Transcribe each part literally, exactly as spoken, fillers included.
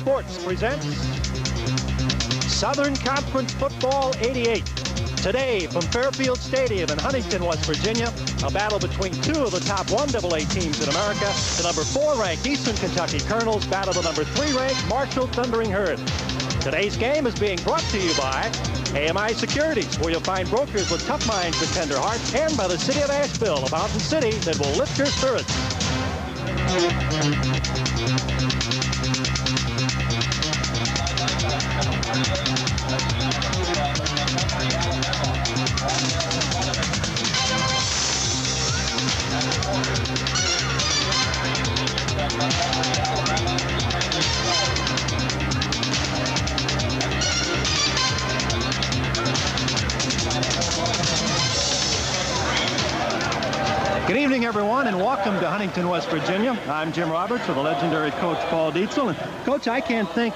Sports presents Southern Conference Football eighty-eight. Today, from Fairfield Stadium in Huntington, West Virginia, a battle between two of the top one double A teams in America. The number four ranked Eastern Kentucky Colonels battle the number three ranked Marshall Thundering Herd. Today's game is being brought to you by A M I Securities, where you'll find brokers with tough minds and tender hearts, and by the City of Asheville, a mountain city that will lift your spirits. Good evening, everyone, and welcome to Huntington, West Virginia. I'm Jim Roberts with the legendary coach Paul Dietzel. And Coach, I can't think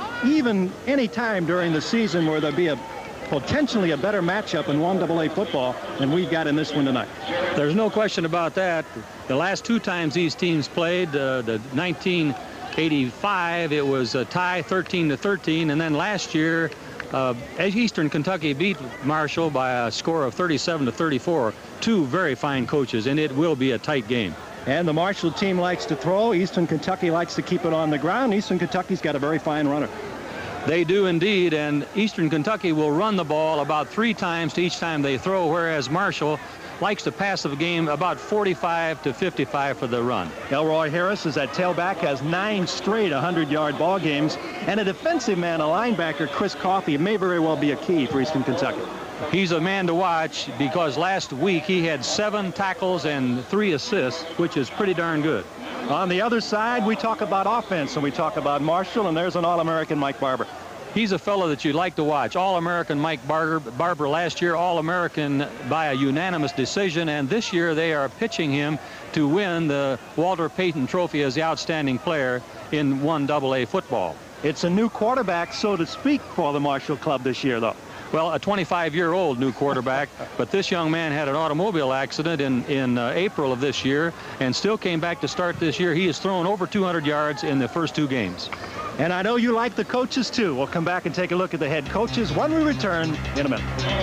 even any time during the season where there'll be a potentially a better matchup in one double A football than we got in this one tonight. There's no question about that. The last two times these teams played, uh, the nineteen eighty-five, it was a tie, thirteen to thirteen, and then last year, uh, Eastern Kentucky beat Marshall by a score of thirty-seven to thirty-four. Two very fine coaches, and it will be a tight game. And the Marshall team likes to throw. Eastern Kentucky likes to keep it on the ground. Eastern Kentucky's got a very fine runner. They do indeed, and Eastern Kentucky will run the ball about three times to each time they throw, whereas Marshall likes to pass the game about forty-five to fifty-five for the run. Elroy Harris is at tailback, has nine straight hundred-yard ball games, and a defensive man, a linebacker, Chris Coffey, may very well be a key for Eastern Kentucky. He's a man to watch because last week he had seven tackles and three assists, which is pretty darn good. On the other side, we talk about offense, and we talk about Marshall, and there's an All-American Mike Barber. He's a fellow that you'd like to watch. All-American Mike Barber, Barber last year, All-American by a unanimous decision, and this year they are pitching him to win the Walter Payton Trophy as the outstanding player in one double A football. It's a new quarterback, so to speak, for the Marshall club this year, though. Well, a twenty-five-year-old new quarterback, but this young man had an automobile accident in, in uh, April of this year and still came back to start this year. He has thrown over two hundred yards in the first two games. And I know you like the coaches, too. We'll come back and take a look at the head coaches when we return in a minute.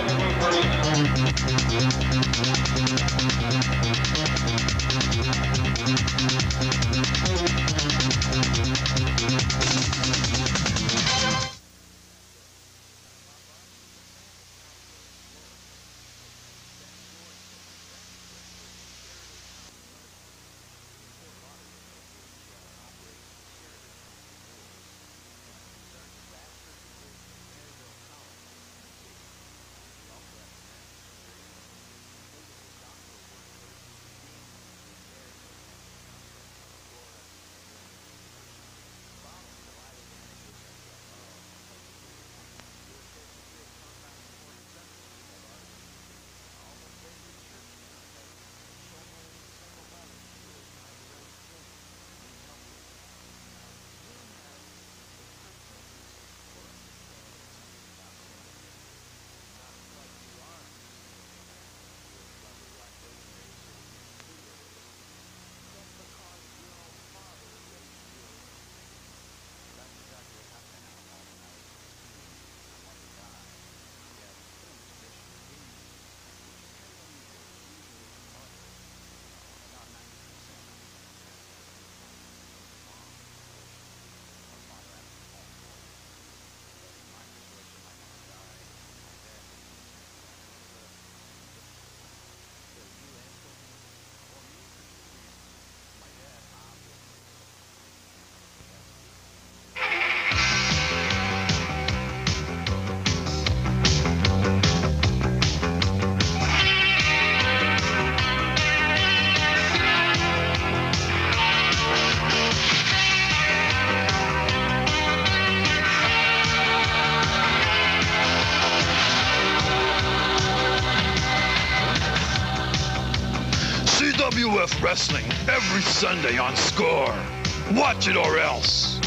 W F Wrestling every Sunday on Score. Watch it or else.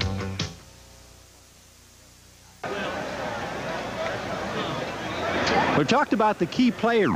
We talked about the key player.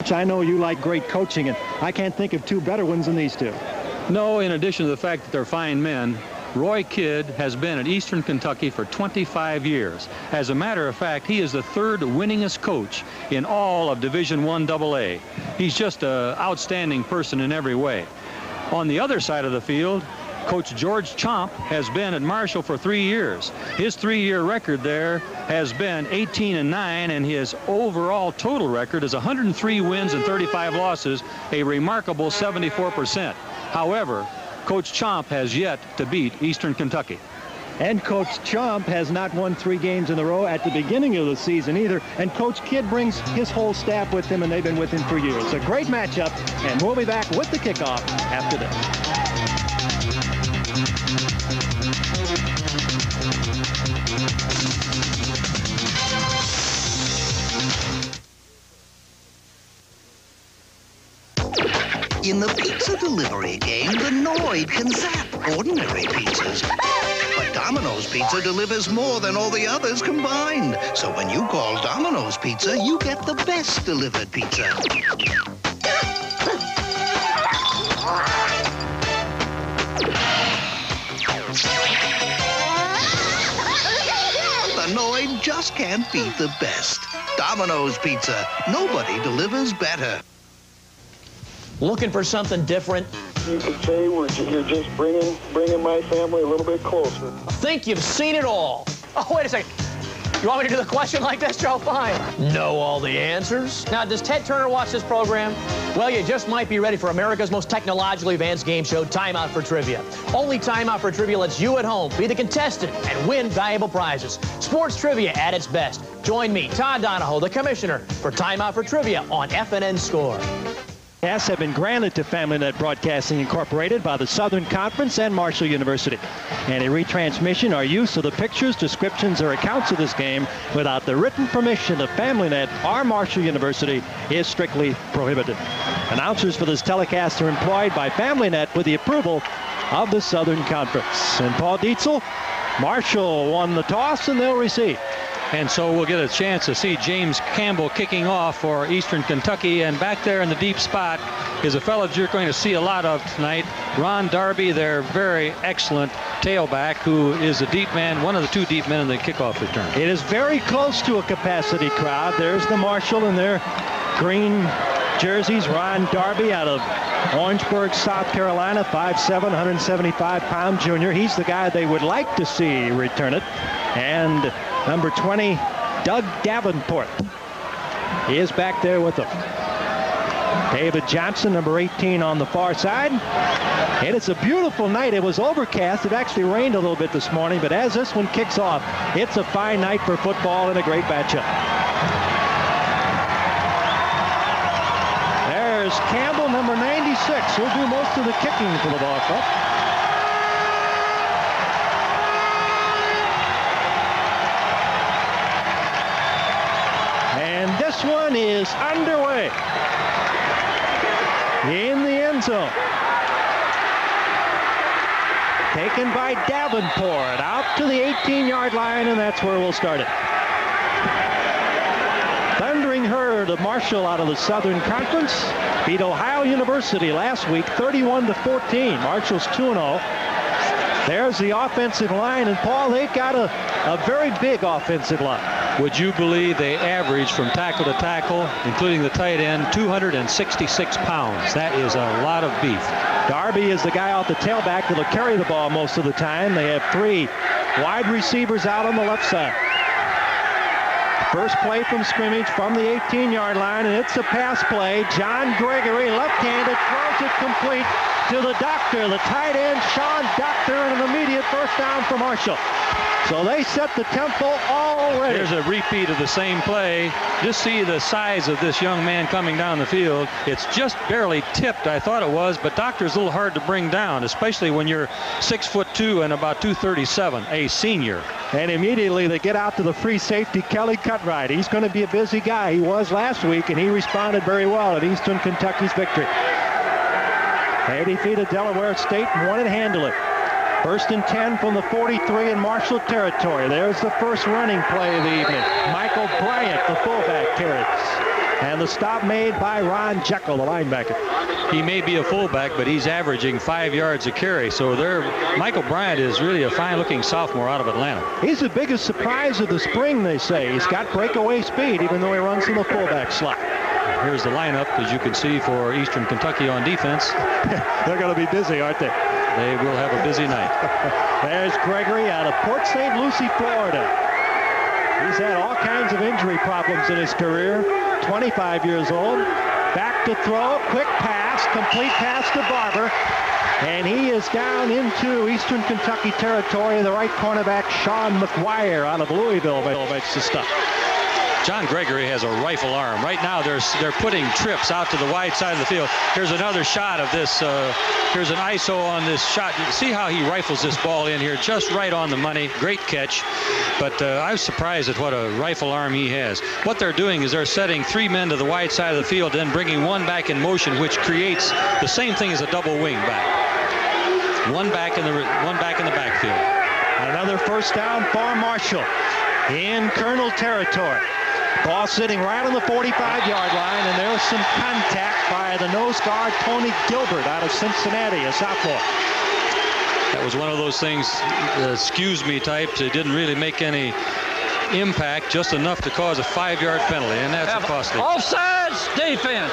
I know you like great coaching, and I can't think of two better ones than these two. No, in addition to the fact that they're fine men, Roy Kidd has been at Eastern Kentucky for twenty-five years. As a matter of fact, he is the third winningest coach in all of Division One double A. He's just an outstanding person in every way. On the other side of the field, Coach George Chomp has been at Marshall for three years. His three-year record there has been eighteen and nine, and his overall total record is one hundred three wins and thirty-five losses, a remarkable seventy-four percent. However, Coach Chomp has yet to beat Eastern Kentucky. And Coach Chomp has not won three games in a row at the beginning of the season either. And Coach Kidd brings his whole staff with him, and they've been with him for years. A great matchup, and we'll be back with the kickoff after this. In the pizza delivery game, the Noid can zap ordinary pizzas. But Domino's Pizza delivers more than all the others combined. So when you call Domino's Pizza, you get the best delivered pizza. The Noid just can't beat the best. Domino's Pizza. Nobody delivers better. Looking for something different? You could say we're, you're just bringing, bringing my family a little bit closer. Think you've seen it all. Oh, wait a second. You want me to do the question like this, Joe? Fine. Know all the answers? Now, does Ted Turner watch this program? Well, you just might be ready for America's most technologically advanced game show, Time Out for Trivia. Only Time Out for Trivia lets you at home be the contestant and win valuable prizes. Sports trivia at its best. Join me, Todd Donahoe, the commissioner, for Time Out for Trivia on F N N Score. Podcasts have been granted to FamilyNet Broadcasting Incorporated by the Southern Conference and Marshall University. Any retransmission or use of the pictures, descriptions, or accounts of this game without the written permission of FamilyNet or Marshall University is strictly prohibited. Announcers for this telecast are employed by FamilyNet with the approval of the Southern Conference. And Paul Dietzel, Marshall won the toss, and they'll receive. And so we'll get a chance to see James Campbell kicking off for Eastern Kentucky. And back there in the deep spot is a fellow you're going to see a lot of tonight, Ron Darby, their very excellent tailback, who is a deep man, one of the two deep men in the kickoff return. It is very close to a capacity crowd. There's the Marshall in their green jerseys. Ron Darby out of Orangeburg, South Carolina, five seven, one hundred seventy-five pound junior. He's the guy they would like to see return it. And number twenty, Doug Davenport. He is back there with them. David Johnson, number eighteen, on the far side. And it's a beautiful night. It was overcast. It actually rained a little bit this morning, but as this one kicks off, it's a fine night for football and a great matchup. There's Campbell, number ninety-six. He'll do most of the kicking for the ball club. This one is underway in the end zone. Taken by Davenport out to the eighteen-yard line, and that's where we'll start it. Thundering Herd of Marshall out of the Southern Conference beat Ohio University last week thirty-one to fourteen. Marshall's two and oh. There's the offensive line, and Paul, they've got a, a very big offensive line. Would you believe they average from tackle to tackle, including the tight end, two hundred sixty-six pounds. That is a lot of beef. Darby is the guy off the tailback that'll carry the ball most of the time. They have three wide receivers out on the left side. First play from scrimmage from the eighteen-yard line, and it's a pass play. John Gregory, left-handed, throws it complete to the Doctor, the tight end, Sean Doctor, and an immediate first down for Marshall. So they set the tempo already. There's a repeat of the same play. Just see the size of this young man coming down the field. It's just barely tipped, I thought it was, but Doctor's a little hard to bring down, especially when you're six foot two and about two thirty-seven, a senior. And immediately they get out to the free safety, Kelly Cutright. He's going to be a busy guy. He was last week, and he responded very well at Eastern Kentucky's victory. They defeated Delaware State and won and handle it. First and ten from the forty-three in Marshall territory. There's the first running play of the evening. Michael Bryant, the fullback, carries. And the stop made by Ron Jekyll, the linebacker. He may be a fullback, but he's averaging five yards a carry. So there, Michael Bryant is really a fine-looking sophomore out of Atlanta. He's the biggest surprise of the spring, they say. He's got breakaway speed, even though he runs in the fullback slot. Here's the lineup, as you can see, for Eastern Kentucky on defense. They're going to be busy, aren't they? They will have a busy night. There's Gregory out of Port Saint Lucie, Florida. He's had all kinds of injury problems in his career. twenty-five years old. Back to throw, quick pass, complete pass to Barber. And he is down into Eastern Kentucky territory. The right cornerback, Sean McGuire, out of Louisville, makes the stop. John Gregory has a rifle arm. Right now, they're, they're putting trips out to the wide side of the field. Here's another shot of this. Uh, here's an I S O on this shot. You can see how he rifles this ball in here, just right on the money. Great catch. But uh, I was surprised at what a rifle arm he has. What they're doing is they're setting three men to the wide side of the field, then bringing one back in motion, which creates the same thing as a double wing back. One back in the one back in the backfield. Another first down for Marshall in Colonel territory. Ball sitting right on the forty-five yard line, and there's some contact by the nose guard, Tony Gilbert, out of Cincinnati, a sophomore. That was one of those things, uh, excuse me types. It didn't really make any impact, just enough to cause a five yard penalty, and that's a costly. Offsides defense.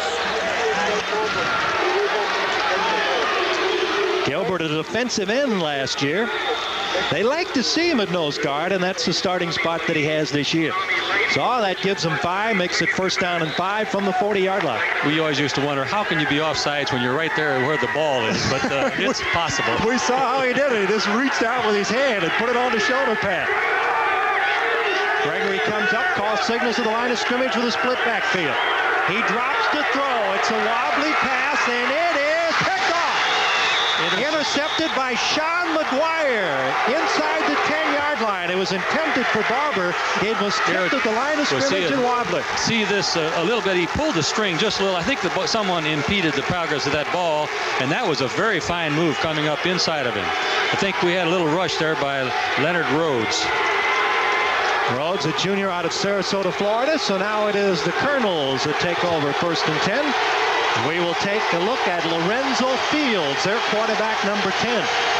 Gilbert, a defensive end last year. They like to see him at nose guard, and that's the starting spot that he has this year. So that gives him five, makes it first down and five from the forty yard line. We always used to wonder, how can you be offsides when you're right there where the ball is? But uh, it's possible. We saw how he did it. He just reached out with his hand and put it on the shoulder pad. Gregory comes up, calls signals to the line of scrimmage with a split backfield. He drops to throw. It's a wobbly pass, and it is picked off. Intercepted by Sean McGuire inside the ten yard line. It was intended for Barber. It was tipped at the line of scrimmage and wobbly. See this uh, a little bit. He pulled the string just a little. I think the, someone impeded the progress of that ball, and that was a very fine move coming up inside of him. I think we had a little rush there by Leonard Rhodes. Rhodes, a junior out of Sarasota, Florida. So now it is the Colonels that take over first and ten. We will take a look at Lorenzo Fields, their quarterback, number ten.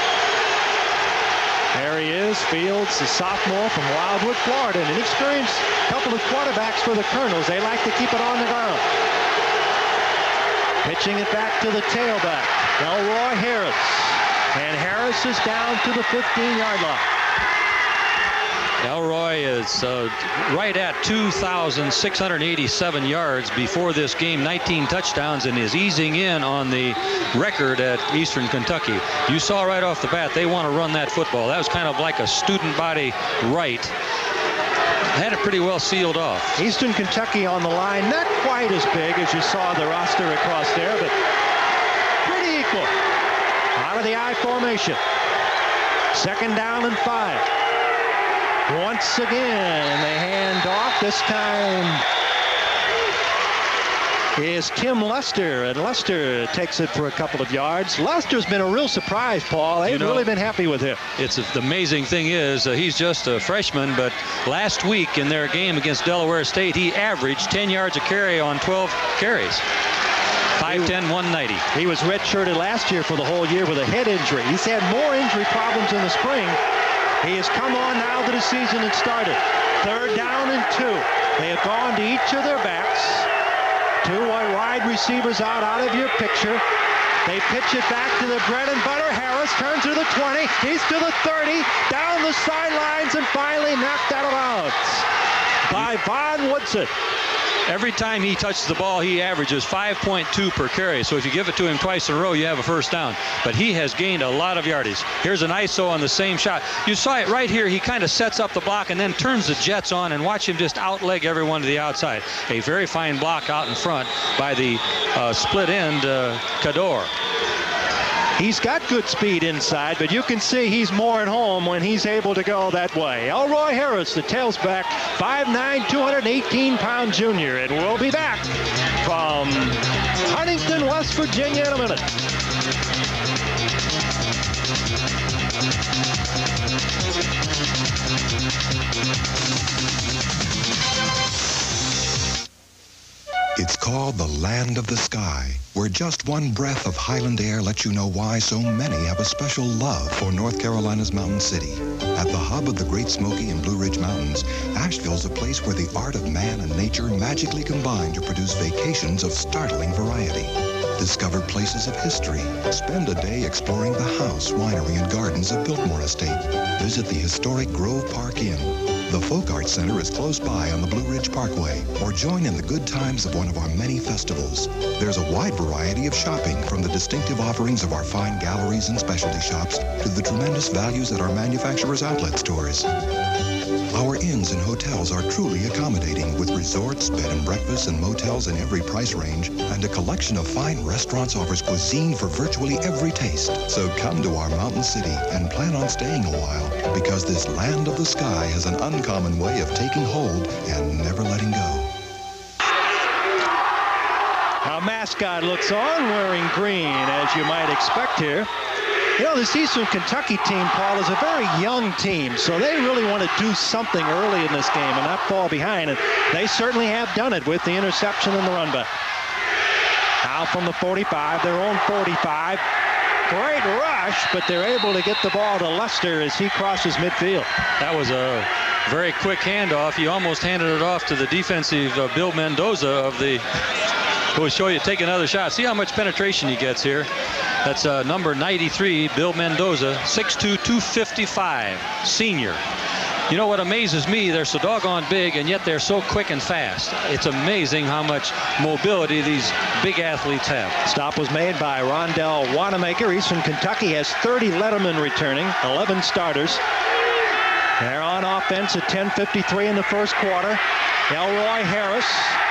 There he is, Fields, a sophomore from Wildwood, Florida. An inexperienced couple of quarterbacks for the Colonels. They like to keep it on the ground. Pitching it back to the tailback, Elroy Harris. And Harris is down to the fifteen yard line. Elroy is uh, right at two thousand six hundred eighty-seven yards before this game, nineteen touchdowns, and is easing in on the record at Eastern Kentucky. You saw right off the bat they want to run that football. That was kind of like a student body right. Had it pretty well sealed off. Eastern Kentucky on the line, not quite as big as you saw the roster across there, but pretty equal. Out of the I formation. Second down and five. Once again, they hand off. This time is Tim Lester, and Lester takes it for a couple of yards. Lester's been a real surprise, Paul. They've you know, really been happy with him. It's the amazing thing is uh, he's just a freshman, but last week in their game against Delaware State, he averaged ten yards a carry on twelve carries. five ten, one ninety. He was redshirted last year for the whole year with a head injury. He's had more injury problems in the spring. He has come on now that the season had started. Third down and two. They have gone to each of their backs. Two wide receivers out, out of your picture. They pitch it back to the bread and butter. Harris turns to the twenty. He's to the thirty. Down the sidelines and finally knocked out of bounds by Vaughn Woodson. Every time he touches the ball, he averages five point two per carry. So if you give it to him twice in a row, you have a first down. But he has gained a lot of yardage. Here's an I S O on the same shot. You saw it right here. He kind of sets up the block and then turns the jets on, and watch him just outleg everyone to the outside. A very fine block out in front by the uh, split end uh, Cador. He's got good speed inside, but you can see he's more at home when he's able to go that way. Elroy Harris, the tailback, five nine, two hundred eighteen pound junior. And we'll be back from Huntington, West Virginia in a minute. It's called the Land of the Sky, where just one breath of Highland air lets you know why so many have a special love for North Carolina's Mountain City. At the hub of the Great Smoky and Blue Ridge Mountains, Asheville's a place where the art of man and nature magically combine to produce vacations of startling variety. Discover places of history. Spend a day exploring the house, winery, and gardens of Biltmore Estate. Visit the historic Grove Park Inn. The Folk Arts Center is close by on the Blue Ridge Parkway, or join in the good times of one of our many festivals. There's a wide variety of shopping, from the distinctive offerings of our fine galleries and specialty shops to the tremendous values at our manufacturers' outlet stores. Our inns and hotels are truly accommodating, with resorts, bed and breakfasts, and motels in every price range, and a collection of fine restaurants offers cuisine for virtually every taste. So come to our mountain city and plan on staying a while, because this land of the sky has an uncommon way of taking hold and never letting go. Our mascot looks on wearing green, as you might expect here. You know, this Eastern Kentucky team, Paul, is a very young team, so they really want to do something early in this game and not fall behind, and they certainly have done it with the interception and the run back. Out from the forty-five, their own forty-five. Great rush, but they're able to get the ball to Lester as he crosses midfield. That was a very quick handoff. He almost handed it off to the defensive uh, Bill Mendoza of the... We'll show you, take another shot. See how much penetration he gets here. That's uh, number ninety-three, Bill Mendoza, six two, two fifty-five, senior. You know what amazes me? They're so doggone big, and yet they're so quick and fast. It's amazing how much mobility these big athletes have. Stop was made by Rondell Wanamaker. Eastern Kentucky has thirty Lettermen returning, eleven starters. They're on offense at ten fifty-three in the first quarter. Elroy Harris.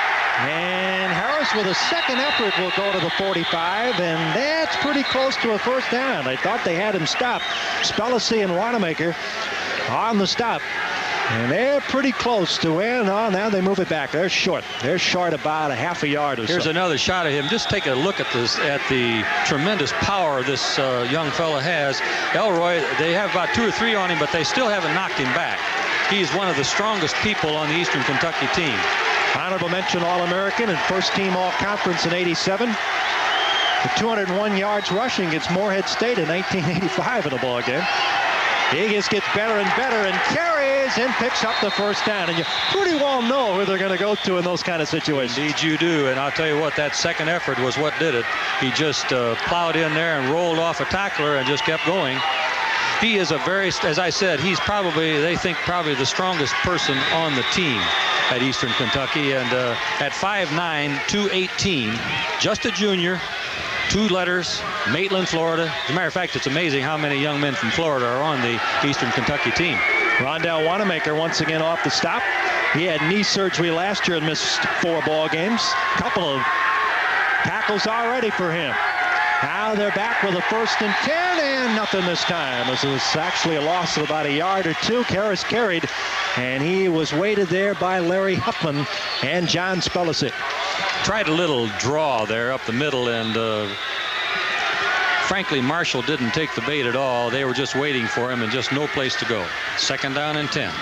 And Harris, with a second effort, will go to the forty-five, and that's pretty close to a first down. They thought they had him stopped. Spellacy and Wanamaker on the stop. And they're pretty close to win. Oh, now they move it back. They're short. They're short about a half a yard or so. Here's another shot of him. Just take a look at this, at the tremendous power this uh, young fella has. Elroy, they have about two or three on him, but they still haven't knocked him back. He's one of the strongest people on the Eastern Kentucky team. Honorable mention All-American and first-team All-Conference in eighty-seven. With two hundred one yards rushing against Morehead State in nineteen eighty-five in the ball game. He just gets better and better and carries and picks up the first down. And you pretty well know who they're going to go to in those kind of situations. Indeed you do. And I'll tell you what, that second effort was what did it. He just uh, plowed in there and rolled off a tackler and just kept going. He is a very, as I said, he's probably, they think, probably the strongest person on the team at Eastern Kentucky. And uh, at five nine, two eighteen, just a junior, two letters, Maitland, Florida. As a matter of fact, it's amazing how many young men from Florida are on the Eastern Kentucky team. Rondell Wanamaker once again off the stop. He had knee surgery last year and missed four ball games. Couple of tackles already for him. Now they're back with a first and ten, and nothing this time. This was actually a loss of about a yard or two. Karras carried, and he was weighted there by Larry Huffman and John Spellacy. Tried a little draw there up the middle, and uh, frankly, Marshall didn't take the bait at all. They were just waiting for him and just no place to go. Second down and ten.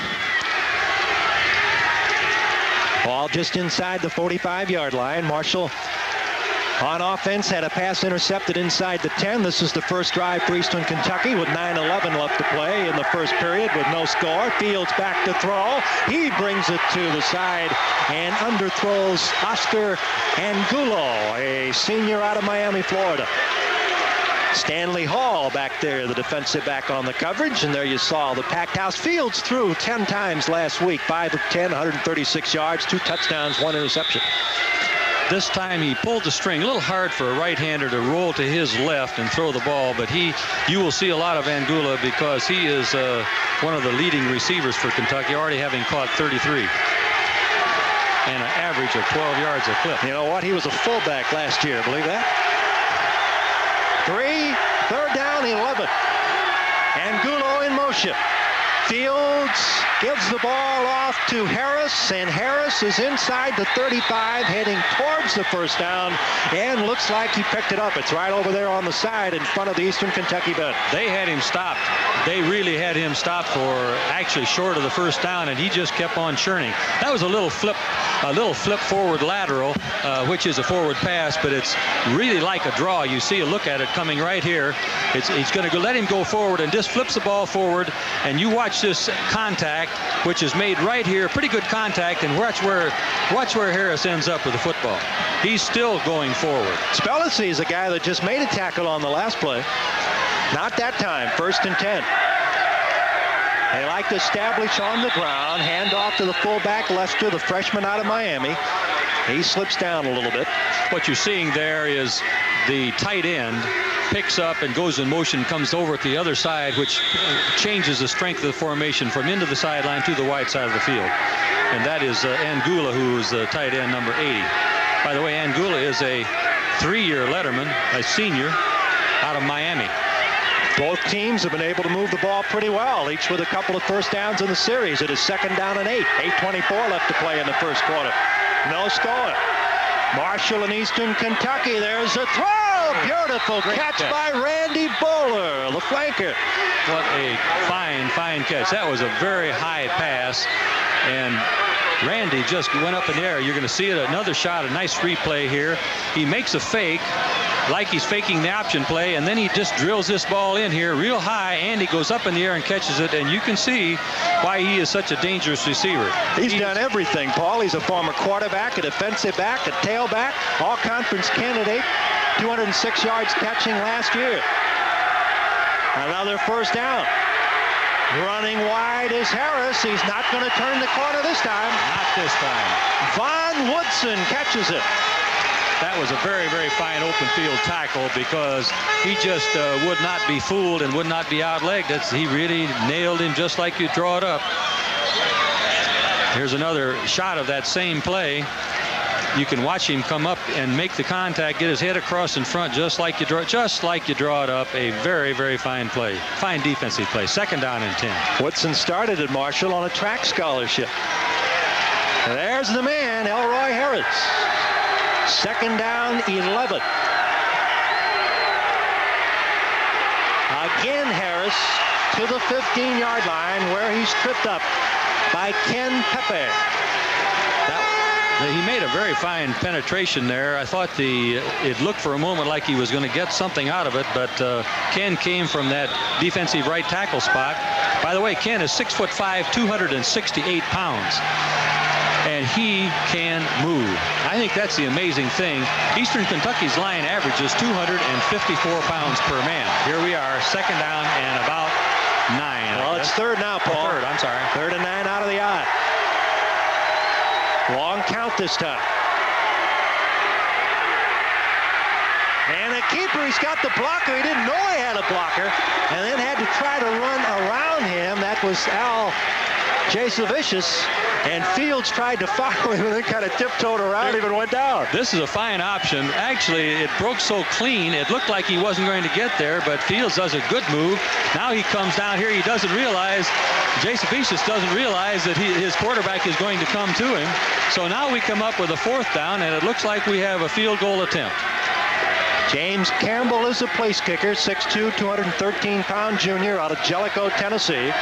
Ball just inside the forty-five yard line. Marshall on offense had a pass intercepted inside the ten. This is the first drive for Eastern Kentucky with nine eleven left to play in the first period with no score. Fields back to throw. He brings it to the side and underthrows Oscar Angulo, a senior out of Miami, Florida. Stanley Hall back there, the defensive back on the coverage, and there you saw the packed house. Fields threw ten times last week, five of ten, one hundred thirty-six yards, two touchdowns, one interception. This time he pulled the string. A little hard for a right-hander to roll to his left and throw the ball, but he, you will see a lot of Angulo because he is uh, one of the leading receivers for Kentucky, already having caught thirty-three. And an average of twelve yards a clip. You know what? He was a fullback last year. Believe that? Three, third down, eleven. Angulo in motion. Fields gives the ball off to Harris, and Harris is inside the thirty-five, heading towards the first down, and looks like he picked it up. It's right over there on the side in front of the Eastern Kentucky bench. They had him stopped. They really had him stopped for actually short of the first down, and he just kept on churning. That was a little flip, a little flip forward lateral uh, which is a forward pass, but it's really like a draw. You see a look at it coming right here. It's, he's going to let him go forward and just flips the ball forward, and you watch this contact, which is made right here. Pretty good contact, and watch where, watch where Harris ends up with the football. He's still going forward. Spellacy is a guy that just made a tackle on the last play. Not that time. First and ten. They like to establish on the ground. Hand off to the fullback, Lester, the freshman out of Miami. He slips down a little bit. What you're seeing there is the tight end picks up and goes in motion, comes over at the other side, which changes the strength of the formation from into the sideline to the wide side of the field. And that is uh, Angula, who is the tight end number eighty. By the way, Angula is a three-year letterman, a senior out of Miami. Both teams have been able to move the ball pretty well, each with a couple of first downs in the series. It is second down and eight. eight twenty-four left to play in the first quarter. No score. Marshall in Eastern Kentucky. There's a throw. Beautiful catch by Randy Bowler, the flanker. What a fine, fine catch. That was a very high pass, and Randy just went up in the air. You're going to see it. Another shot, a nice replay here. He makes a fake, like he's faking the option play, and then he just drills this ball in here real high. Andy goes up in the air and catches it, and you can see why he is such a dangerous receiver. He's, He's done everything, Paul. He's a former quarterback, a defensive back, a tailback, all-conference candidate, two hundred six yards catching last year. Another first down. Running wide is Harris. He's not going to turn the corner this time. Not this time. Von Woodson catches it. That was a very, very fine open field tackle, because he just uh, would not be fooled and would not be outlegged. That's, he really nailed him just like you draw it up. Here's another shot of that same play. You can watch him come up and make the contact, get his head across in front, just like you draw, just like you draw it up. A very, very fine play, fine defensive play. Second down and ten. Woodson started at Marshall on a track scholarship. And there's the man, Elroy Harris. Second down, eleven. Again, Harris to the fifteen-yard line, where he's tripped up by Ken Pepe. He made a very fine penetration there. I thought the it looked for a moment like he was going to get something out of it, but uh, Ken came from that defensive right tackle spot. By the way, Ken is six foot five, two hundred sixty-eight pounds, and he can move. I think that's the amazing thing. Eastern Kentucky's line averages two hundred fifty-four pounds per man. Here we are, second down and about nine. Well, it's third now, Paul. Third, I'm sorry. Third and nine out of the eye. Long count this time. And a keeper, he's got the blocker. He didn't know he had a blocker, and then had to try to run around him. That was Al Jasovicius, and Fields tried to follow him and then kind of tiptoed around him and went down. This is a fine option. Actually, it broke so clean, it looked like he wasn't going to get there, but Fields does a good move. Now he comes down here. He doesn't realize, Jasovicius doesn't realize that he, his quarterback is going to come to him. So now we come up with a fourth down, and it looks like we have a field goal attempt. James Campbell is the place kicker, six two, two hundred thirteen pound junior out of Jellicoe, Tennessee.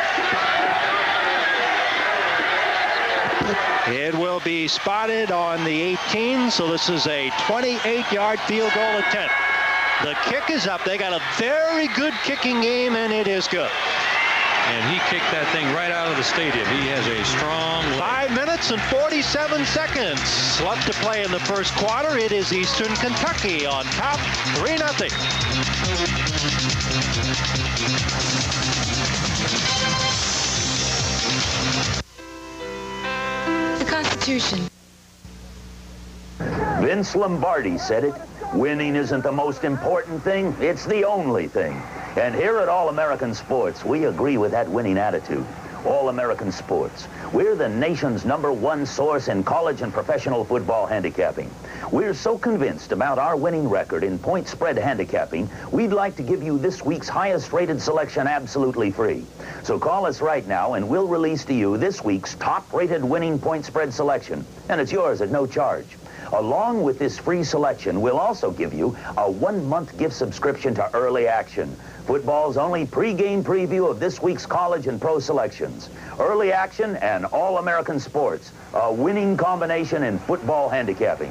It will be spotted on the eighteen, so this is a twenty-eight yard field goal attempt. The kick is up. They got a very good kicking game, and it is good. And he kicked that thing right out of the stadium. He has a strong leg. Five minutes and forty-seven seconds left to play in the first quarter. It is Eastern Kentucky on top, three nothing. The Constitution. Vince Lombardi said it. Winning isn't the most important thing, it's the only thing. And here at All-American Sports, we agree with that winning attitude. All-American Sports. We're the nation's number one source in college and professional football handicapping. We're so convinced about our winning record in point spread handicapping, we'd like to give you this week's highest rated selection absolutely free. So call us right now and we'll release to you this week's top rated winning point spread selection. And it's yours at no charge. Along with this free selection, we'll also give you a one-month gift subscription to Early Action, football's only pre-game preview of this week's college and pro selections. Early Action and All-American Sports, a winning combination in football handicapping.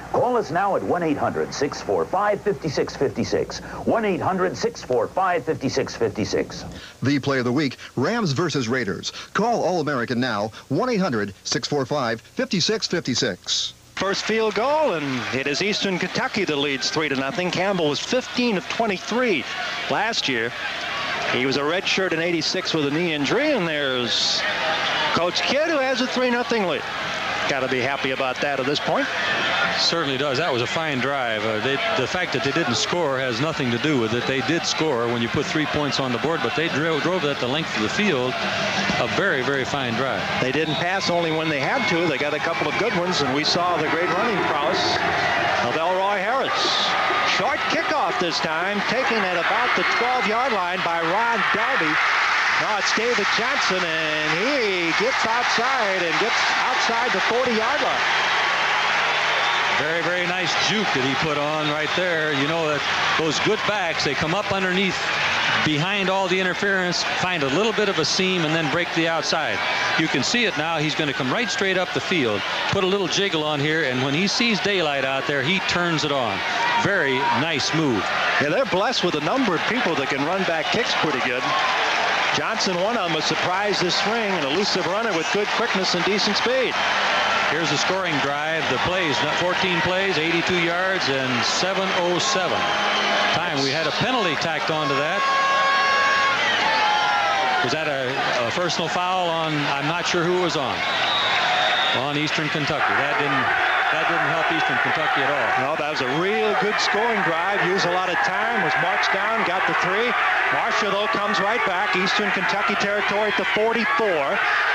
Call us now at one eight hundred, six four five, five six five six. one eight hundred, six four five, five six five six. The play of the week, Rams versus Raiders. Call All-American now, one eight hundred, six four five, five six five six. First field goal, and it is Eastern Kentucky that leads three to nothing. Campbell was fifteen of twenty-three last year. He was a red shirt in eighty-six with a knee injury, and there's Coach Kidd, who has a three nothing lead. Got to be happy about that at this point. Certainly does. That was a fine drive. Uh, they, the fact that they didn't score has nothing to do with it. They did score when you put three points on the board, but they drove, drove that the length of the field. A very, very fine drive. They didn't pass only when they had to. They got a couple of good ones, and we saw the great running prowess of Elroy Harris. Short kickoff this time, taken at about the twelve yard line by Ron Darby. Now it's David Johnson, and he gets outside and gets outside the forty yard line. Very, very nice juke that he put on right there. You know that those good backs, they come up underneath, behind all the interference, find a little bit of a seam, and then break the outside. You can see it now. He's going to come right straight up the field, put a little jiggle on here, and when he sees daylight out there, he turns it on. Very nice move. Yeah, they're blessed with a number of people that can run back kicks pretty good. Johnson, one of them, was surprised this swing, an elusive runner with good quickness and decent speed. Here's the scoring drive. The plays, fourteen plays, eighty-two yards, and seven oh seven. Time. We had a penalty tacked onto that. Was that a, a personal foul on, I'm not sure who it was on, on Eastern Kentucky. That didn't, that didn't help Eastern Kentucky at all. No, that was a real good scoring drive. Used a lot of time, was marched down, got the three. Marshall, though, comes right back. Eastern Kentucky territory at the forty-four.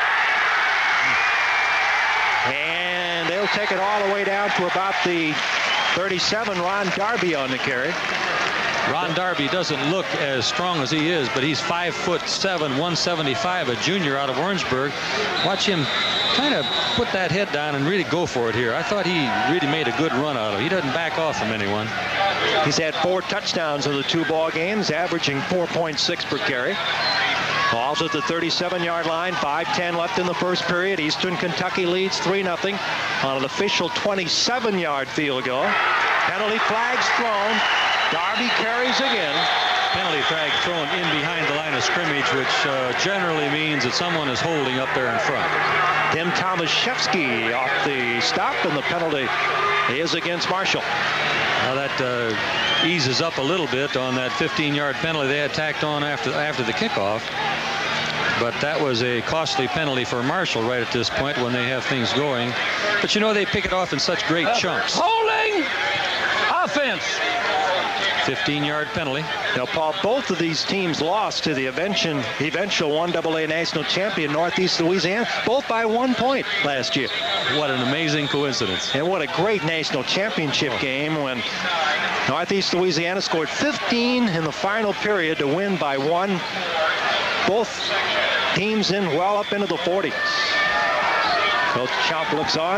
And they'll take it all the way down to about the thirty-seven. Ron Darby on the carry. Ron Darby doesn't look as strong as he is, but he's five foot seven, one seventy-five, a junior out of Orangeburg. Watch him kind of put that head down and really go for it here. I thought he really made a good run out of it. He doesn't back off from anyone. He's had four touchdowns in the two ball games, averaging four point six per carry. Ball's at the thirty-seven yard line, five ten left in the first period. Eastern Kentucky leads three nothing on an official twenty-seven yard field goal. Penalty flags thrown. Darby carries again. Penalty flag thrown in behind the line of scrimmage, which uh, generally means that someone is holding up there in front. Tim Tomaszewski off the stop, and the penalty is against Marshall. Now that uh, eases up a little bit on that fifteen yard penalty they had tacked on after after the kickoff. But that was a costly penalty for Marshall right at this point when they have things going. But you know, they pick it off in such great uh, chunks. Holding offense. fifteen yard penalty. Now, Paul, both of these teams lost to the eventual, eventual one double A national champion, Northeast Louisiana, both by one point last year. What an amazing coincidence. And what a great national championship game when Northeast Louisiana scored fifteen in the final period to win by one. Both teams in well up into the forties. Coach Chomp looks on.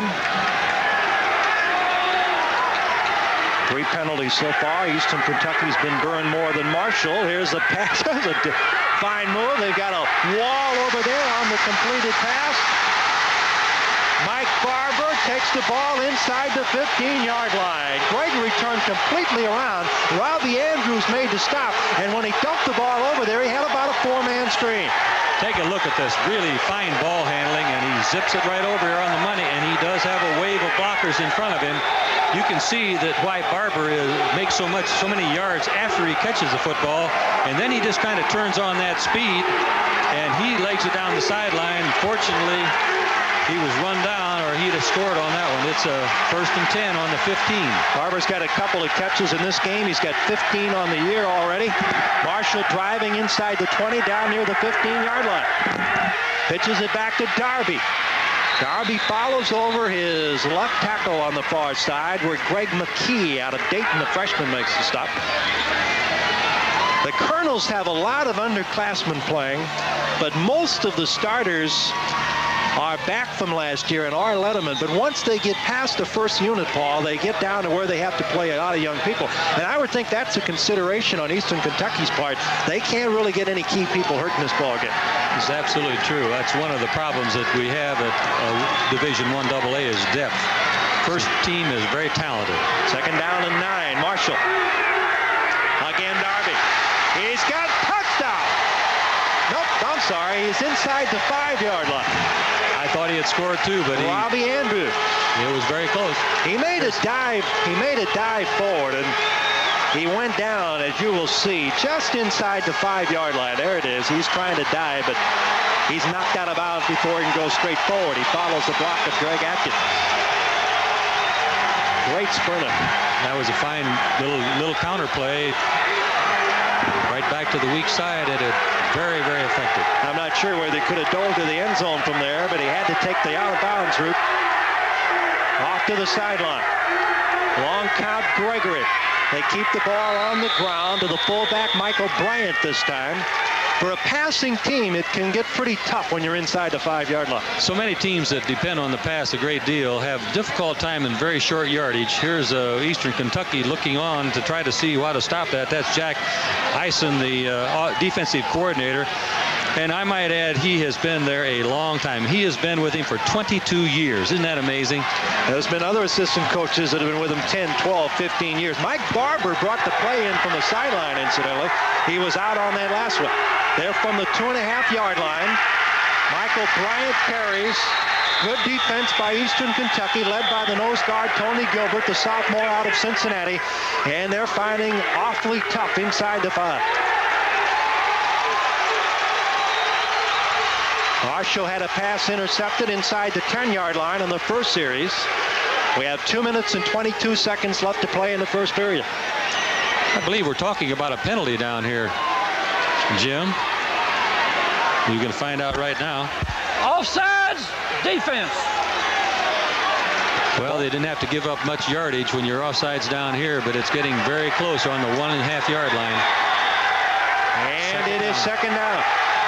Three penalties so far. Eastern Kentucky's been burned more than Marshall. Here's the pass. That's a fine move. They've got a wall over there on the completed pass. Mike Barber takes the ball inside the fifteen yard line. Gregory turned completely around. Robbie Andrews made the stop, and when he dumped the ball over there, he had about a four-man screen. Take a look at this really fine ball handling, and he zips it right over here on the money, and he does have a wave of blockers in front of him. You can see that White Barber is, makes so much, so many yards after he catches the football, and then he just kind of turns on that speed, and he legs it down the sideline. Fortunately, he was run down, or he'd have scored on that one. It's a first and ten on the fifteen. Barber's got a couple of catches in this game. He's got fifteen on the year already. Marshall driving inside the twenty, down near the fifteen yard line. Pitches it back to Darby. Darby follows over his left tackle on the far side, where Greg McKee out of Dayton, the freshman, makes the stop. The Colonels have a lot of underclassmen playing, but most of the starters are back from last year and are Letterman. But once they get past the first unit, Paul, they get down to where they have to play a lot of young people. And I would think that's a consideration on Eastern Kentucky's part. They can't really get any key people hurt in this ball game. It's absolutely true. That's one of the problems that we have at uh, Division One double A is depth. first team is very talented. Second down and nine. Marshall. Again, Darby. He's got touchdown. Nope, I'm sorry. He's inside the five-yard line. I thought he had scored too, but he, Robbie Andrews. It was very close. He made a dive. He made a dive forward, and he went down, as you will see, just inside the five-yard line. There it is. He's trying to dive, but he's knocked out of bounds before he can go straight forward. He follows the block of Greg Atkins. Great sprinter. That was a fine little little counter play. Right back to the weak side. It had very, very effective. I'm not sure where they could have dove to the end zone from there, but he had to take the out-of-bounds route. Off to the sideline. Long count, Gregory. They keep the ball on the ground to the fullback, Michael Bryant, this time. For a passing team, it can get pretty tough when you're inside the five-yard line. So many teams that depend on the pass a great deal have difficult time in very short yardage. Here's uh, Eastern Kentucky looking on to try to see how to stop that. That's Jack Eisen, the uh, defensive coordinator. And I might add, he has been there a long time. He has been with him for twenty-two years. Isn't that amazing? There's been other assistant coaches that have been with him ten, twelve, fifteen years. Mike Barber brought the play in from the sideline, incidentally. He was out on that last one. They're from the two and a half yard line. Michael Bryant carries. Good defense by Eastern Kentucky, led by the nose guard, Tony Gilbert, the sophomore out of Cincinnati. And they're finding awfully tough inside the five. Marshall had a pass intercepted inside the ten yard line on the first series. We have two minutes and twenty-two seconds left to play in the first period. I believe we're talking about a penalty down here, Jim. You can find out right now. Offsides, defense. Well, they didn't have to give up much yardage when you're offsides down here, but it's getting very close on the one and a half yard line. And second it down. is second down.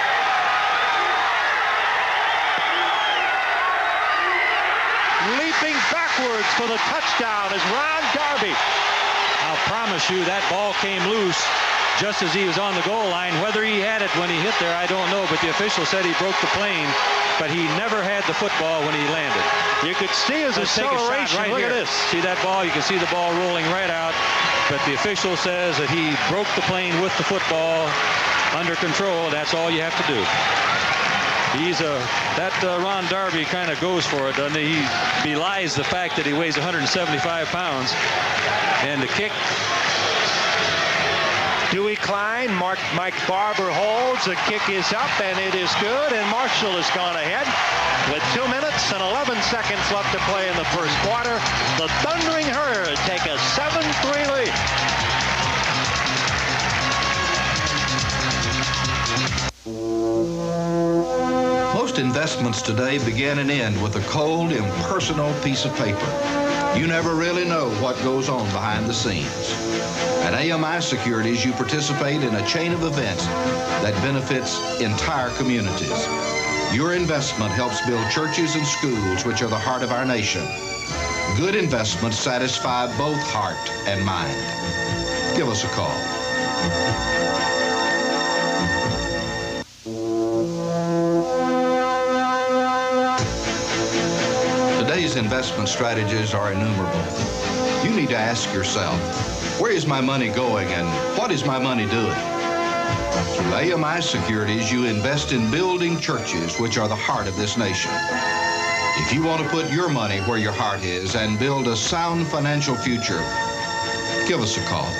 Leaping backwards for the touchdown is Ron Darby. I'll promise you that ball came loose just as he was on the goal line. Whether he had it when he hit there, I don't know, but the official said he broke the plane, but he never had the football when he landed. You could see his Let's acceleration. Right Look here. at this. See that ball? You can see the ball rolling right out, but the official says that he broke the plane with the football under control. That's all you have to do. He's a that uh, Ron Darby kind of goes for it, doesn't he? He belies the fact that he weighs one hundred seventy-five pounds. And the kick. Dewey Klein, Mark, Mike Barber holds. The kick is up, and it is good. And Marshall has gone ahead with two minutes and eleven seconds left to play in the first quarter. The Thundering Herd take a seven three lead. Most investments today begin and end with a cold, impersonal piece of paper. You never really know what goes on behind the scenes. At A M I Securities, you participate in a chain of events that benefits entire communities. Your investment helps build churches and schools, which are the heart of our nation. Good investments satisfy both heart and mind. Give us a call. Today's investment strategies are innumerable. You need to ask yourself, where is my money going and what is my money doing? Through A M I Securities, you invest in building churches, which are the heart of this nation. If you want to put your money where your heart is and build a sound financial future, give us a call.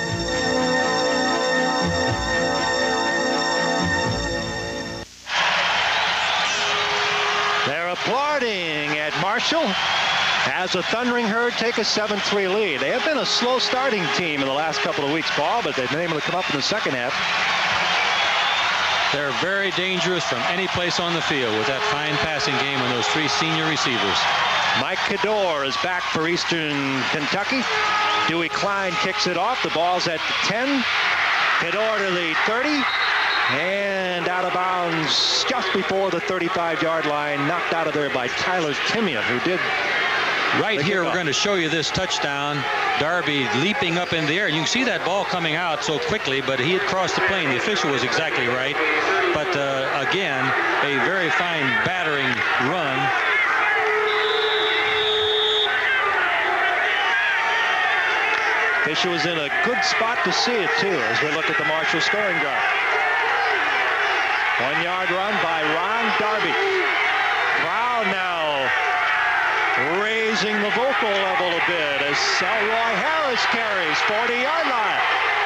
They're applauding at Marshall as the Thundering Herd take a seven three lead. They have been a slow starting team in the last couple of weeks, Paul, but they've been able to come up in the second half. They're very dangerous from any place on the field with that fine passing game and those three senior receivers. Mike Cador is back for Eastern Kentucky. Dewey Klein kicks it off. The ball's at the ten. Cador to the thirty. And out of bounds just before the thirty-five yard line. Knocked out of there by Tyler Timian, who did. Right here, we're going to show you this touchdown. Darby leaping up in the air. You can see that ball coming out so quickly, but he had crossed the plane. The official was exactly right. But uh, again, a very fine battering run. Fisher was in a good spot to see it, too, as we look at the Marshall scoring drive. One-yard run by Ron Darby. Crowd now raising the vocal level a bit as Elroy Harris carries forty-yard line.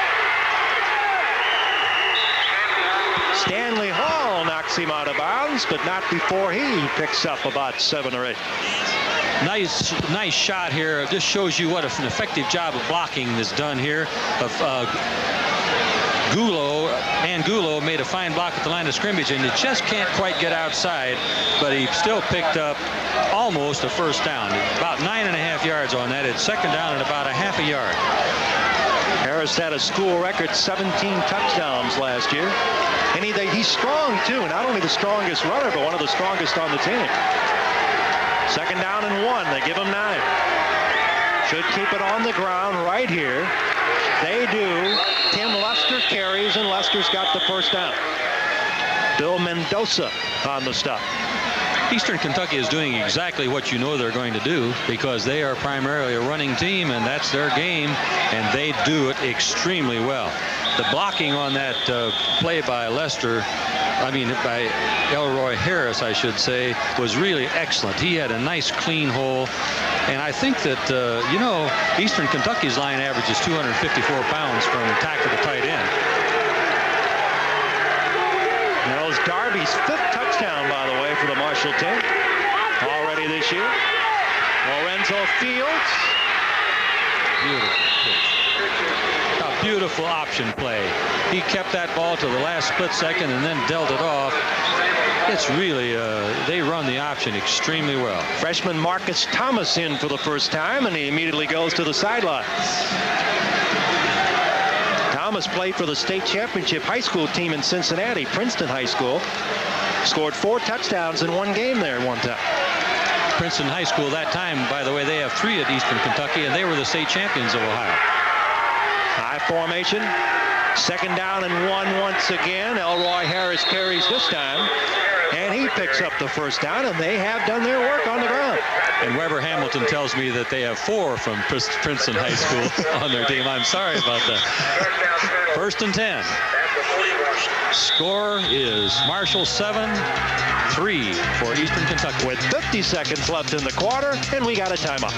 Stanley Hall knocks him out of bounds, but not before he picks up about seven or eight. Nice, nice shot here. It just shows you what an effective job of blocking is done here. Of uh, Gulo, Angulo made a fine block at the line of scrimmage, and it just can't quite get outside, but he still picked up almost a first down. About nine and a half yards on that. It's second down and about a half a yard. Harris had a school record seventeen touchdowns last year. And he, he's strong, too. Not only the strongest runner, but one of the strongest on the team. Second down and one. They give him nine. Should keep it on the ground right here. They do. Tim Lester carries, and Lester's got the first down. Bill Mendoza on the stop. Eastern Kentucky is doing exactly what you know they're going to do, because they are primarily a running team, and that's their game, and they do it extremely well. The blocking on that uh, play by Lester, I mean by Elroy Harris, I should say, was really excellent. He had a nice clean hole, and I think that, uh, you know, Eastern Kentucky's line average is two hundred fifty-four pounds from tackle to tight end. That was Darby's fifth touchdown, by the way, for the Marshall team already this year. Lorenzo Fields. Beautiful pitch. A beautiful option play. He kept that ball to the last split second and then dealt it off. It's really, uh, they run the option extremely well. Freshman Marcus Thomas in for the first time, and he immediately goes to the sideline. Thomas played for the state championship high school team in Cincinnati, Princeton High School. Scored four touchdowns in one game there at one time. Princeton High School that time, by the way, they have three at Eastern Kentucky, and they were the state champions of Ohio. High formation. Second down and one once again. Elroy Harris carries this time, and he picks up the first down, and they have done their work on the ground. And Weber Hamilton tells me that they have four from Princeton High School on their team. I'm sorry about that. First and ten. Score is Marshall seven, three for Eastern Kentucky. With fifty seconds left in the quarter, and we got a timeout.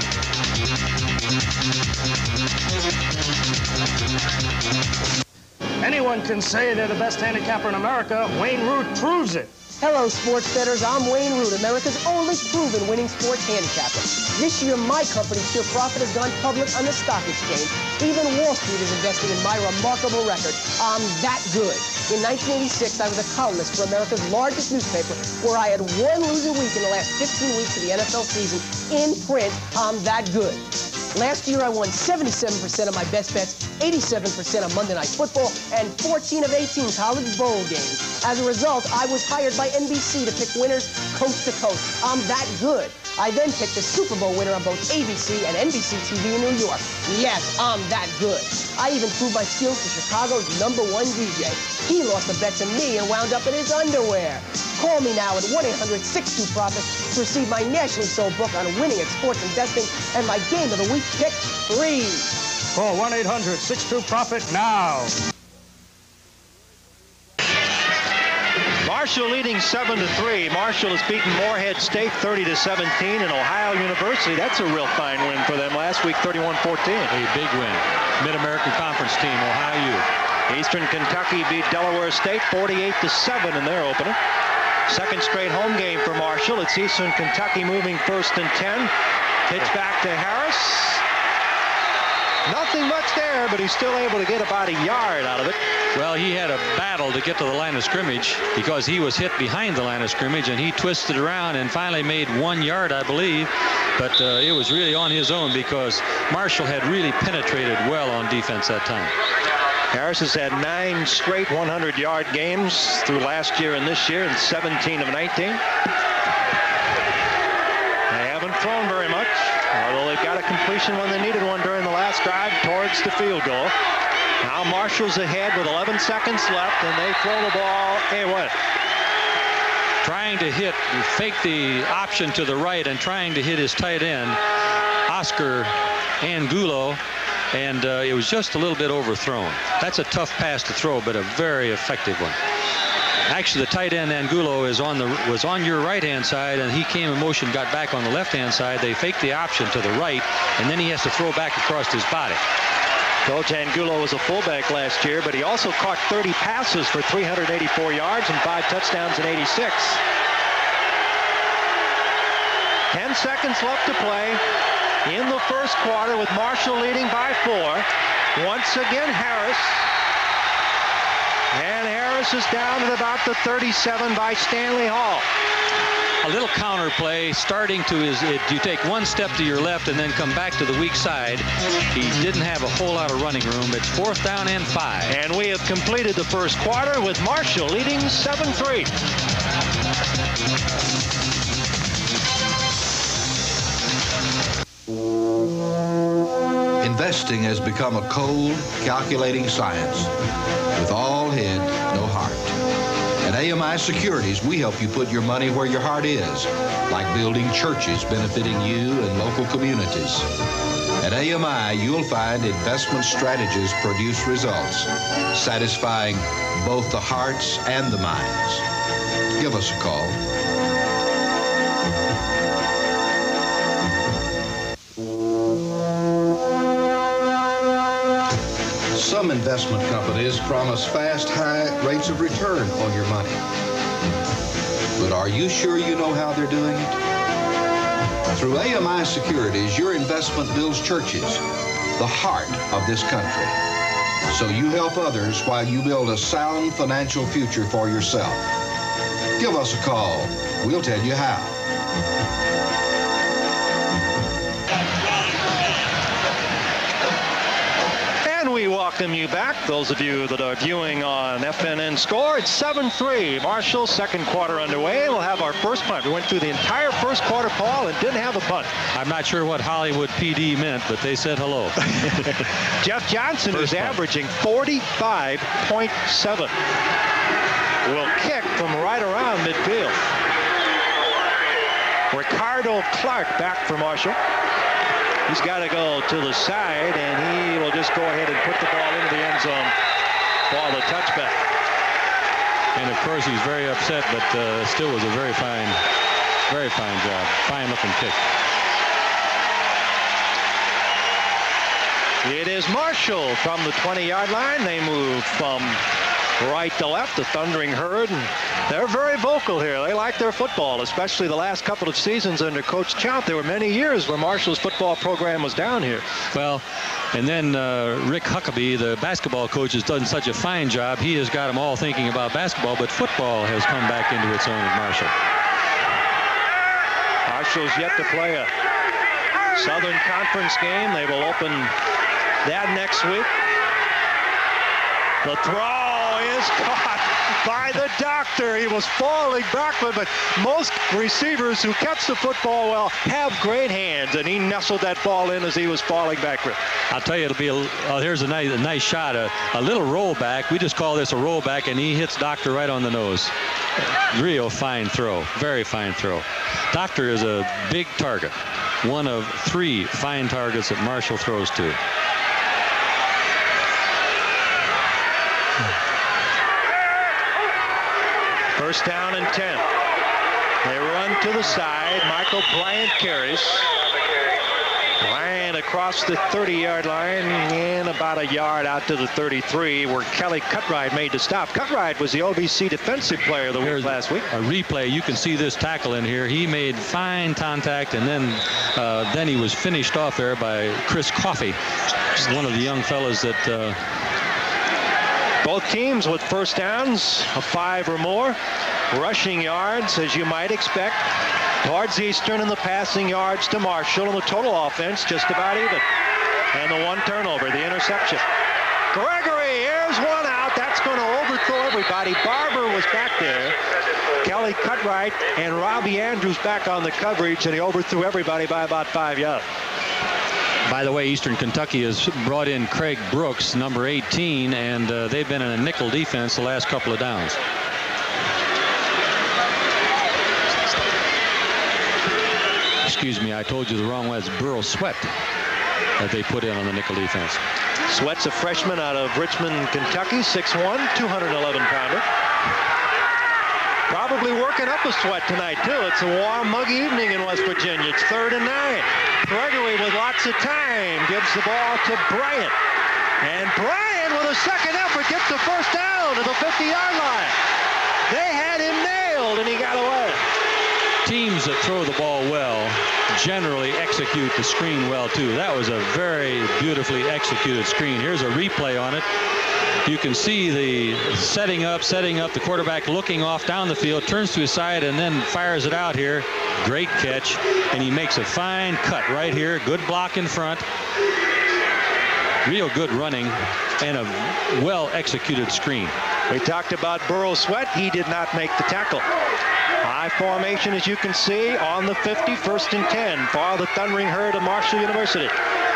Anyone can say they're the best handicapper in America. Wayne Root proves it. Hello, sports bettors. I'm Wayne Root, America's only proven winning sports handicapper. This year, my company, Pure Profit, has gone public on the stock exchange. Even Wall Street is investing in my remarkable record. I'm that good. In nineteen eighty-six, I was a columnist for America's largest newspaper, where I had one losing week in the last fifteen weeks of the N F L season. In print, I'm that good. Last year, I won seventy-seven percent of my best bets, eighty-seven percent of Monday Night Football, and fourteen of eighteen college bowl games. As a result, I was hired by N B C to pick winners coast to coast. I'm that good. I then picked the Super Bowl winner on both A B C and N B C T V in New York. Yes, I'm that good. I even proved my skills to Chicago's number one D J. He lost a bet to me and wound up in his underwear. Call me now at one eight hundred six two profit to receive my nationally sold book on winning at sports investing and my game of the week pick three. Call one eight hundred six two profit now. Marshall leading seven to three. Marshall has beaten Morehead State thirty to seventeen, and Ohio University, that's a real fine win for them last week, thirty-one fourteen. A big win. Mid-American Conference team, Ohio U. Eastern Kentucky beat Delaware State forty-eight to seven in their opener. Second straight home game for Marshall. It's Eastern Kentucky moving first and ten. Pitch back to Harris. Nothing much there, but he's still able to get about a yard out of it. Well, he had a battle to get to the line of scrimmage because he was hit behind the line of scrimmage, and he twisted around and finally made one yard, I believe. But uh, it was really on his own because Marshall had really penetrated well on defense that time. Harris has had nine straight hundred yard games through last year and this year, and seventeen of nineteen. They haven't thrown very much, although they've got a completion when they needed one during the last drive towards the field goal. Now Marshall's ahead with eleven seconds left, and they throw the ball away. Trying to hit, fake the option to the right and trying to hit his tight end, Oscar Angulo. and uh, it was just a little bit overthrown. That's a tough pass to throw, but a very effective one. Actually, the tight end Angulo is on the was on your right-hand side, and he came in motion, got back on the left-hand side. They faked the option to the right, and then he has to throw back across his body. Coach Angulo was a fullback last year, but he also caught thirty passes for three hundred eighty-four yards and five touchdowns in eighty-six. Ten seconds left to play in the first quarter with Marshall leading by four. Once again, Harris. And Harris is down at about the thirty-seven by Stanley Hall. A little counter play starting to his, it, you take one step to your left and then come back to the weak side. He didn't have a whole lot of running room. It's fourth down and five. And we have completed the first quarter with Marshall leading seven three. Investing has become a cold, calculating science. With all head, no heart. At A M I Securities, we help you put your money where your heart is, like building churches benefiting you and local communities. At A M I, you'll find investment strategies produce results, satisfying both the hearts and the minds. Give us a call. Some investment companies promise fast, high rates of return on your money. But are you sure you know how they're doing it? Through A M I Securities, your investment builds churches, the heart of this country. So you help others while you build a sound financial future for yourself. Give us a call. We'll tell you how. We welcome you back. Those of you that are viewing on F N N Score, it's seven three. Marshall, second quarter underway. We'll have our first punt. We went through the entire first quarter, Paul, and didn't have a punt. I'm not sure what Hollywood P D meant, but they said hello. Jeff Johnson, first who's punt. averaging forty-five point seven, will kick from right around midfield. Ricardo Clark back for Marshall. He's got to go to the side, and he will just go ahead and put the ball into the end zone. Ball the touchback. And of course, he's very upset, but uh, still was a very fine, very fine job. Fine looking kick. It is Marshall from the twenty-yard line. They move from right to left, the Thundering Herd, and they're very vocal here. They like their football, especially the last couple of seasons under Coach Chount. There were many years where Marshall's football program was down here. Well, and then uh, Rick Huckabee, the basketball coach, has done such a fine job. He has got them all thinking about basketball, but football has come back into its own at Marshall. Marshall's yet to play a Southern Conference game. They will open that next week. The throw is caught by the doctor. He was falling backward, but most receivers who catch the football well have great hands, and he nestled that ball in as he was falling backward. I'll tell you, it'll be a, oh, here's a nice, a nice shot, a, a little rollback. We just call this a rollback, and he hits Doctor right on the nose. Real fine throw, very fine throw. Doctor is a big target, one of three fine targets that Marshall throws to. First down and ten. They run to the side. Michael Bryant carries. Bryant across the thirty-yard line and about a yard out to the thirty-three, where Kelly Cutright made the stop. Cutright was the O V C Defensive Player of the Week last week. A replay. You can see this tackle in here. He made fine contact, and then uh, then he was finished off there by Chris Coffey, one of the young fellas that. Uh, Both teams with first downs of five or more. Rushing yards, as you might expect, towards Eastern, and the passing yards to Marshall, and the total offense just about even. And the one turnover, the interception. Gregory, here's one out. That's going to overthrow everybody. Barber was back there. Kelly Cutright and Robbie Andrews back on the coverage, and he overthrew everybody by about five yards. By the way, Eastern Kentucky has brought in Craig Brooks, number eighteen, and uh, they've been in a nickel defense the last couple of downs. Excuse me, I told you the wrong one. It's Burl Sweat. that they put in on the nickel defense. Sweat's a freshman out of Richmond, Kentucky, six one, two hundred eleven pounder. Probably working up a sweat tonight, too. It's a warm, muggy evening in West Virginia. It's third and nine. Gregory with lots of time gives the ball to Bryant. And Bryant, with a second effort, gets the first down to the fifty-yard line. They had him nailed, and he got away. Teams that throw the ball well generally execute the screen well, too. That was a very beautifully executed screen. Here's a replay on it. You can see the setting up, setting up, the quarterback looking off down the field, turns to his side, and then fires it out here. Great catch, and he makes a fine cut right here. Good block in front. Real good running and a well-executed screen. We talked about Burrow Sweat. He did not make the tackle. High formation, as you can see, on the fifty, first and ten for the Thundering Herd of Marshall University.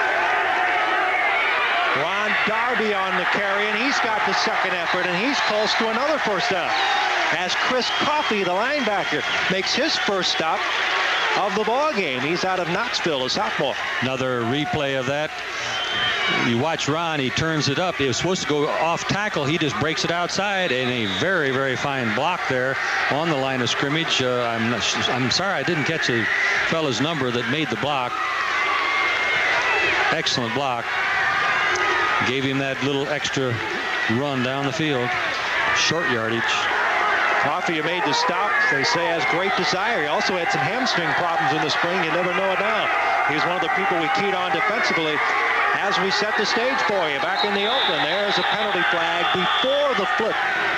Ron Darby on the carry, and he's got the second effort, and he's close to another first down. As Chris Coffey, the linebacker, makes his first stop of the ball game. He's out of Knoxville, a sophomore. Another replay of that. You watch Ron, he turns it up. It was supposed to go off tackle. He just breaks it outside, and a very, very fine block there on the line of scrimmage. Uh, I'm, not, I'm sorry I didn't catch the fella's number that made the block. Excellent block. Gave him that little extra run down the field. Short yardage. Coffey made the stop, they say, has great desire. He also had some hamstring problems in the spring. You never know it now. He's one of the people we keyed on defensively as we set the stage for you. Back in the open, there's a penalty flag before the flip.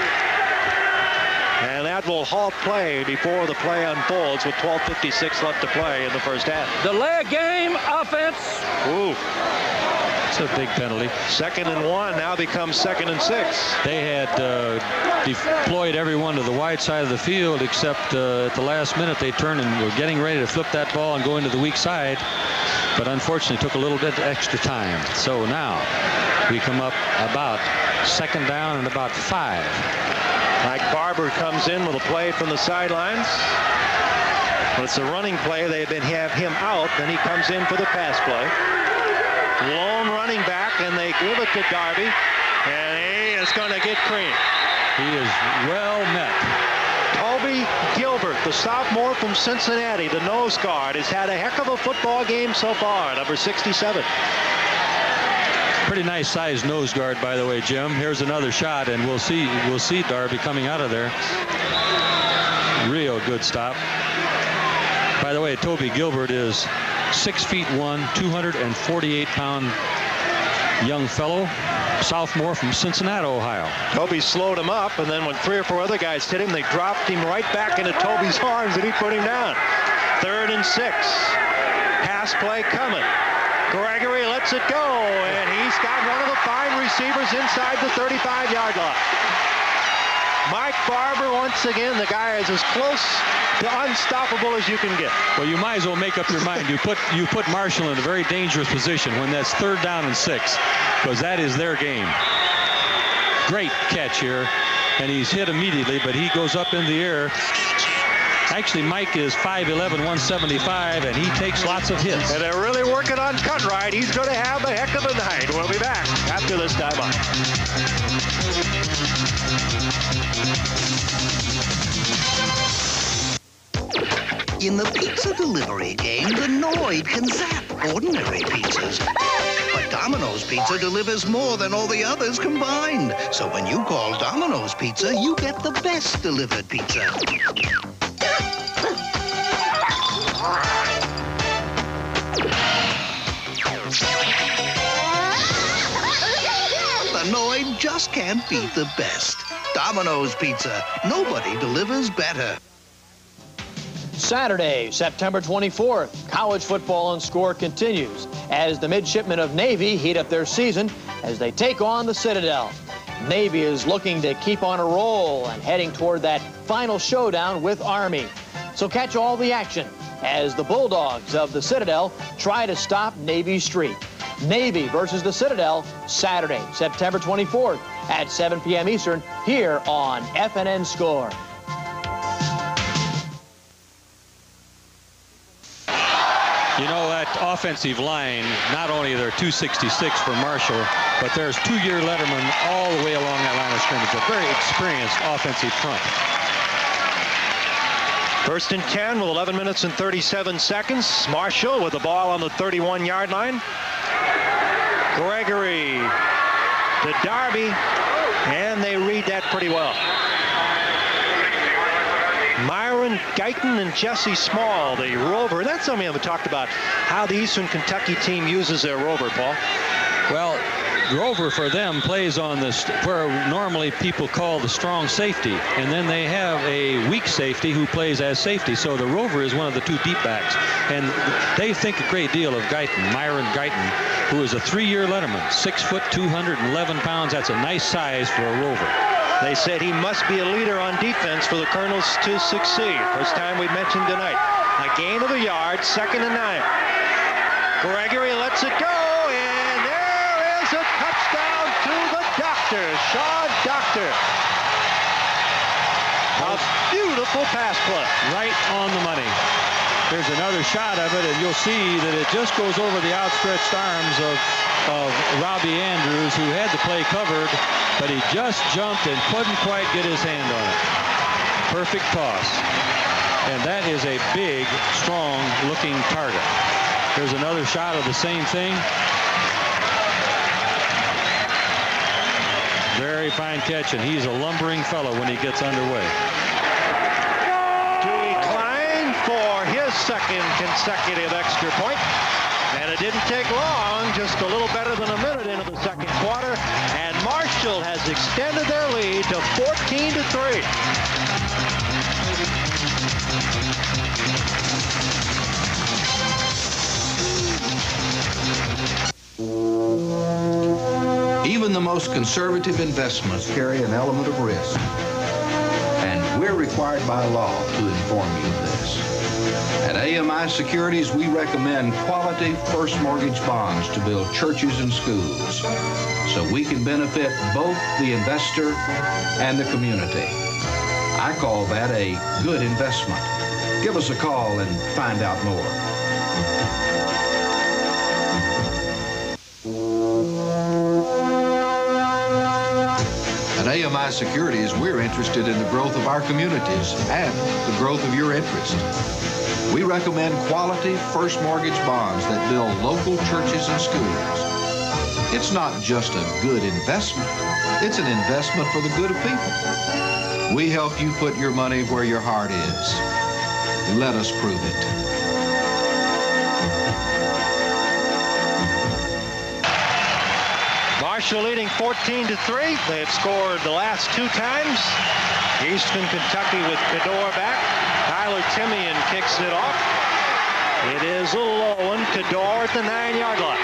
And that will halt play before the play unfolds with twelve fifty-six left to play in the first half. Delay game, offense. Ooh. It's a big penalty. Second and one now becomes second and six. They had uh, deployed everyone to the wide side of the field, except uh, at the last minute they turned and were getting ready to flip that ball and go into the weak side. But unfortunately took a little bit extra time. So now we come up about second down and about five. Mike Barber comes in with a play from the sidelines. Well, it's a running play. They've been have him out. Then he comes in for the pass play. Lone running back, and they give it to Darby, and he is going to get creamed. He is well met. Toby Gilbert, the sophomore from Cincinnati, the nose guard, has had a heck of a football game so far, number sixty-seven. Pretty nice sized nose guard, by the way, Jim. Here's another shot, and we'll see we'll see Darby coming out of there. Real good stop. By the way, Toby Gilbert is six feet one, two hundred forty-eight pound young fellow, sophomore from Cincinnati, Ohio. Toby slowed him up, and then when three or four other guys hit him, they dropped him right back into Toby's arms, and he put him down. Third and six. Pass play coming. Gregory lets it go, and he's got one of the fine receivers inside the thirty-five yard line. Mike Barber, once again, the guy is as close to unstoppable as you can get. Well, you might as well make up your mind. You put you put Marshall in a very dangerous position when that's third down and six, because that is their game. Great catch here, and he's hit immediately, but he goes up in the air. Actually, Mike is five eleven, one seventy-five, and he takes lots of hits. And they're really working on Cutright. He's going to have a heck of a night. We'll be back after this time on. In the pizza delivery game, the Noid can zap ordinary pizzas. But Domino's Pizza delivers more than all the others combined. So when you call Domino's Pizza, you get the best delivered pizza. The Noid just can't beat the best. Domino's Pizza. Nobody delivers better. Saturday, September twenty-fourth, college football on Score continues as the midshipmen of Navy heat up their season as they take on the Citadel. Navy is looking to keep on a roll and heading toward that final showdown with Army. So catch all the action as the Bulldogs of the Citadel try to stop Navy's streak. Navy versus the Citadel, Saturday, September twenty-fourth at seven p m Eastern here on F N N Score. You know, that offensive line, not only there are two sixty-six for Marshall, but there's two-year letterman all the way along that line of scrimmage. A very experienced offensive front. First and ten with eleven minutes and thirty-seven seconds. Marshall with the ball on the thirty-one yard line. Gregory to Darby, and they read that pretty well. Myron Guyton and Jesse Small, the rover. That's something we haven't talked about, how the Eastern Kentucky team uses their rover, Paul. Well, rover for them plays on this where normally people call the strong safety, and then they have a weak safety who plays as safety. So the rover is one of the two deep backs, and they think a great deal of Guyton, Myron Guyton, who is a three-year letterman, six foot, two hundred eleven pounds. That's a nice size for a rover. They said he must be a leader on defense for the Colonels to succeed. First time we mentioned tonight. A gain of a yard, second and nine. Gregory lets it go, and there is a touchdown to the Doctor, Sean Doctor. A beautiful pass play. Right on the money. There's another shot of it, and you'll see that it just goes over the outstretched arms of, of Robbie Andrews, who had the play covered, but he just jumped and couldn't quite get his hand on it. Perfect toss. And that is a big, strong-looking target. Here's another shot of the same thing. Very fine catch, and he's a lumbering fellow when he gets underway. Dewey Klein for his second consecutive extra point. And it didn't take long, just a little better than a minute into the second quarter. And Marshall has extended their lead to fourteen to three. Even the most conservative investments carry an element of risk. And we're required by law to inform you of this. At A M I Securities, we recommend quality first mortgage bonds to build churches and schools so we can benefit both the investor and the community. I call that a good investment. Give us a call and find out more. At A M I Securities, we're interested in the growth of our communities and the growth of your interest. We recommend quality first mortgage bonds that build local churches and schools. It's not just a good investment, it's an investment for the good of people. We help you put your money where your heart is. Let us prove it. Marshall leading fourteen to three. They have scored the last two times. Eastern Kentucky with Cador back. Tyler Timian kicks it off. It is a low one. Cador at the nine-yard line.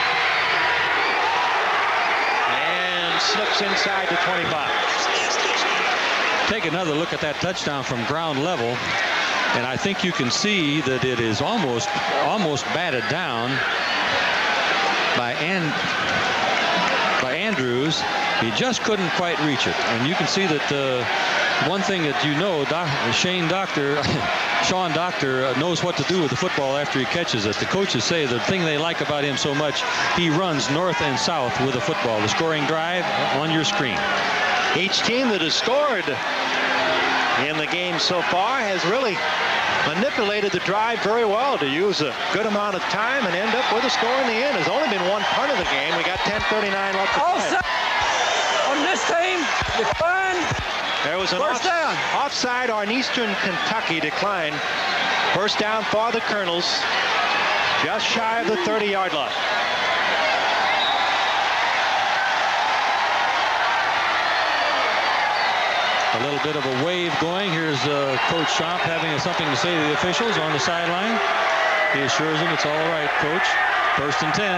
And slips inside the twenty-five. Take another look at that touchdown from ground level, and I think you can see that it is almost almost batted down by and by Andrews. He just couldn't quite reach it, and you can see that the one thing that you know, Doc, Shane Doctor, Sean Doctor knows what to do with the football after he catches it. The coaches say the thing they like about him so much, he runs north and south with the football. The scoring drive on your screen. Each team that has scored in the game so far has really manipulated the drive very well to use a good amount of time and end up with a score in the end. There's only been one punt of the game. We got ten thirty-nine left to play. On this team, decline. There was an First off down. offside on Eastern Kentucky decline. First down for the Colonels, just shy of the thirty-yard line. A little bit of a wave going. Here's uh, Coach Schomp having something to say to the officials on the sideline. He assures them it's all right, Coach. First and ten.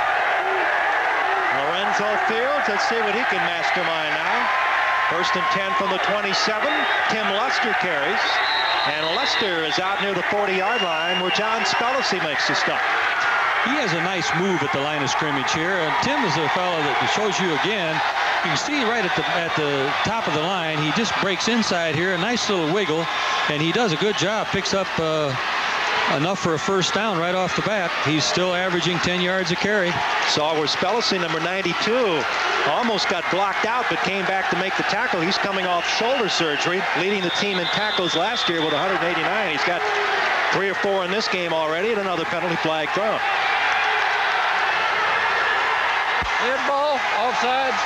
Lorenzo Fields, let's see what he can mastermind now. First and ten from the twenty-seven. Tim Lester carries. And Lester is out near the forty-yard line where John Spellacy makes the stop. He has a nice move at the line of scrimmage here. And Tim is a fellow that shows you again. You can see right at the at the top of the line, he just breaks inside here, a nice little wiggle, and he does a good job. Picks up uh, enough for a first down right off the bat. He's still averaging ten yards a carry. Saw where Spellacy, number ninety-two, almost got blocked out, but came back to make the tackle. He's coming off shoulder surgery, leading the team in tackles last year with one hundred eighty-nine. He's got three or four in this game already, and another penalty flag thrown. Dead ball, offside.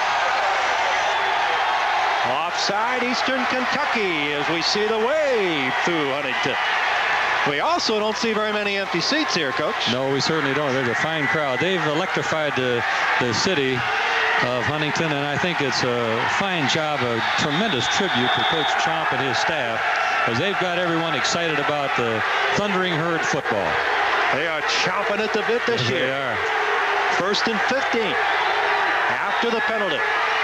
Offside, Eastern Kentucky, as we see the wave through Huntington. We also don't see very many empty seats here, Coach. No, we certainly don't. There's a fine crowd. They've electrified the, the city of Huntington, and I think it's a fine job, a tremendous tribute to Coach Chomp and his staff, as they've got everyone excited about the Thundering Herd football. They are chomping at the bit this yes, year. They are. First and fifteen after the penalty.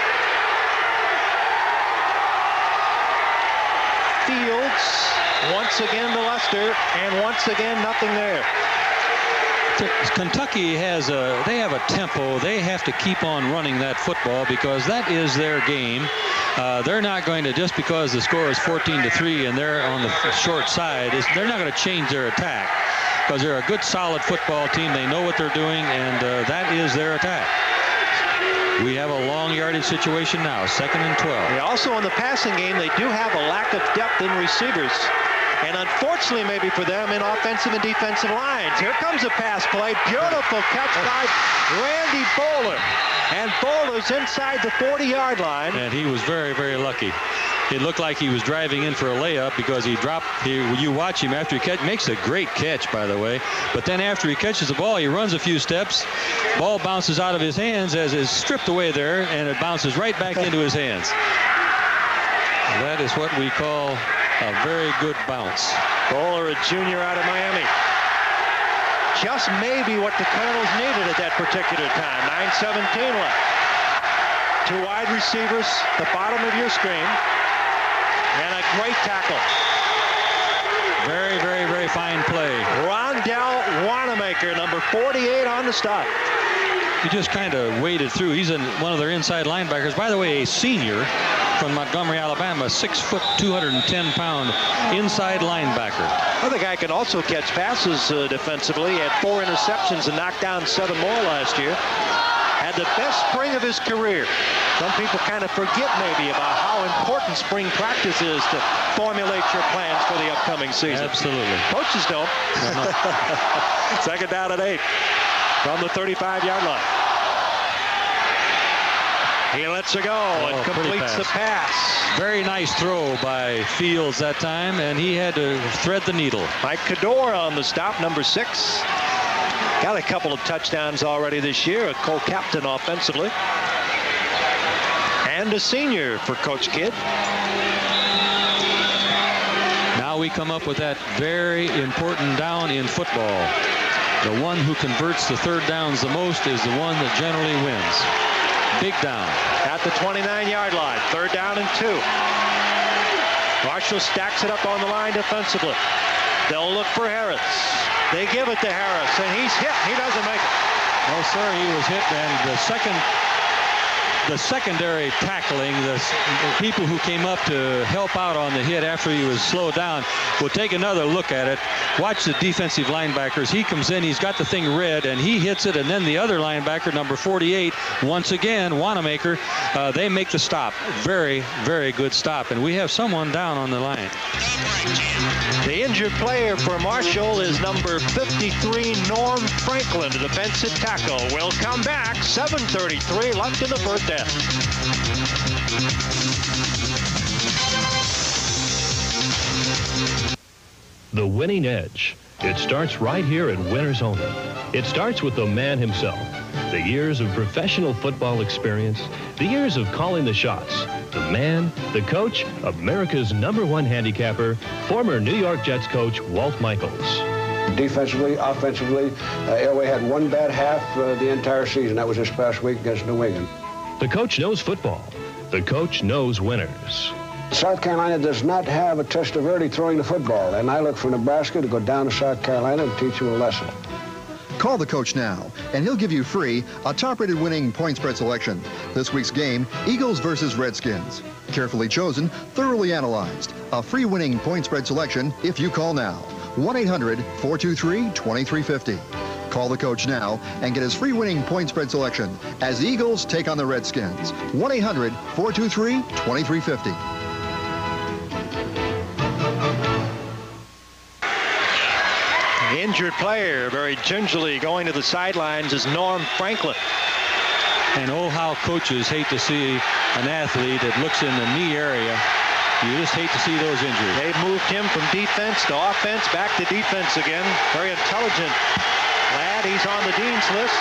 Fields once again to Lester, and once again nothing there. Kentucky has a, they have a tempo. They have to keep on running that football because that is their game. Uh, they're not going to, just because the score is fourteen to three and they're on the short side, is they're not going to change their attack because they're a good, solid football team. They know what they're doing, and uh, that is their attack. We have a long yardage situation now, second and twelve. Yeah, also in the passing game, they do have a lack of depth in receivers. And unfortunately, maybe for them, in offensive and defensive lines. Here comes a pass play. Beautiful catch by Randy Bowler. And Bowler's inside the forty-yard line. And he was very, very lucky. It looked like he was driving in for a layup because he dropped. He, you watch him after he catch, makes a great catch, by the way. But then after he catches the ball, he runs a few steps. Ball bounces out of his hands as is stripped away there, and it bounces right back into his hands. That is what we call a very good bounce. Bowler, a junior out of Miami. Just maybe what the Colonels needed at that particular time. nine seventeen left. Two wide receivers, the bottom of your screen. And a great tackle. Very, very, very fine play. Rondell Wanamaker, number forty-eight on the stop. He just kind of waded through. He's in one of their inside linebackers. By the way, a senior from Montgomery, Alabama, six foot, two hundred ten pound inside linebacker. Well, the guy can also catch passes uh, defensively. He had four interceptions and knocked down seven more last year. Had the best spring of his career. Some people kind of forget maybe about how important spring practice is to formulate your plans for the upcoming season. Absolutely. Coaches don't. Second down at eight from the thirty-five yard line. He lets her go oh, and completes the pass. Very nice throw by Fields that time, and he had to thread the needle. Mike Cador on the stop, number six. Got a couple of touchdowns already this year, a co-captain offensively. And a senior for Coach Kidd. Now we come up with that very important down in football. The one who converts the third downs the most is the one that generally wins. Big down. At the twenty-nine yard line, third down and two. Marshall stacks it up on the line defensively. They'll look for Harris. They give it to Harris, and he's hit. He doesn't make it. No, sir, he was hit, and the second, the secondary tackling, the, the people who came up to help out on the hit after he was slowed down will take another look at it. Watch the defensive linebackers. He comes in, he's got the thing red, and he hits it, and then the other linebacker, number forty-eight, once again, Wanamaker, uh, they make the stop. Very, very good stop, and we have someone down on the line. The injured player for Marshall is number fifty-three, Norm Franklin, the defensive tackle. Will come back, seven thirty-three left in the first half. The winning edge. It starts right here at Winners Only. It starts with the man himself. The years of professional football experience, the years of calling the shots. The man, the coach, America's number one handicapper, former New York Jets coach Walt Michaels. Defensively, offensively, uh, Elway had one bad half uh, the entire season. That was this past week against New England. The coach knows football. The coach knows winners. South Carolina does not have a Testaverde throwing the football, and I look for Nebraska to go down to South Carolina and teach you a lesson. Call the coach now, and he'll give you free a top-rated winning point spread selection. This week's game, Eagles versus Redskins. Carefully chosen, thoroughly analyzed. A free winning point spread selection if you call now. one eight hundred, four two three, two three five zero. Call the coach now and get his free winning point spread selection as the Eagles take on the Redskins. one eight hundred, four two three, two three five zero. Injured player very gingerly going to the sidelines is Norm Franklin. And oh, how coaches hate to see an athlete that looks in the knee area. You just hate to see those injuries. They've moved him from defense to offense, back to defense again. Very intelligent lad. He's on the Dean's list.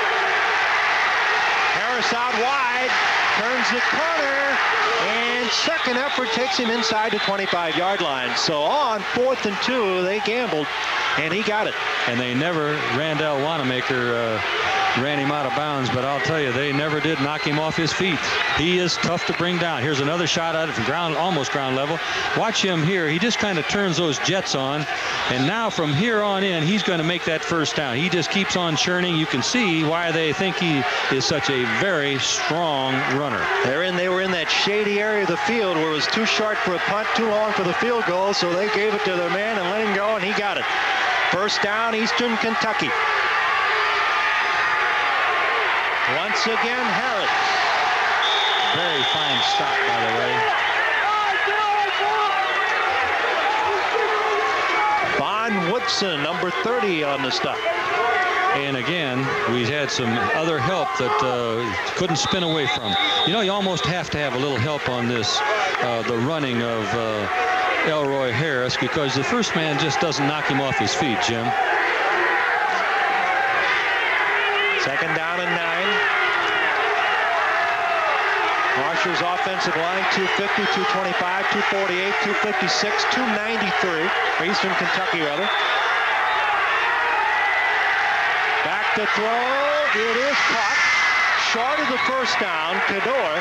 Harris out wide, turns the corner, and second effort takes him inside the twenty-five yard line. So on fourth and two, they gambled, and he got it. And they never, Randall Wanamaker uh, ran him out of bounds, but I'll tell you, they never did knock him off his feet. He is tough to bring down. Here's another shot at it from ground, almost ground level. Watch him here. He just kind of turns those jets on, and now from here on in, he's going to make that first down. He just keeps on churning. You can see why they think he is such a very strong runner. They're in, they were in that shady area of the field where it was too short for a punt, too long for the field goal, so they gave it to their man and let him go, and he got it. First down, Eastern Kentucky. Once again, Harris. Very fine stop, by the way. Von Woodson, number thirty on the stop. And again, we had some other help that uh, couldn't spin away from. You know, you almost have to have a little help on this, uh, the running of uh, Elroy Harris, because the first man just doesn't knock him off his feet, Jim. Second down and nine. Marshall's offensive line, two fifty, two twenty-five, two forty-eight, two fifty-six, two ninety-three. Eastern Kentucky, rather. Back to throw. It is caught. Short of the first down. Kador.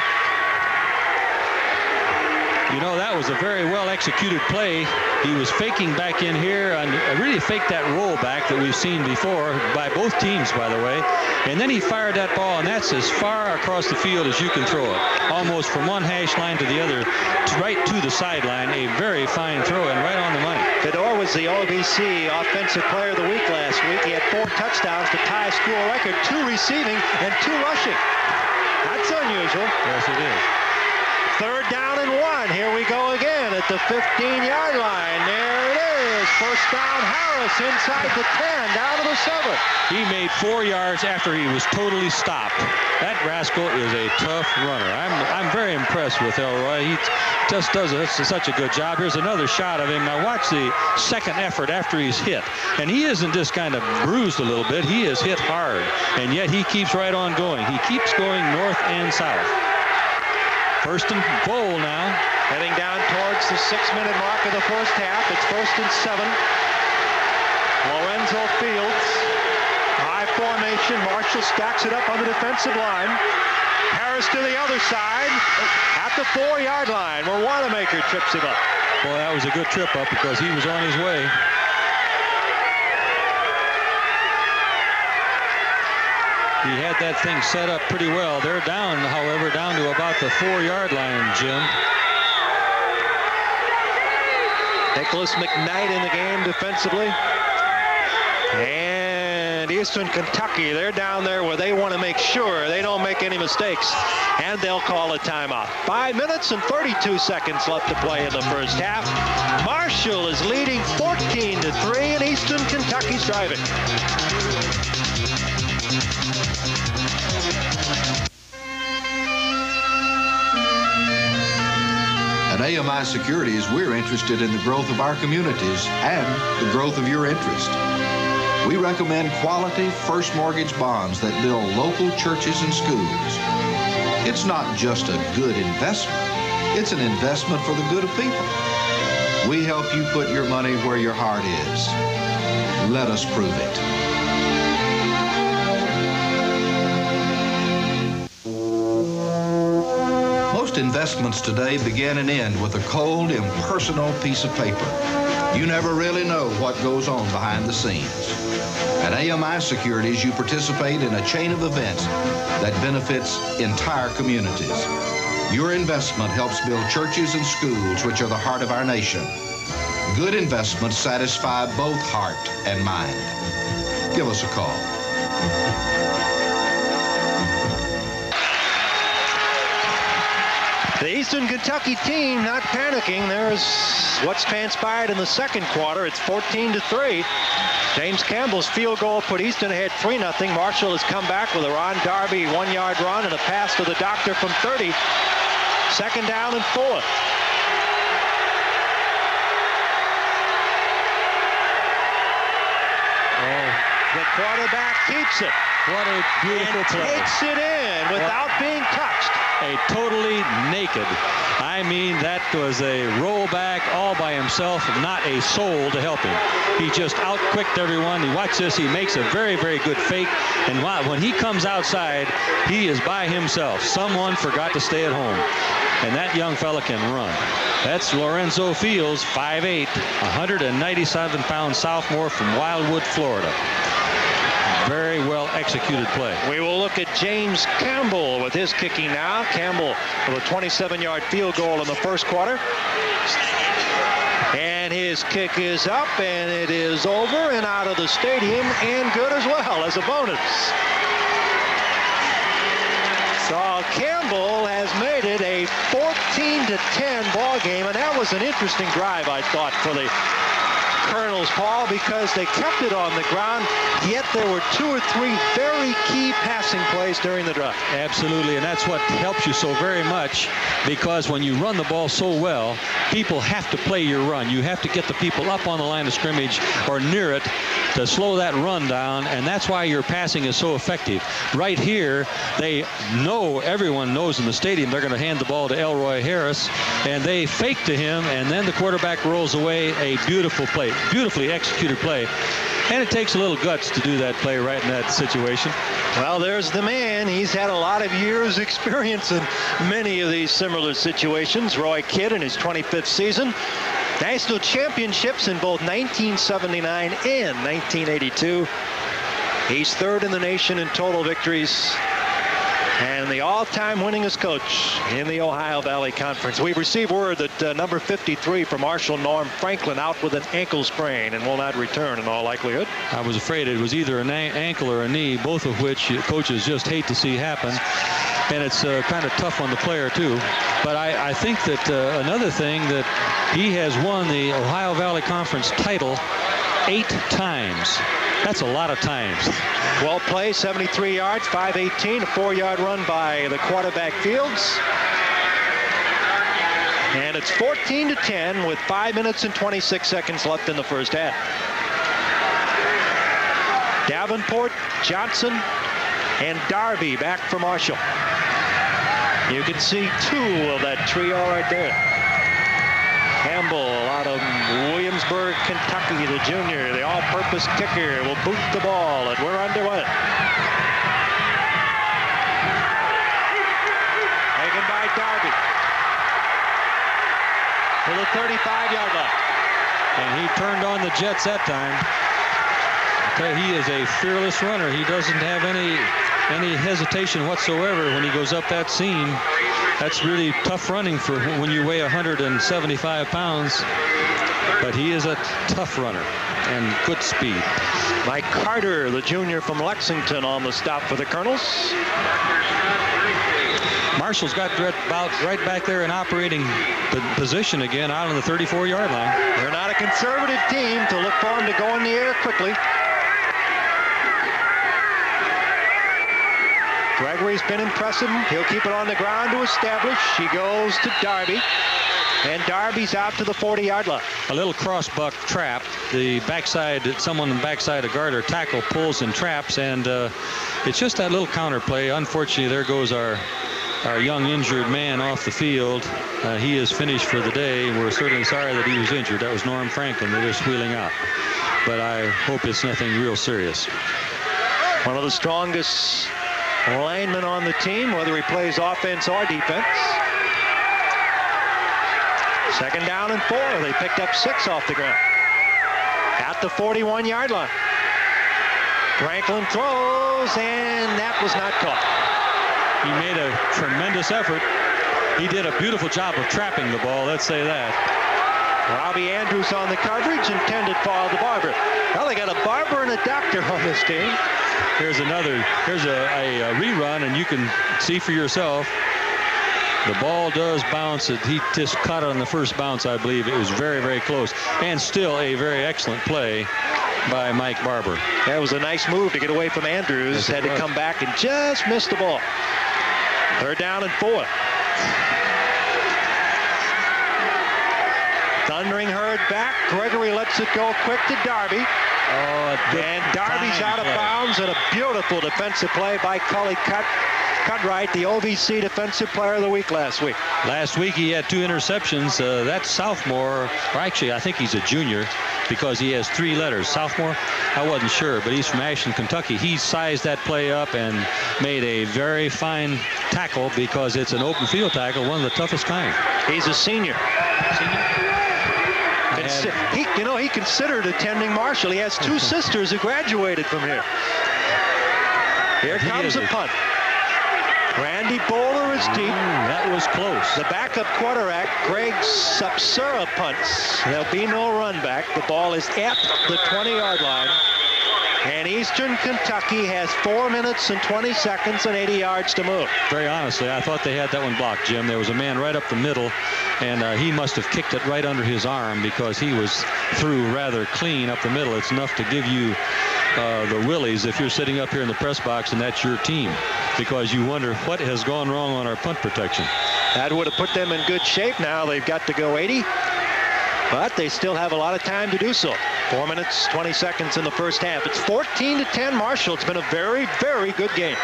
You know, that was a very well executed play. He was faking back in here and really faked that roll back that we've seen before by both teams, by the way. And then he fired that ball, and that's as far across the field as you can throw it. Almost from one hash line to the other, right to the sideline. A very fine throw and right on the money. Kador was the O B C Offensive Player of the Week last week. He had four touchdowns to tie a school record, two receiving and two rushing. That's unusual. Yes, it is. Third down and one. Here we go again at the fifteen yard line. There it is. First down, Harris inside the ten, down to the seven. He made four yards after he was totally stopped. That rascal is a tough runner. I'm I'm very impressed with Elroy. He just does a, such a good job. Here's another shot of him. Now watch the second effort after he's hit. And he isn't just kind of bruised a little bit. He is hit hard. And yet he keeps right on going. He keeps going north and south. First and goal now. Heading down towards the six-minute mark of the first half. It's first and seven. Lorenzo Fields. High formation. Marshall stacks it up on the defensive line. Harris to the other side at the four-yard line where Wanamaker trips him up. Boy, that was a good trip up because he was on his way. He had that thing set up pretty well. They're down, however, down to about the four-yard line, Jim. Nicholas McKnight in the game defensively. And Eastern Kentucky, they're down there where they want to make sure they don't make any mistakes. And they'll call a timeout. Five minutes and thirty-two seconds left to play in the first half. Marshall is leading fourteen to three, and Eastern Kentucky's driving. At A M I Securities, we're interested in the growth of our communities and the growth of your interest. We recommend quality first mortgage bonds that build local churches and schools. It's not just a good investment, it's an investment for the good of people. We help you put your money where your heart is. Let us prove it. Most investments today begin and end with a cold, impersonal piece of paper. You never really know what goes on behind the scenes. At A M I Securities, you participate in a chain of events that benefits entire communities. Your investment helps build churches and schools, which are the heart of our nation. Good investments satisfy both heart and mind. Give us a call. The Eastern Kentucky team not panicking. There's what's transpired in the second quarter. It's fourteen to three. James Campbell's field goal put Eastern ahead three nothing. Marshall has come back with a Ron Darby one-yard run and a pass to the doctor from thirty. Second down and four. Oh, the quarterback keeps it. What a beautiful and play. Takes it in without what? being touched. A totally naked. I mean, that was a rollback all by himself, not a soul to help him. He just out-quicked everyone. You watch this, he makes a very, very good fake. And when he comes outside, he is by himself. Someone forgot to stay at home. And that young fella can run. That's Lorenzo Fields, five eight, one hundred ninety-seven pound sophomore from Wildwood, Florida. Very well executed play. We will look at James Campbell with his kicking now. Campbell with a twenty-seven yard field goal in the first quarter. And his kick is up, and it is over and out of the stadium, and good as well as a bonus. So Campbell has made it a fourteen to ten ball game, and that was an interesting drive, I thought, for the Colonels, Paul, because they kept it on the ground, yet there were two or three very key passing plays during the drive. Absolutely, and that's what helps you so very much, because when you run the ball so well, people have to play your run. You have to get the people up on the line of scrimmage or near it to slow that run down, and that's why your passing is so effective. Right here, they know, everyone knows in the stadium they're going to hand the ball to Elroy Harris, and they fake to him, and then the quarterback rolls away. A beautiful play, beautifully executed play, and it takes a little guts to do that play right in that situation. Well, there's the man. He's had a lot of years experience in many of these similar situations. Roy Kidd in his twenty-fifth season. National championships in both nineteen seventy-nine and nineteen eighty-two. He's third in the nation in total victories and the all-time winningest coach in the Ohio Valley Conference. We've received word that uh, number fifty-three for Marshall, Norm Franklin, out with an ankle sprain and will not return in all likelihood. I was afraid it was either an ankle or a knee, both of which coaches just hate to see happen. And it's uh, kind of tough on the player, too. But I, I think that uh, another thing that he has won the Ohio Valley Conference title eight times. That's a lot of times. Well played, seventy-three yards, five eighteen, a four-yard run by the quarterback Fields. And it's fourteen to ten with five minutes and twenty-six seconds left in the first half. Davenport, Johnson, and Darby back for Marshall. You can see two of that trio right there. Campbell out of Williamsburg, Kentucky, the junior, the all-purpose kicker, will boot the ball, and we're underway. Taken by Darby to the thirty-five yard line. And he turned on the Jets that time. Okay, he is a fearless runner. He doesn't have any any hesitation whatsoever when he goes up that seam. That's really tough running for when you weigh one hundred seventy-five pounds. But he is a tough runner and good speed. Mike Carter, the junior from Lexington, on the stop for the Colonels. Marshall's got about right back there in operating position again out on the thirty-four yard line. They're not a conservative team to look for him to go in the air quickly. Gregory's been impressive. He'll keep it on the ground to establish. He goes to Darby. And Darby's out to the forty yard line. A little cross buck trap. The backside, someone on the backside of guard or tackle pulls and traps, and uh, it's just that little counter play. Unfortunately, there goes our our young injured man off the field. Uh, he is finished for the day. We're certainly sorry that he was injured. That was Norm Franklin that is wheeling out. But I hope it's nothing real serious. One of the strongest linemen on the team, whether he plays offense or defense. Second down and four. They picked up six off the ground. At the forty-one yard line. Franklin throws, and that was not caught. He made a tremendous effort. He did a beautiful job of trapping the ball, let's say that. Robbie Andrews on the coverage, intended foul to Barber. Well, they got a barber and a doctor on this team. Here's another, here's a, a, a rerun, and you can see for yourself. The ball does bounce. It, he just caught it on the first bounce, I believe. It was very, very close. And still a very excellent play by Mike Barber. That was a nice move to get away from Andrews. Yes, Had to was. come back and just missed the ball. Third down and four. Thundering Herd back. Gregory lets it go quick to Darby. Oh, and Darby's out of play. bounds, and a beautiful defensive play by Cully Cut. Cutright, the O V C Defensive Player of the Week last week. Last week he had two interceptions. Uh, that sophomore, or actually I think he's a junior because he has three letters. Sophomore? I wasn't sure, but he's from Ashland, Kentucky. He sized that play up and made a very fine tackle because it's an open field tackle, one of the toughest kind. He's a senior. Consi he, you know, he considered attending Marshall. He has two sisters who graduated from here. Here comes a punt. Randy Bowler is deep. Mm, that was close. The backup quarterback, Greg Sapsura, punts. There'll be no run back. The ball is at the twenty-yard line. And Eastern Kentucky has four minutes and twenty seconds and eighty yards to move. Very honestly, I thought they had that one blocked, Jim. There was a man right up the middle, and uh, he must have kicked it right under his arm because he was through rather clean up the middle. It's enough to give you uh, the willies if you're sitting up here in the press box and that's your team, because you wonder what has gone wrong on our punt protection. That would have put them in good shape. Now they've got to go eighty, but they still have a lot of time to do so. Four minutes, twenty seconds in the first half. It's fourteen to ten Marshall. It's been a very, very good game.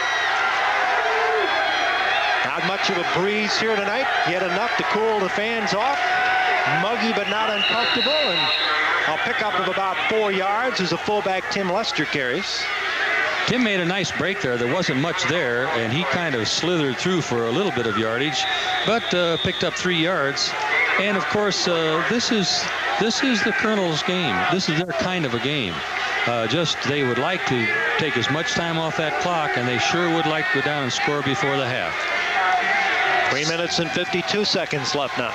Not much of a breeze here tonight, yet enough to cool the fans off. Muggy but not uncomfortable, and a pickup of about four yards as a fullback Tim Lester carries. Tim made a nice break there. There wasn't much there, and he kind of slithered through for a little bit of yardage, but uh, picked up three yards. And of course, uh, this is this is the Colonel's game. This is their kind of a game. Uh, just they would like to take as much time off that clock, and they sure would like to go down and score before the half. Three minutes and fifty-two seconds left now.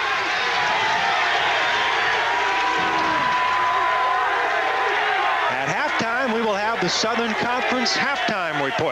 At halftime, we will have the Southern Conference halftime report.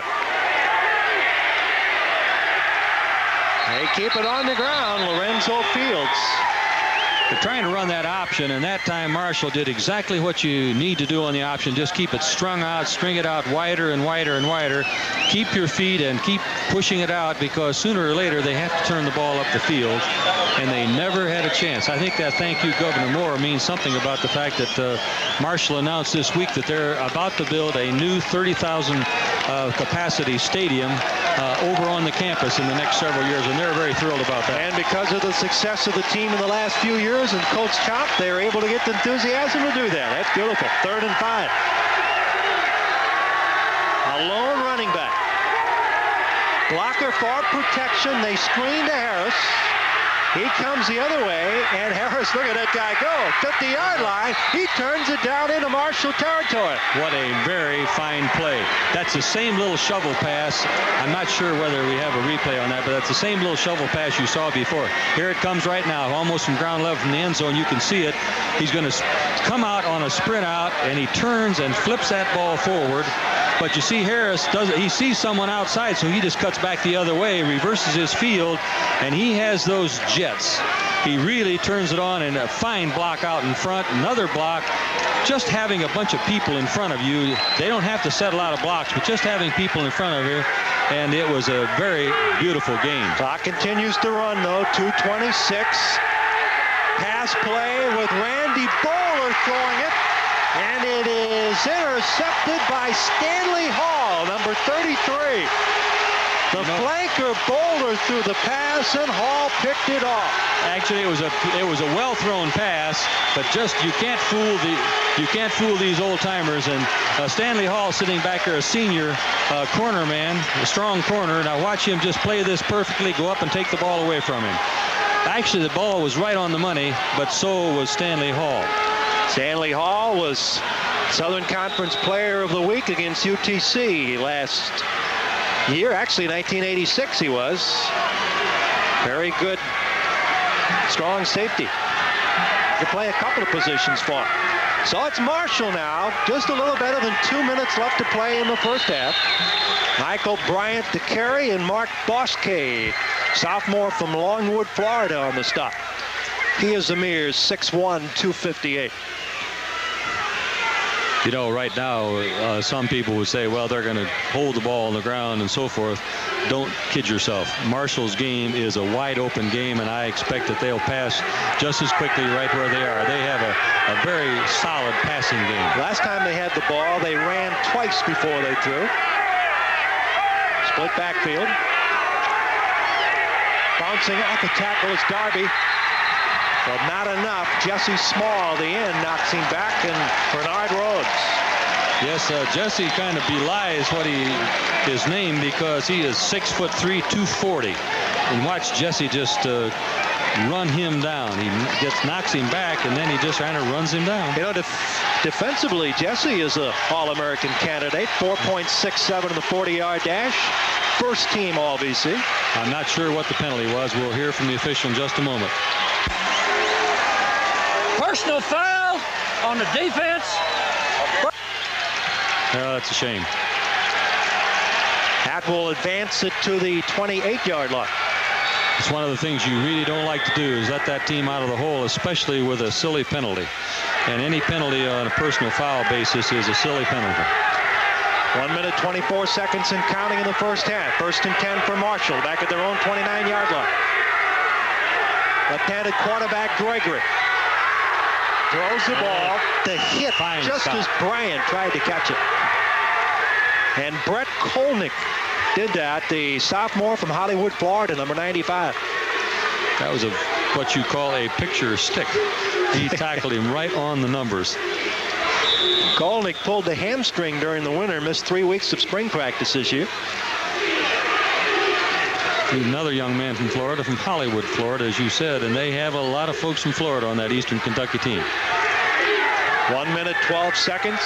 They keep it on the ground, Lorenzo Fields. They're trying to run that option, and that time Marshall did exactly what you need to do on the option. Just keep it strung out, string it out wider and wider and wider. Keep your feet and keep pushing it out, because sooner or later they have to turn the ball up the field, and they never had a chance. I think that thank you, Governor Moore, means something about the fact that uh, Marshall announced this week that they're about to build a new thirty thousand uh, capacity stadium uh, over on the campus in the next several years, and they're very thrilled about that. And because of the success of the team in the last few years and Coach Chop, they are able to get the enthusiasm to do that. That's beautiful. Third and five. A lone running back. Blocker for protection. They screen to Harris. He comes the other way, and Harris, look at that guy go. fifty-yard line. He turns it down into Marshall territory. What a very fine play. That's the same little shovel pass. I'm not sure whether we have a replay on that, but that's the same little shovel pass you saw before. Here it comes right now, almost from ground level from the end zone. You can see it. He's going to come out on a sprint out, and he turns and flips that ball forward. But you see Harris does it. He sees someone outside, so he just cuts back the other way, reverses his field, and he has those jets. He really turns it on, and a fine block out in front, another block. Just having a bunch of people in front of you, they don't have to set a lot of blocks, but just having people in front of you, and it was a very beautiful game. Clock continues to run, though. two twenty-six. Pass play with Randy Bowler throwing it. And it is intercepted by Stanley Hall, number thirty-three. The you know, flanker Bowler threw the pass, and Hall picked it off. Actually, it was a it was a well-thrown pass, but just you can't fool the you can't fool these old timers. And uh, Stanley Hall sitting back there, a senior uh, corner man, a strong corner. Now watch him just play this perfectly, go up and take the ball away from him. Actually, the ball was right on the money, but so was Stanley Hall. Stanley Hall was Southern Conference Player of the Week against U T C last year. Actually, nineteen eighty-six he was. Very good, strong safety. could play a couple of positions for. So it's Marshall now, just a little better than two minutes left to play in the first half. Michael Bryant to carry and Mark Bosque, sophomore from Longwood, Florida, on the stop. He is a mere six one, two fifty-eight. You know, right now, uh, some people would say, well, they're going to hold the ball on the ground and so forth. Don't kid yourself. Marshall's game is a wide open game, and I expect that they'll pass just as quickly right where they are. They have a, a very solid passing game. Last time they had the ball, they ran twice before they threw. Split backfield. Bouncing off the tackle is Darby. But not enough. Jesse Small, the end, knocks him back, and Bernard Rhodes. Yes, uh, Jesse kind of belies what he his name because he is six foot three, two forty. And watch Jesse just uh, run him down. He gets knocks him back, and then he just kind of runs him down. You know, def defensively, Jesse is a All-American candidate. four point six seven in the forty-yard dash. First team All V C. I'm not sure what the penalty was. We'll hear from the official in just a moment. Personal foul on the defense. Oh, that's a shame. That will advance it to the twenty-eight yard line. It's one of the things you really don't like to do is let that team out of the hole, especially with a silly penalty. And any penalty on a personal foul basis is a silly penalty. One minute, twenty-four seconds and counting in the first half. First and ten for Marshall, back at their own twenty-nine yard line. Left-handed quarterback Gregory throws the ball to hit Fine just stop. as Bryant tried to catch it. And Brett Kolnick did that, the sophomore from Hollywood, Florida, number ninety-five. That was a what you call a picture stick. He tackled him right on the numbers. Kolnick pulled the hamstring during the winter, missed three weeks of spring practice this year. Another young man from Florida, from Hollywood, Florida, as you said, and they have a lot of folks from Florida on that Eastern Kentucky team. One minute, twelve seconds.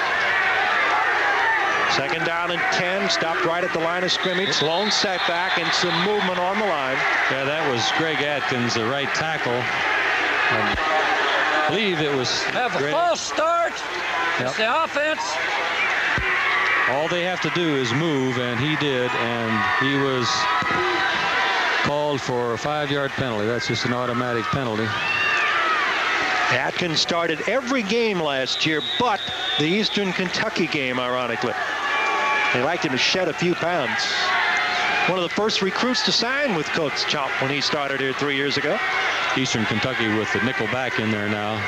Second down and ten, stopped right at the line of scrimmage. Lone setback and some movement on the line. Yeah, that was Greg Atkins, the right tackle. Um, I believe it was. Have a false start. It's yep. the offense. All they have to do is move, and he did, and he was called for a five-yard penalty. That's just an automatic penalty. Atkins started every game last year, but the Eastern Kentucky game, ironically. They liked him to shed a few pounds. One of the first recruits to sign with Coach Chomp when he started here three years ago. Eastern Kentucky with the nickel back in there now.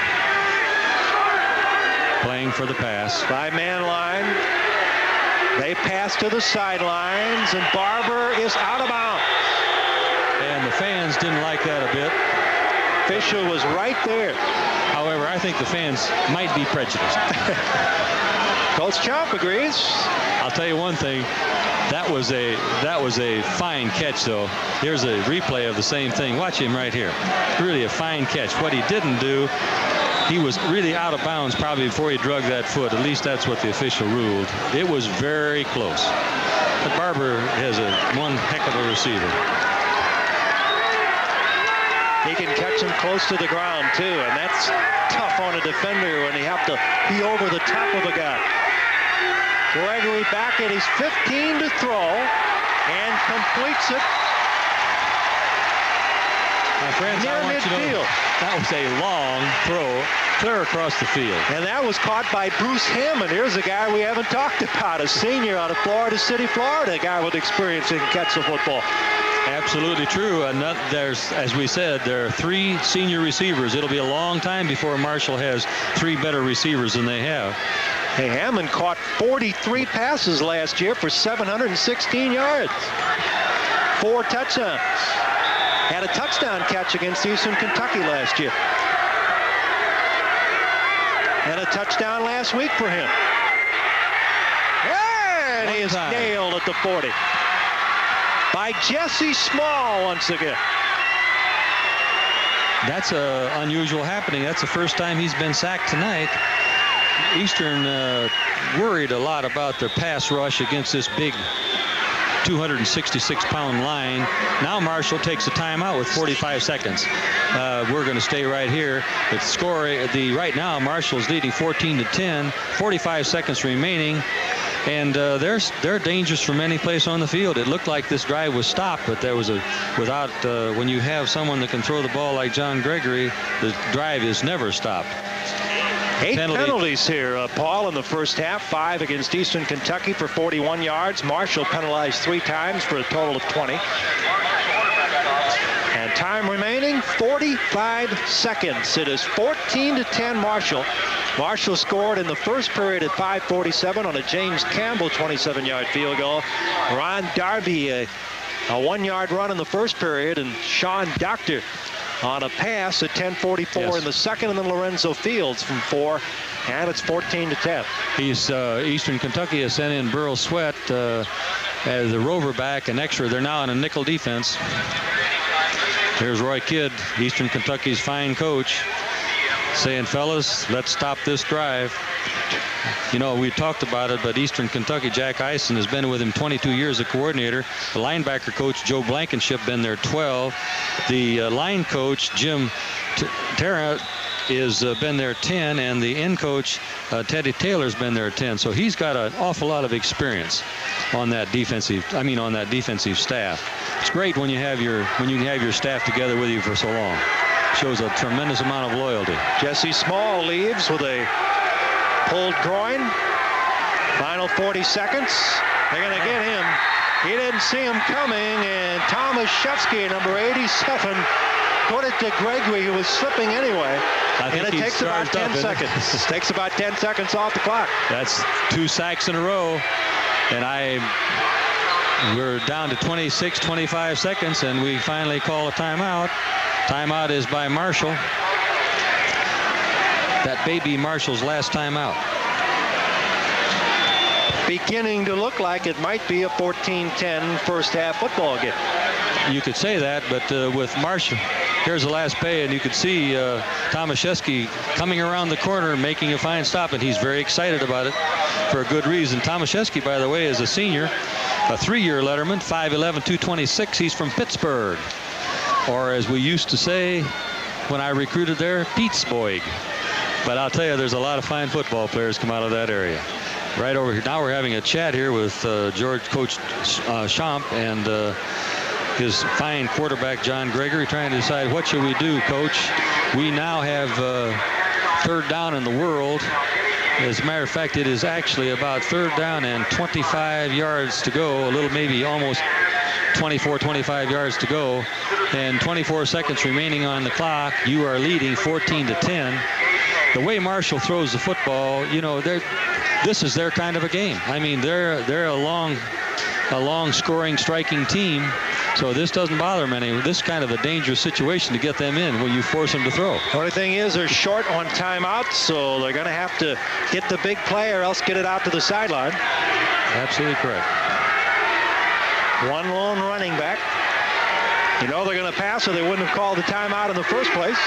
Playing for the pass. Five-man line. They pass to the sidelines, and Barber is out of bounds. And the fans didn't like that a bit. Official was right there. However, I think the fans might be prejudiced. Coach Chomp agrees. I'll tell you one thing. That was a that was a fine catch, though. Here's a replay of the same thing. Watch him right here. Really a fine catch. What he didn't do, he was really out of bounds probably before he drug that foot. At least that's what the official ruled. It was very close. But Barber has a one heck of a receiver. He can catch him close to the ground, too, and that's tough on a defender when you have to be over the top of a guy. Gregory back at his fifteen to throw and completes it. My friends, near I want midfield. You to know, that was a long throw clear across the field. And that was caught by Bruce Hammond. Here's a guy we haven't talked about, a senior out of Florida City, Florida, a guy with experience in catch the football. Absolutely true. And that, there's, as we said, there are three senior receivers. It'll be a long time before Marshall has three better receivers than they have. Hey, Hammond caught forty-three passes last year for seven hundred sixteen yards. Four touchdowns. Had a touchdown catch against Eastern Kentucky last year. And a touchdown last week for him. And he is nailed at the forty. By Jesse Small once again. That's a unusual happening. That's the first time he's been sacked tonight. Eastern uh, worried a lot about their pass rush against this big two hundred sixty-six pound line. Now Marshall takes a timeout with forty-five seconds. Uh, we're going to stay right here. The score, the right now, Marshall's leading fourteen to ten. forty-five seconds remaining. And uh, they're, they're dangerous from any place on the field. It looked like this drive was stopped, but there was a, without, uh, when you have someone that can throw the ball like John Gregory, the drive is never stopped. Eight Penalty. penalties here, uh, Paul, in the first half. Five against Eastern Kentucky for forty-one yards. Marshall penalized three times for a total of twenty. And time remaining, forty-five seconds. It is fourteen to ten Marshall. Marshall scored in the first period at five forty-seven on a James Campbell twenty-seven yard field goal. Ron Darby, a, a one-yard run in the first period, and Sean Doctor on a pass at ten forty-four yes. in the second, and then Lorenzo Fields from four, and it's fourteen to ten. He's uh, Eastern Kentucky has sent in Burl Sweat uh, as the rover back, an extra. They're now in a nickel defense. Here's Roy Kidd, Eastern Kentucky's fine coach, saying, fellas, let's stop this drive. You know, we talked about it, but Eastern Kentucky, Jack Eisen has been with him twenty-two years as a coordinator. The linebacker coach, Joe Blankenship, been there twelve. The uh, line coach, Jim Terra, is uh, been there ten, and the end coach, uh, Teddy Taylor's been there ten. So he's got an awful lot of experience on that defensive, I mean, on that defensive staff. It's great when you have your when you have your staff together with you for so long. Shows a tremendous amount of loyalty. Jesse Small leaves with a pulled groin. Final forty seconds. They're going to get him. He didn't see him coming, and Thomas Shefsky, number eighty-seven, put it to Gregory, who was slipping anyway. I think and it takes about ten seconds. It takes about ten seconds off the clock. That's two sacks in a row, and I we're down to twenty-six, twenty-five seconds, and we finally call a timeout. Timeout is by Marshall. That may be Marshall's last timeout. Beginning to look like it might be a fourteen ten first half football game. You could say that, but uh, with Marshall, here's the last play, and you could see uh, Tomaszewski coming around the corner, making a fine stop, and he's very excited about it for a good reason. Tomaszewski, by the way, is a senior, a three-year letterman, five eleven, two twenty-six. He's from Pittsburgh, or as we used to say when I recruited there, Pittsburgh. But I'll tell you, there's a lot of fine football players come out of that area. Right over here. Now we're having a chat here with uh, George Coach uh, Schomp and uh, his fine quarterback, John Gregory, trying to decide what should we do, Coach. We now have uh, third down in the world. As a matter of fact, it is actually about third down and twenty-five yards to go, a little maybe almost twenty-four, twenty-five yards to go, and twenty-four seconds remaining on the clock. You are leading fourteen to ten. The way Marshall throws the football, you know, they're, this is their kind of a game. I mean, they're they're a long, a long scoring, striking team. So this doesn't bother them any. This is kind of a dangerous situation to get them in when you force them to throw. The only thing is they're short on timeouts, so they're going to have to get the big play or else get it out to the sideline. Absolutely correct. One lone running back. You know they're going to pass, or they wouldn't have called the timeout in the first place.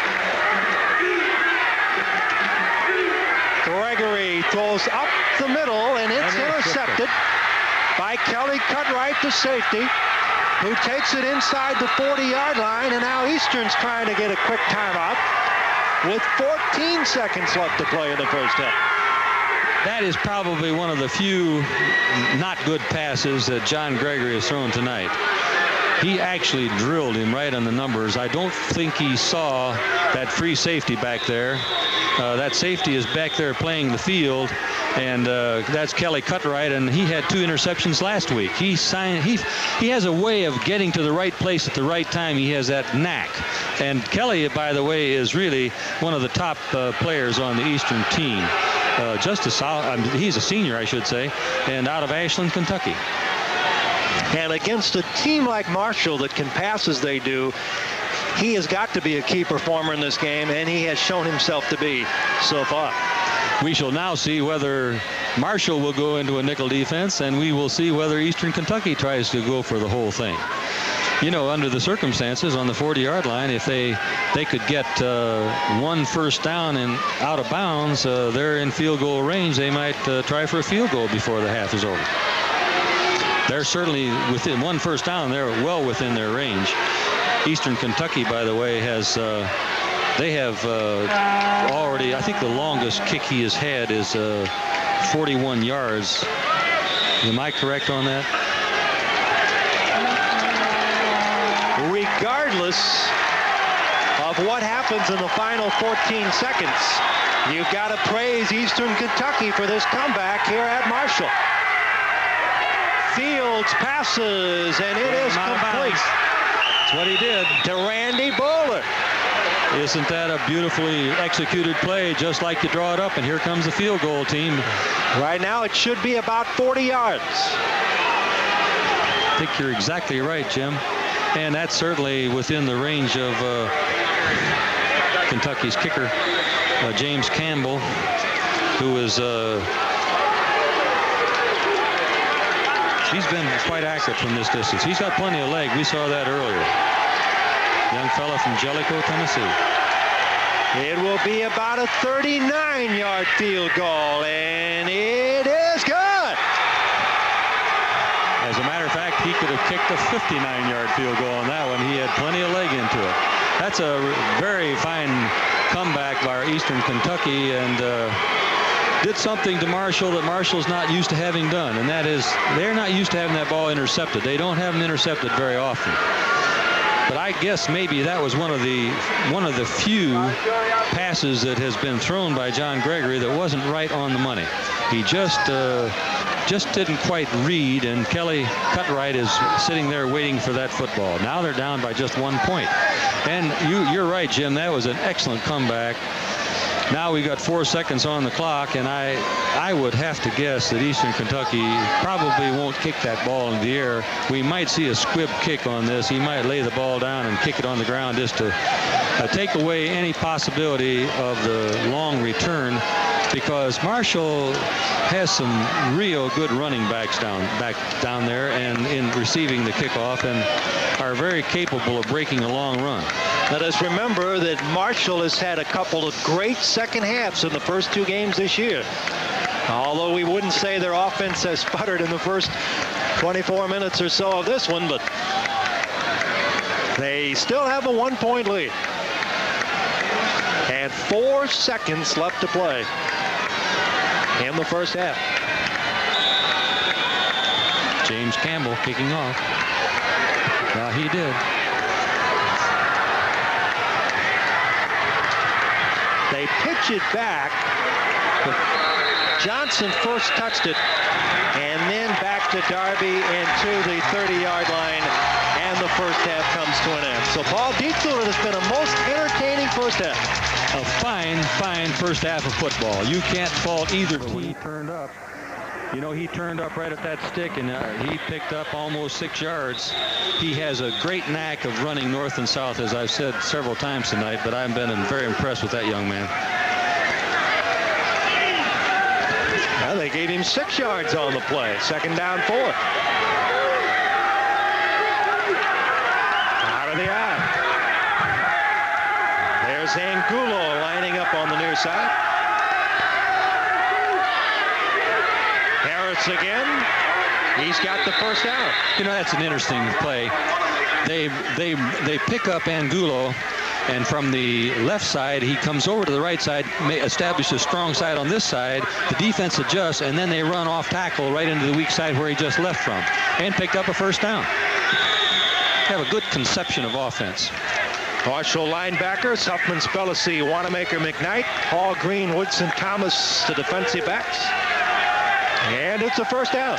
Gregory throws up the middle, and it's intercepted by Kelly Cutright, the safety, who takes it inside the forty-yard line, and now Eastern's trying to get a quick timeout with fourteen seconds left to play in the first half. That is probably one of the few not good passes that John Gregory has thrown tonight. He actually drilled him right on the numbers. I don't think he saw that free safety back there. Uh, that safety is back there playing the field, and uh, that's Kelly Cutright, and he had two interceptions last week. He signed, he he has a way of getting to the right place at the right time. He has that knack. And Kelly, by the way, is really one of the top uh, players on the Eastern team. Uh, just a solid, I mean, he's a senior, I should say, and out of Ashland, Kentucky. And against a team like Marshall that can pass as they do, he has got to be a key performer in this game, and he has shown himself to be so far. We shall now see whether Marshall will go into a nickel defense, and we will see whether Eastern Kentucky tries to go for the whole thing. You know, under the circumstances on the forty-yard line, if they they could get uh, one first down and out of bounds, uh, they're in field goal range. They might uh, try for a field goal before the half is over. they're certainly within one first down. They're well within their range. Eastern Kentucky, by the way, has uh, they have uh, already, I think the longest kick he has had is uh, forty-one yards. Am I correct on that? Regardless of what happens in the final fourteen seconds, you've got to praise Eastern Kentucky for this comeback here at Marshall. Fields passes, and it is complete. That's what he did. To Randy Bowler. Isn't that a beautifully executed play, just like you draw it up, and here comes the field goal team. Right now it should be about forty yards. I think you're exactly right, Jim. And that's certainly within the range of uh, Kentucky's kicker, uh, James Campbell, who is uh, he's been quite accurate from this distance. He's got plenty of leg. We saw that earlier. Young fella from Jellicoe, Tennessee. It will be about a thirty-nine yard field goal, and it is good. As a matter of fact, he could have kicked a fifty-nine yard field goal on that one. He had plenty of leg into it. That's a very fine comeback by Eastern Kentucky, and uh, did something to Marshall that Marshall's not used to having done, and that is they're not used to having that ball intercepted. They don't have them intercepted very often. But I guess maybe that was one of the one of the few passes that has been thrown by John Gregory that wasn't right on the money. He just uh, just didn't quite read, and Kelly Cutright is sitting there waiting for that football. Now they're down by just one point. And you, you're right, Jim. That was an excellent comeback. Now we got four seconds on the clock, and I I would have to guess that Eastern Kentucky probably won't kick that ball in the air. We might see a squib kick on this. He might lay the ball down and kick it on the ground just to uh, take away any possibility of the long return, because Marshall has some real good running backs down back down there and in receiving the kickoff, and are very capable of breaking a long run. Let us remember that Marshall has had a couple of great second halves in the first two games this year. Although we wouldn't say their offense has sputtered in the first twenty-four minutes or so of this one, but they still have a one-point lead. And four seconds left to play in the first half. James Campbell kicking off. Well, he did. They pitch it back. Johnson first touched it, and then back to Darby and to the thirty yard line, and the first half comes to an end. So Paul Dietzel, it has been a most entertaining first half. A fine, fine first half of football. You can't fault either team. When he turned up, you know, he turned up right at that stick, and uh, he picked up almost six yards. He has a great knack of running north and south, as I've said several times tonight, but I've been very impressed with that young man. Well, they gave him six yards on the play. Second down, four. Out of the eye. There's Angulo lining up on the near side. Harris again. He's got the first down. You know, that's an interesting play. They they they pick up Angulo, and from the left side, he comes over to the right side, may establish a strong side on this side. The defense adjusts, and then they run off tackle right into the weak side where he just left from, and picked up a first down. They have a good conception of offense. Marshall linebackers, Huffman, Spellacy, Wanamaker, McKnight, Hall, Green, Woodson, Thomas, the defensive backs. And it's a first down.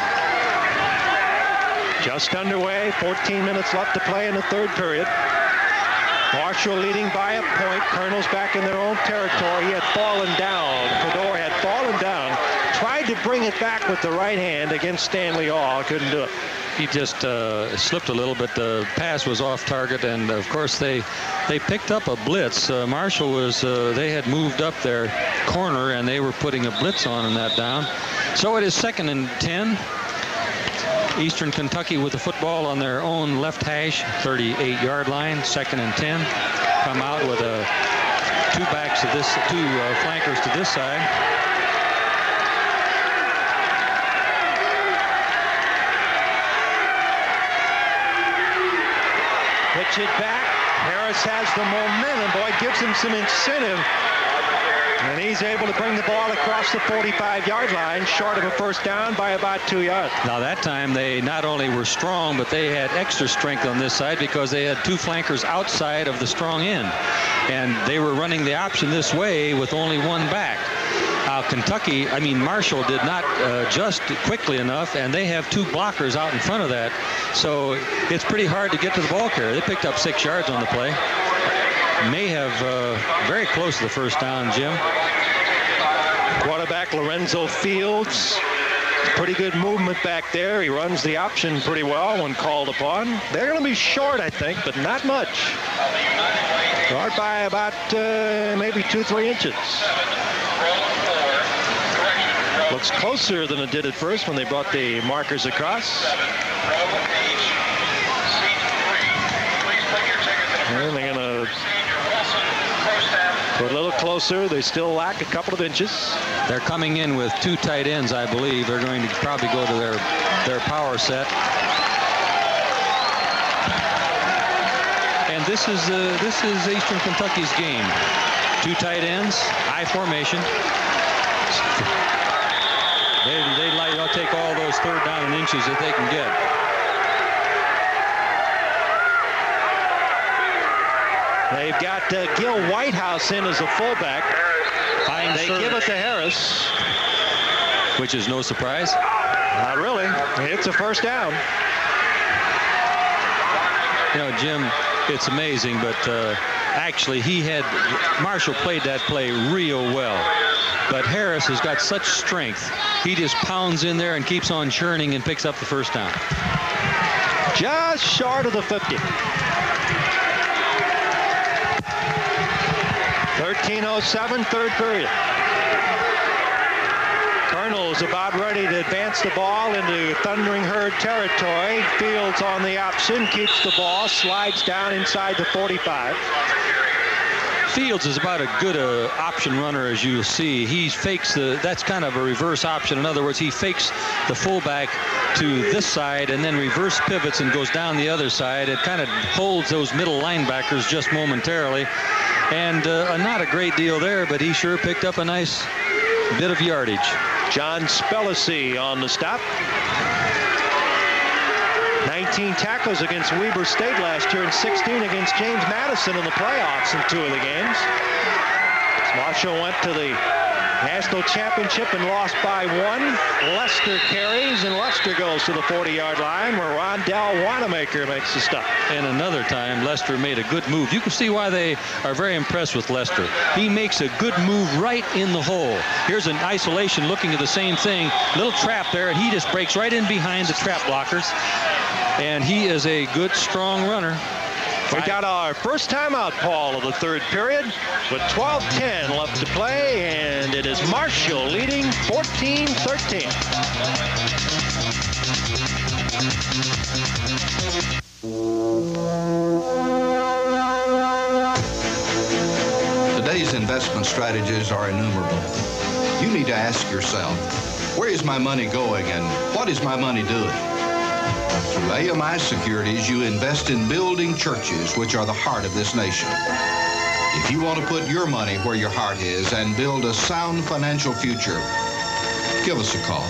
Just underway, fourteen minutes left to play in the third period. Marshall leading by a point. Colonels back in their own territory. He had fallen down. Fedor had fallen down. Tried to bring it back with the right hand against Stanley Hall. Couldn't do it. He just uh, slipped a little bit. The pass was off target, and of course they they picked up a blitz. Uh, Marshall was uh, they had moved up their corner, and they were putting a blitz on in that down. So it is second and ten. Eastern Kentucky with the football on their own left hash, thirty-eight yard line, second and ten. Come out with a two backs to this, two uh, flankers to this side. Pitch it back. Harris has the momentum. Boy, gives him some incentive. And he's able to bring the ball across the forty-five yard line, short of a first down by about two yards. Now that time they not only were strong, but they had extra strength on this side because they had two flankers outside of the strong end. And they were running the option this way with only one back. Uh, Kentucky, I mean Marshall did not uh, adjust quickly enough, and they have two blockers out in front of that. So it's pretty hard to get to the ball carrier. They picked up six yards on the play. May have uh, very close to the first down, Jim. Quarterback Lorenzo Fields. Pretty good movement back there. He runs the option pretty well when called upon. They're going to be short, I think, but not much. Short by about uh, maybe two, three inches. Looks closer than it did at first when they brought the markers across. And they're going to put a little closer. They still lack a couple of inches. They're coming in with two tight ends, I believe. They're going to probably go to their, their power set. And this is, uh, this is Eastern Kentucky's game. Two tight ends, I formation. They, they like, they'll take all those third down and inches that they can get. They've got uh, Gil Whitehouse in as a fullback. Fine they serve. give it to Harris. Which is no surprise. Not really. It's a first down. You know, Jim, it's amazing, but uh, actually he had, Marshall played that play real well. But Harris has got such strength. He just pounds in there and keeps on churning and picks up the first down. Just short of the fifty. thirteen oh seven, third period. Colonel's about ready to advance the ball into Thundering Herd territory. Fields on the option, keeps the ball, slides down inside the forty-five. Fields is about a good uh, option runner, as you'll see. He fakes the, that's kind of a reverse option. In other words, he fakes the fullback to this side and then reverse pivots and goes down the other side. It kind of holds those middle linebackers just momentarily. And uh, not a great deal there, but he sure picked up a nice bit of yardage. John Spellacy on the stop. nineteen tackles against Weber State last year and sixteen against James Madison in the playoffs in two of the games. Marshall went to the national championship and lost by one. Lester carries, and Lester goes to the forty yard line where Rondell Wanamaker makes the stop. And another time, Lester made a good move. You can see why they are very impressed with Lester. He makes a good move right in the hole. Here's an isolation looking at the same thing. Little trap there, and he just breaks right in behind the trap blockers. And he is a good, strong runner. We got our first timeout, Paul, of the third period with twelve ten left to play, and it is Marshall leading fourteen thirteen. Today's investment strategies are innumerable. You need to ask yourself, where is my money going and what is my money doing? Through A M I Securities, you invest in building churches, which are the heart of this nation. If you want to put your money where your heart is and build a sound financial future, give us a call.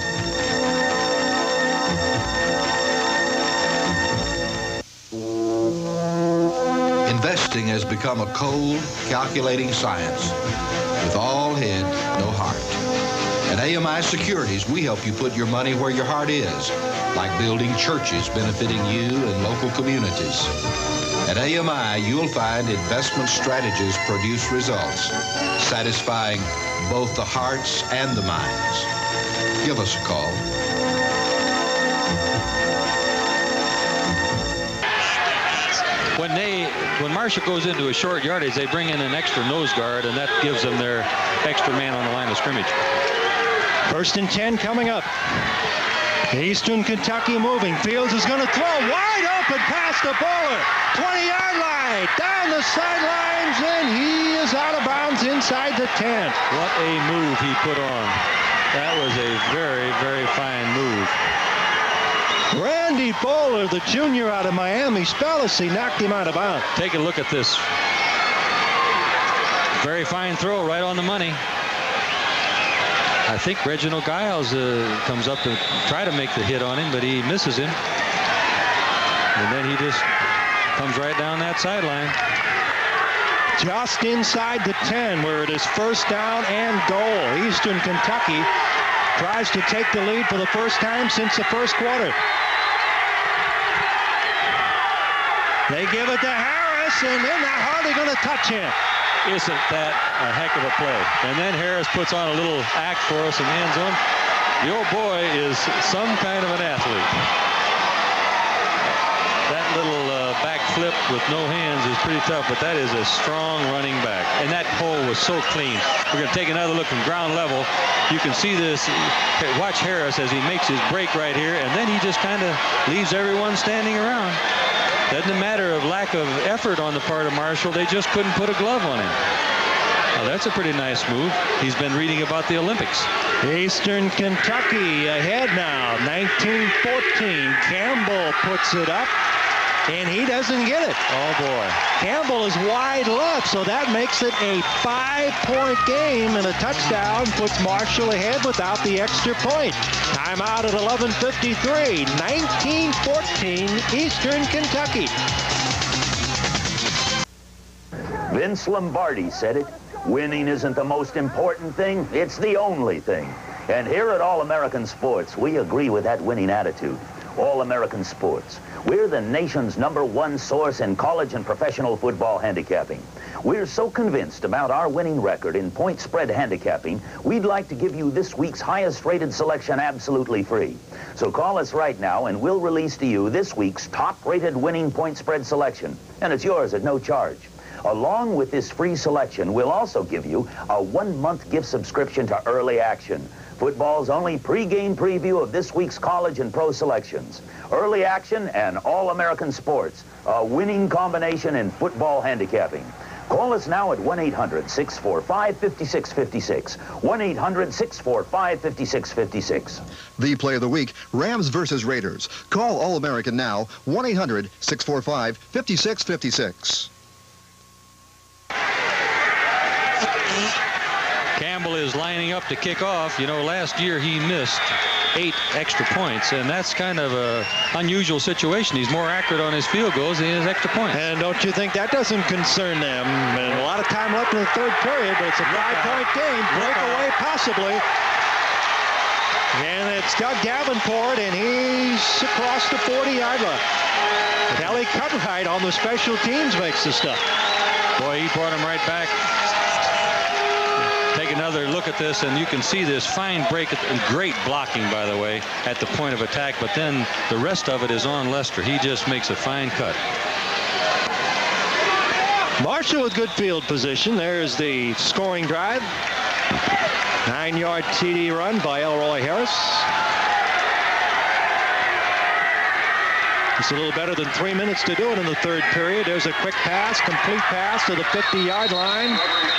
Investing has become a cold, calculating science with all head, no heart. At A M I Securities, we help you put your money where your heart is, like building churches benefiting you and local communities. At A M I, you'll find investment strategies produce results, satisfying both the hearts and the minds. Give us a call. When they, when Marshall goes into a short yardage, they bring in an extra nose guard, and that gives them their extra man on the line of scrimmage. First and ten coming up. Eastern Kentucky moving. Fields is going to throw wide open past the bowler. twenty yard line. Down the sidelines, and he is out of bounds inside the ten. What a move he put on. That was a very, very fine move. Randy Bowler, the junior out of Miami Spellacy, knocked him out of bounds. Take a look at this. Very fine throw, right on the money. I think Reginald Giles uh, comes up to try to make the hit on him, but he misses him. And then he just comes right down that sideline. Just inside the ten, where it is first down and goal. Eastern Kentucky tries to take the lead for the first time since the first quarter. They give it to Harris, and they're not hardly going to touch him. Isn't that a heck of a play? And then Harris puts on a little act for us in the end zone. The old boy is some kind of an athlete. That little uh, back flip with no hands is pretty tough, but that is a strong running back. And that hole was so clean. We're going to take another look from ground level. You can see this. Watch Harris as he makes his break right here, and then he just kind of leaves everyone standing around. Doesn't matter of lack of effort on the part of Marshall. They just couldn't put a glove on him. Now, that's a pretty nice move. He's been reading about the Olympics. Eastern Kentucky ahead now, nineteen fourteen. Campbell puts it up, and he doesn't get it. Oh, boy. Campbell is wide left, so that makes it a five-point game, and a touchdown puts Marshall ahead without the extra point. Timeout at eleven fifty-three. nineteen fourteen, Eastern Kentucky. Vince Lombardi said it. Winning isn't the most important thing, it's the only thing. And here at All-American Sports, we agree with that winning attitude. All-American Sports. We're the nation's number one source in college and professional football handicapping. We're so convinced about our winning record in point spread handicapping, we'd like to give you this week's highest rated selection absolutely free. So call us right now and we'll release to you this week's top rated winning point spread selection. And it's yours at no charge. Along with this free selection, we'll also give you a one-month gift subscription to Early Action, football's only pre-game preview of this week's college and pro selections. Early Action and All-American Sports, a winning combination in football handicapping. Call us now at one eight hundred, six four five, five six five six, one eight hundred, six four five, five six five six. The play of the week, Rams versus Raiders. Call All-American now, one eight hundred, six four five, five six five six. Campbell is lining up to kick off. You know, last year he missed eight extra points, and that's kind of a unusual situation. He's more accurate on his field goals than his extra points. And don't you think that doesn't concern them? And a lot of time left in the third period, but it's a five-point game. Breakaway possibly. And it's Doug Davenport, and he's across the forty-yard line. Kelly Cutright on the special teams makes the stuff. Boy, he brought him right back. Take another look at this, and you can see this fine break, and great blocking, by the way, at the point of attack, but then the rest of it is on Lester. He just makes a fine cut. Marshall with good field position. There's the scoring drive. Nine-yard T D run by Elroy Harris. It's a little better than three minutes to do it in the third period. There's a quick pass, complete pass to the fifty-yard line.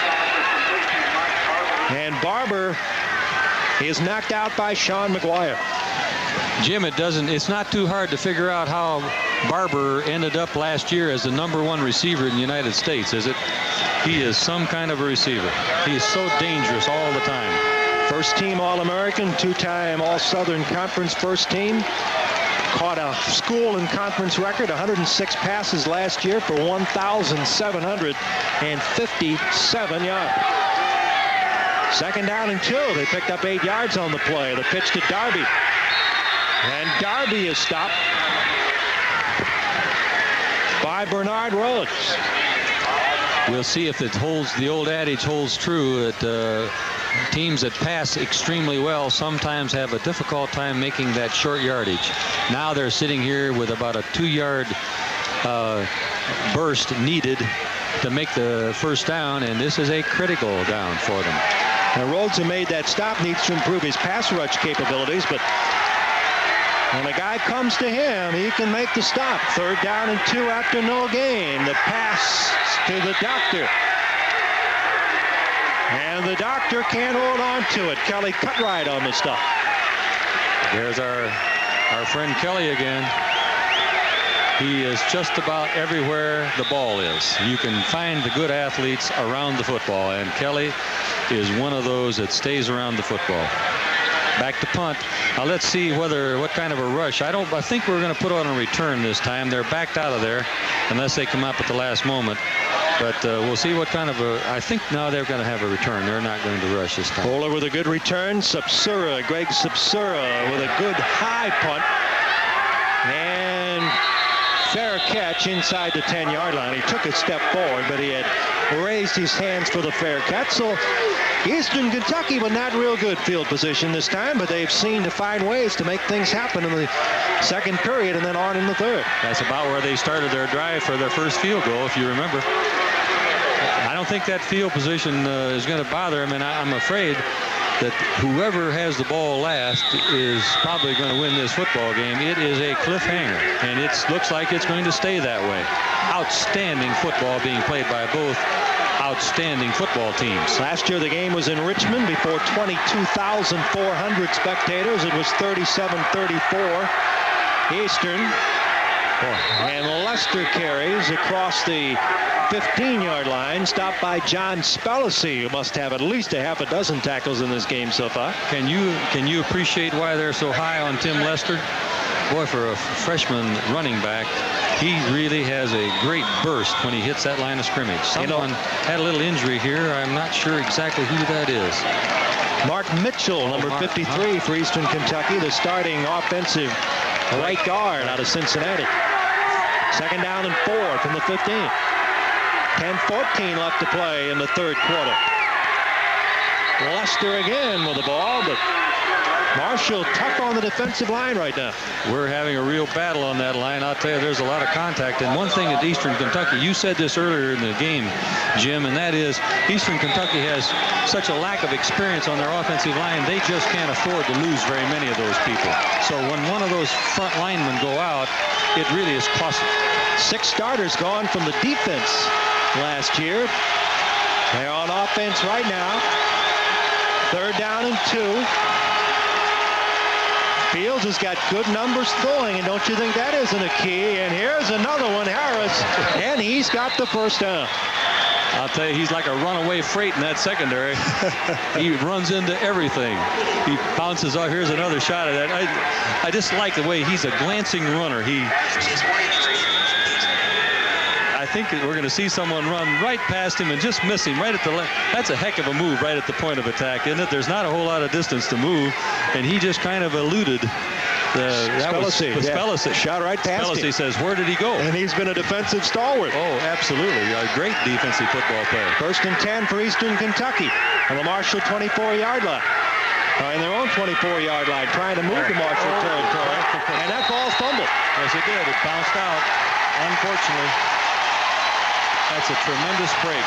And Barber is knocked out by Sean McGuire. Jim, it doesn't, it's not too hard to figure out how Barber ended up last year as the number one receiver in the United States, is it? He is some kind of a receiver. He is so dangerous all the time. First team All-American, two-time All-Southern Conference first team. Caught a school and conference record, one hundred six passes last year for one thousand seven hundred fifty-seven yards. Second down and two. They picked up eight yards on the play. The pitch to Darby. And Darby is stopped by Bernard Rhodes. We'll see if it holds, the old adage holds true that uh, teams that pass extremely well sometimes have a difficult time making that short yardage. Now they're sitting here with about a two-yard uh, burst needed to make the first down, and this is a critical down for them. Now, Rhodes, who made that stop, needs to improve his pass rush capabilities, but when a guy comes to him, he can make the stop. Third down and two after no gain. The pass to the doctor. And the doctor can't hold on to it. Kelly Cutright on the stop. There's our Our friend Kelly again. He is just about everywhere the ball is. You can find the good athletes around the football, and Kelly is one of those that stays around the football. Back to punt. Now let's see whether what kind of a rush. I don't. I think we're going to put on a return this time. They're backed out of there, unless they come up at the last moment. But uh, we'll see what kind of a. I think now they're going to have a return. They're not going to rush this time. Bowler with a good return. Subsura, Greg Subsura with a good high punt. And fair catch inside the ten-yard line. He took a step forward, but he had raised his hands for the fair catch. So Eastern Kentucky, but not real good field position this time, but they've seen to find ways to make things happen in the second period and then on in the third. That's about where they started their drive for their first field goal, if you remember. I don't think that field position uh, is going to bother them, and I, I'm afraid that whoever has the ball last is probably going to win this football game. It is a cliffhanger, and it looks like it's going to stay that way. Outstanding football being played by both outstanding football teams. Last year the game was in Richmond before twenty-two thousand four hundred spectators. It was thirty-seven thirty-four Eastern. And Lester carries across the fifteen-yard line, stopped by John Spellacy, who must have at least a half a dozen tackles in this game so far. Can you can you appreciate why they're so high on Tim Lester? Boy, for a freshman running back, he really has a great burst when he hits that line of scrimmage. Someone you know, had a little injury here. I'm not sure exactly who that is. Mark Mitchell, number oh, Mark, fifty-three huh? for Eastern Kentucky, the starting offensive right guard out of Cincinnati. Second down and four from the fifteen. ten fourteen left to play in the third quarter. Lester again with the ball, but Marshall tough on the defensive line right now. We're having a real battle on that line. I'll tell you, there's a lot of contact. And one thing at Eastern Kentucky, you said this earlier in the game, Jim, and that is Eastern Kentucky has such a lack of experience on their offensive line, they just can't afford to lose very many of those people. So when one of those front linemen go out, it really is costly. Six starters gone from the defense last year. They're on offense right now. Third down and two. Fields has got good numbers throwing, and don't you think that isn't a key? And here's another one, Harris, and he's got the first down. I'll tell you, he's like a runaway freight in that secondary. He runs into everything. He bounces out. Here's another shot of that. I, I just like the way he's a glancing runner. He. I think we're going to see someone run right past him and just miss him right at the left. That's a heck of a move right at the point of attack, isn't it? There's not a whole lot of distance to move, and he just kind of eluded. The, that Spellacy, was yeah. Spellacy. Shot right past Spellacy him. says, where did he go? And he's been a defensive stalwart. Oh, absolutely. A great defensive football player. First and ten for Eastern Kentucky on the Marshall twenty-four-yard line. Uh, in their own twenty-four-yard line, trying to move to Marshall oh. territory. And that ball fumbled. Yes, it did. It bounced out. Unfortunately. That's a tremendous break.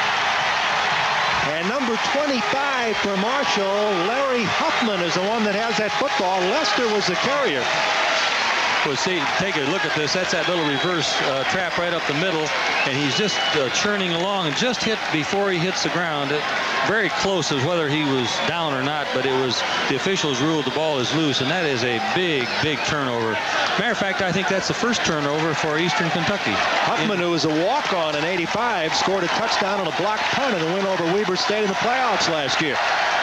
And number twenty-five for Marshall, Larry Huffman, is the one that has that football. Lester was the carrier. Well, see, take a look at this. That's that little reverse uh, trap right up the middle, and he's just uh, churning along and just hit before he hits the ground. It, very close as whether he was down or not, but it was the officials ruled the ball is loose, and that is a big, big turnover. Matter of fact, I think that's the first turnover for Eastern Kentucky. Huffman, who was a walk-on in eighty-five, scored a touchdown on a block punt in the win over Weber State in the playoffs last year.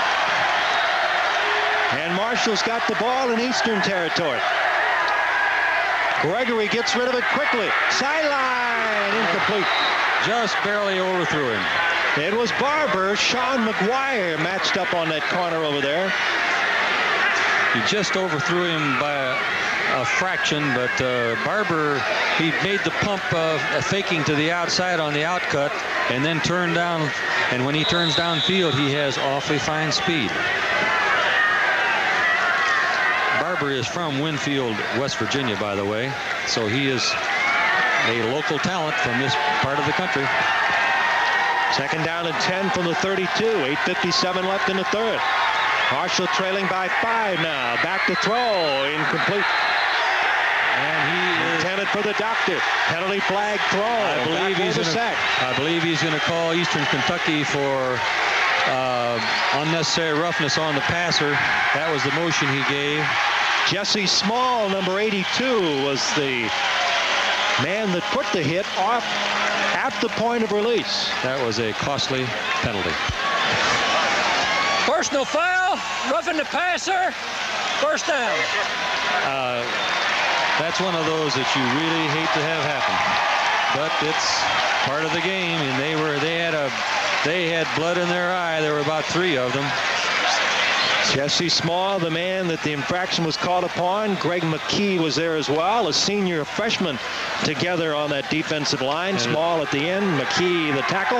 And Marshall's got the ball in Eastern territory. Gregory gets rid of it quickly. Sideline, incomplete. Just barely overthrew him. It was Barber. Sean McGuire matched up on that corner over there. He just overthrew him by a, a fraction, but uh, Barber, he made the pump uh, faking to the outside on the outcut and then turned down. And when he turns downfield, he has awfully fine speed. Barber is from Winfield, West Virginia, by the way, so he is a local talent from this part of the country. Second down and ten from the thirty-two. eight fifty-seven left in the third. Marshall trailing by five now. Back to throw. Incomplete. And he is intended for the doctor. Penalty flag throw. I believe he's going to. I believe he's going to call Eastern Kentucky for uh, unnecessary roughness on the passer. That was the motion he gave. Jesse Small, number eighty-two, was the man that put the hit off at the point of release. That was a costly penalty. Personal foul, roughing the passer, first down. Uh, that's one of those that you really hate to have happen, but it's part of the game, and they were they had a they had blood in their eye. There were about three of them. Jesse Small, the man that the infraction was called upon. Greg McKee was there as well, a senior freshman together on that defensive line. Small at the end, McKee the tackle.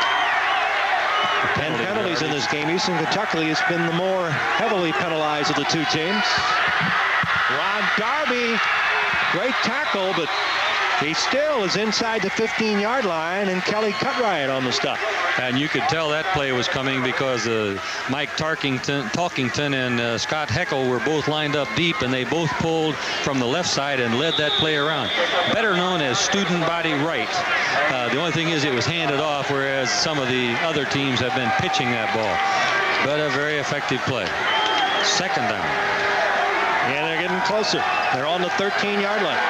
And penalties in this game. Eastern Kentucky has been the more heavily penalized of the two teams. Ron Darby, great tackle, but he still is inside the fifteen-yard line, and Kelly Cutright on the stop. And you could tell that play was coming because uh, Mike Tarkington, Talkington and uh, Scott Heckel were both lined up deep, and they both pulled from the left side and led that play around. Better known as student body right. Uh, the only thing is it was handed off, whereas some of the other teams have been pitching that ball. But a very effective play. Second down. And they're getting closer. They're on the thirteen-yard line.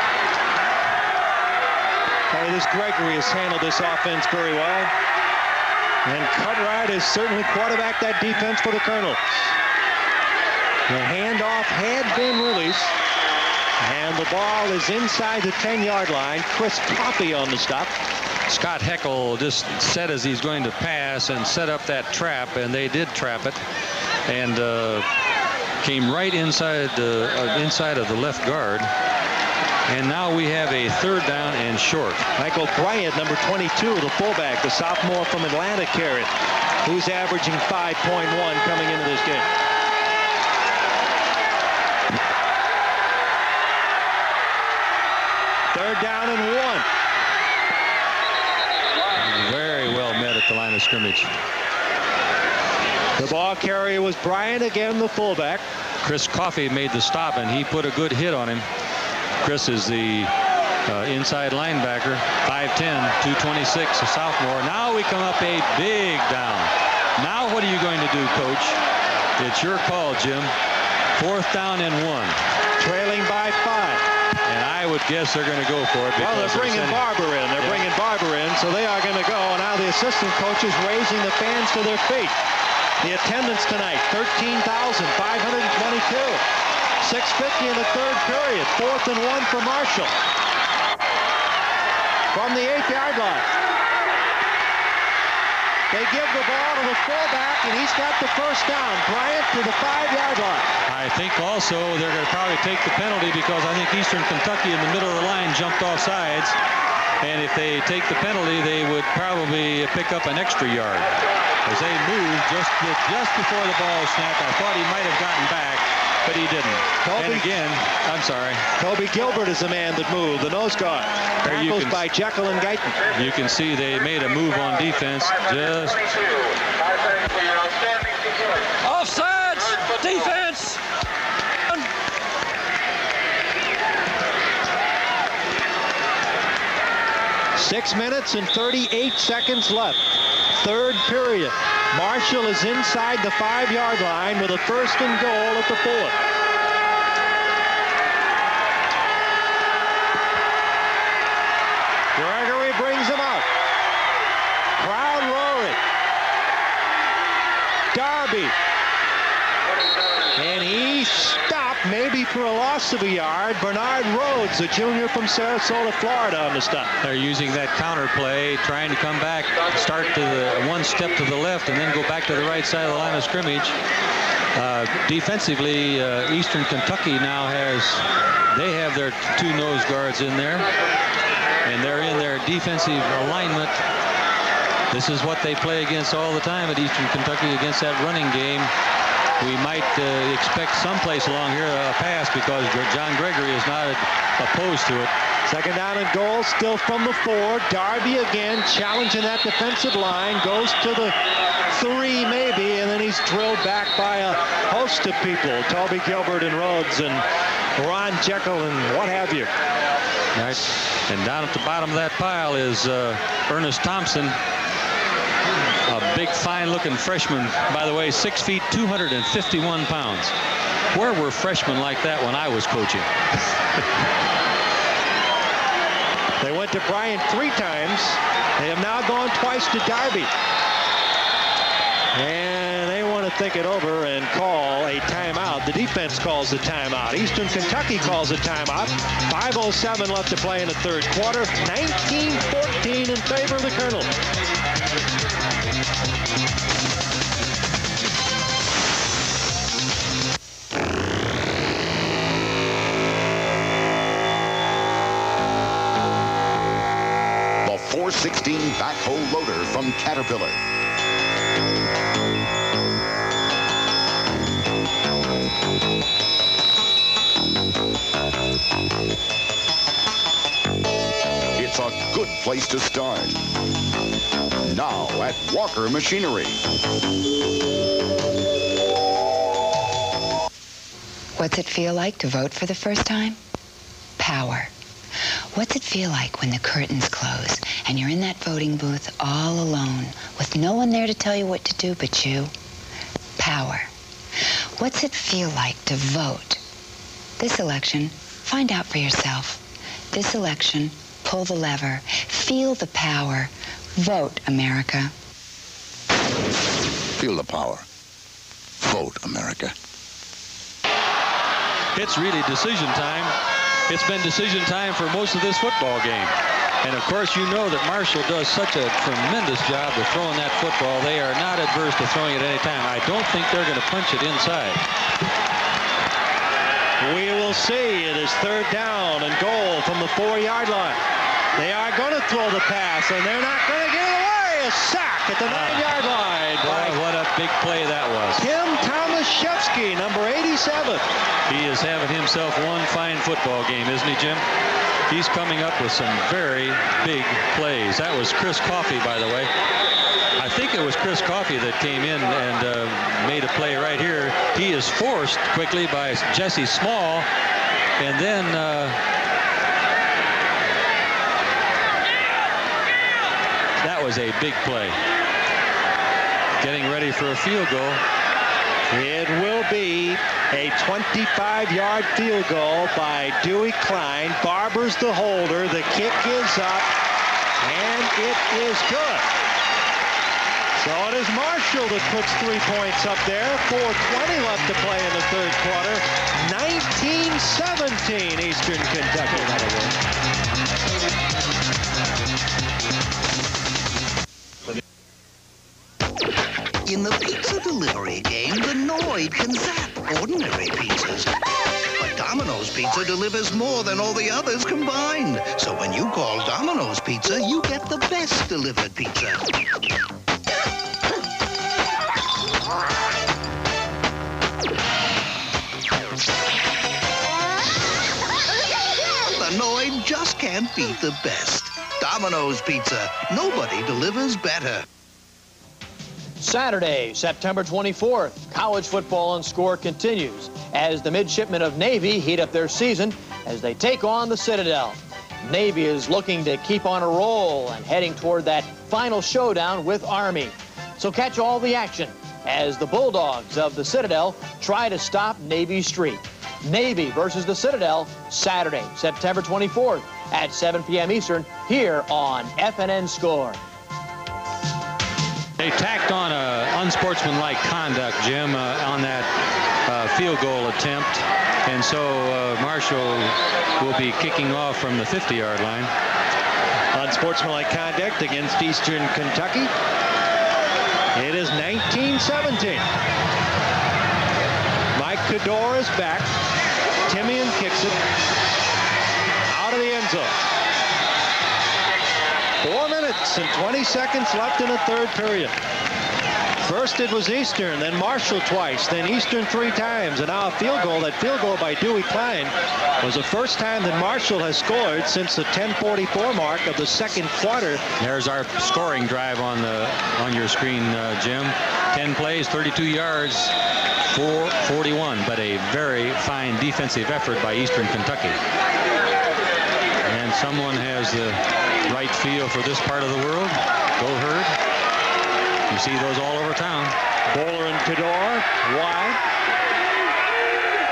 Hey, this Gregory has handled this offense very well. And Cutright has certainly quarterbacked that defense for the Colonels. The handoff had been released. And the ball is inside the ten-yard line. Chris Coffey on the stop. Scott Heckel just set as he's going to pass and set up that trap, and they did trap it. And uh, came right inside, uh, inside of the left guard. And now we have a third down and short. Michael Bryant, number twenty-two, the fullback, the sophomore from Atlanta, carried, who's averaging five point one coming into this game. Third down and one. Very well met at the line of scrimmage. The ball carrier was Bryant, again the fullback. Chris Coffey made the stop, and he put a good hit on him. Chris is the uh, inside linebacker, five ten, two twenty-six, a sophomore. Now we come up a big down. Now what are you going to do, Coach? It's your call, Jim. Fourth down and one. Trailing by five. And I would guess they're going to go for it. Well, they're bringing Barber in. They're yeah. bringing Barber in, so they are going to go. And now the assistant coach is raising the fans to their feet. The attendance tonight, thirteen thousand five hundred twenty-two. six fifty in the third period. Fourth and one for Marshall. From the eight-yard line. They give the ball to the fullback, and he's got the first down. Bryant to the five-yard line. I think also they're going to probably take the penalty because I think Eastern Kentucky in the middle of the line jumped off sides. And if they take the penalty, they would probably pick up an extra yard. As they moved just, just before the ball snapped, I thought he might have gotten back, but he didn't. Kobe, and again, I'm sorry. Kobe Gilbert is the man that moved, the nose guard. Tackles by Jekyll and Guyton. You can see they made a move on defense. Just offsides, defense. Six minutes and thirty-eight seconds left. Third period. Marshall is inside the five-yard line with a first and goal at the four. Gregory brings him out. Crowd roaring. Darby. And he stopped, maybe for a loss of a yard. Bernard Rhodes, a junior from Sarasota, Florida, on the stop. They're using that counter play, trying to come back, start to the one step to the left, and then go back to the right side of the line of scrimmage. Uh, defensively, uh, Eastern Kentucky now has, they have their two nose guards in there, and they're in their defensive alignment. This is what they play against all the time at Eastern Kentucky, against that running game. We might uh, expect someplace along here a pass because John Gregory is not opposed to it. Second down and goal, still from the four. Darby again challenging that defensive line. Goes to the three maybe, and then he's drilled back by a host of people. Toby Gilbert and Rhodes and Ron Jekyll and what have you. Right. And down at the bottom of that pile is uh, Ernest Thompson. A big, fine-looking freshman, by the way, six feet, two hundred fifty-one pounds. Where were freshmen like that when I was coaching? They went to Bryant three times. They have now gone twice to Darby. And they want to think it over and call a timeout. The defense calls the timeout. Eastern Kentucky calls a timeout. five oh seven left to play in the third quarter. nineteen fourteen in favor of the Colonels. The four sixteen backhoe loader from Caterpillar. It's a good place to start. Now at Walker Machinery. What's it feel like to vote for the first time? Power. What's it feel like when the curtains close and you're in that voting booth all alone with no one there to tell you what to do but you? Power. What's it feel like to vote? This election, find out for yourself. This election, pull the lever. Feel the power. Vote, America. Feel the power. Vote, America. It's really decision time. It's been decision time for most of this football game. And of course, you know that Marshall does such a tremendous job of throwing that football. They are not adverse to throwing it any time. I don't think they're going to punch it inside. We will see. It is third down and goal from the four-yard line. They are going to throw the pass, and they're not going to get it away. A sack at the nine-yard line. Boy, what a big play that was. Tim Tomaszewski, number eighty-seven. He is having himself one fine football game, isn't he, Jim? He's coming up with some very big plays. That was Chris Coffey, by the way. I think it was Chris Coffey that came in and uh, made a play right here. He is forced quickly by Jesse Small, and then uh, that was a big play. Getting ready for a field goal. It will be a twenty-five-yard field goal by Dewey Klein. Barber's the holder. The kick is up, and it is good. So it is Marshall that puts three points up there. four twenty left to play in the third quarter. nineteen seventeen Eastern Kentucky. That'll work. In the pizza delivery game, the Noid can zap ordinary pizzas. But Domino's Pizza delivers more than all the others combined. So when you call Domino's Pizza, you get the best delivered pizza. The Noid just can't beat the best. Domino's Pizza. Nobody delivers better. Saturday, September twenty-fourth, college football on Score continues as the midshipmen of Navy heat up their season as they take on the Citadel. Navy is looking to keep on a roll and heading toward that final showdown with Army. So catch all the action as the Bulldogs of the Citadel try to stop Navy's streak. Navy versus the Citadel, Saturday, September twenty-fourth at seven p m Eastern here on F N N Score. They tacked on a unsportsmanlike conduct, Jim, uh, on that uh, field goal attempt. And so uh, Marshall will be kicking off from the fifty-yard line. Unsportsmanlike conduct against Eastern Kentucky. It is nineteen seventeen. Mike Cador is back. Timian kicks it out of the end zone. Four minutes and twenty seconds left in the third period. First it was Eastern, then Marshall twice, then Eastern three times, and now a field goal. That field goal by Dewey Klein was the first time that Marshall has scored since the ten forty-four mark of the second quarter. There's our scoring drive on the on your screen, uh, Jim. ten plays, thirty-two yards, four forty-one, but a very fine defensive effort by Eastern Kentucky. And someone has the right feel for this part of the world. Go Herd. You see those all over town. Bowler and Cador wide.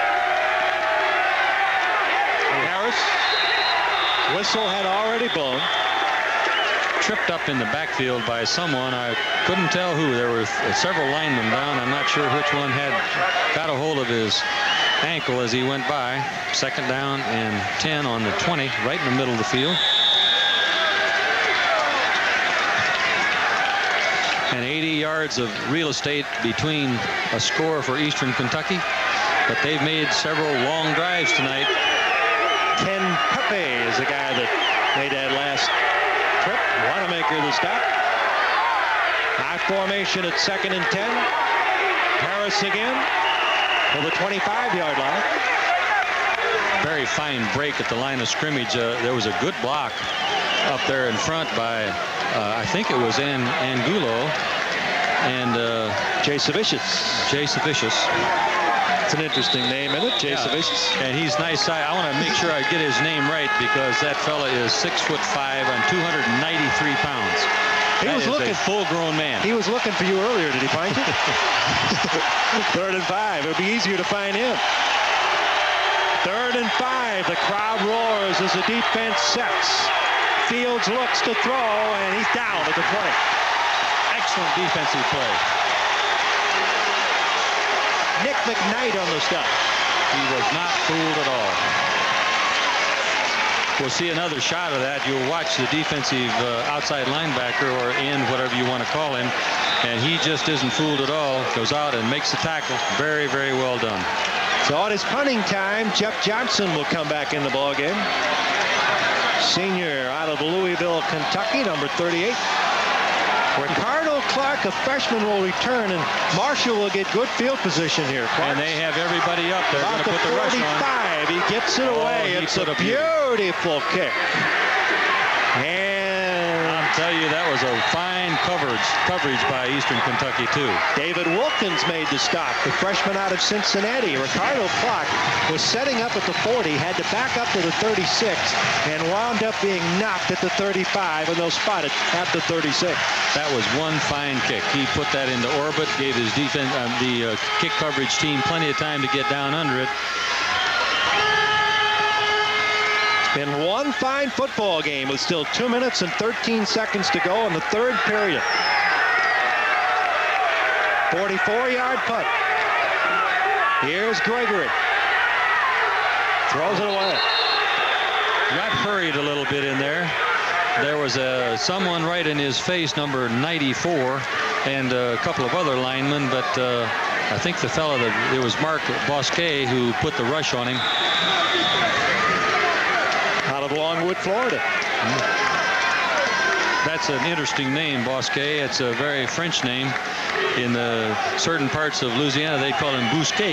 course. Whistle had already blown. Tripped up in the backfield by someone. I couldn't tell who. There were several linemen down. I'm not sure which one had got a hold of his ankle as he went by. Second down and ten on the twenty, right in the middle of the field. And eighty yards of real estate between a score for Eastern Kentucky. But they've made several long drives tonight. Ken Pepe is the guy that made that last trip. Wanamaker the stop. High formation at second and ten. Harris again for the twenty-five yard line. Very fine break at the line of scrimmage. Uh, there was a good block up there in front by, uh, I think it was An Angulo and uh, Jay Savicius. Jay Savicius. It's an interesting name, isn't it? Jay Yeah. Savicius. And he's nice size. I want to make sure I get his name right because that fella is six foot five and two hundred ninety-three pounds. He That was is looking a full-grown man. He was looking for you earlier. Did he find you? Third and five. It would be easier to find him. Third and five. The crowd roars as the defense sets. Fields looks to throw, and he's down at the twenty. Excellent defensive play. Nick McKnight on the stop. He was not fooled at all. We'll see another shot of that. You'll watch the defensive uh, outside linebacker or end, whatever you want to call him, and he just isn't fooled at all. Goes out and makes the tackle. Very, very well done. So at his punting time, Jeff Johnson will come back in the ball game. Senior out of Louisville, Kentucky, number thirty-eight. Ricardo Clark, a freshman, will return, and Marshall will get good field position here. Clark. And they have everybody up there. Going to put the rush on. forty-five. He gets it Oh, away. he It's put a a beauty. beautiful kick. And I'll tell you, that was a fine coverage coverage by Eastern Kentucky, too. David Wilkins made the stop, the freshman out of Cincinnati. Ricardo Clark was setting up at the forty, had to back up to the thirty-six, and wound up being knocked at the thirty-five, and they'll spot it at the thirty-six. That was one fine kick. He put that into orbit, gave his defense, um, the uh, kick coverage team plenty of time to get down under it. In one fine football game with still two minutes and thirteen seconds to go in the third period. forty-four yard punt. Here's Gregory. Throws it away. Got hurried a little bit in there. There was a someone right in his face, number ninety-four, and a couple of other linemen, but uh, I think the fellow that it was Mark Bosquet who put the rush on him. Out of Longwood, Florida. That's an interesting name, Bosquet. It's a very French name. In the certain parts of Louisiana, they call him Bousquet.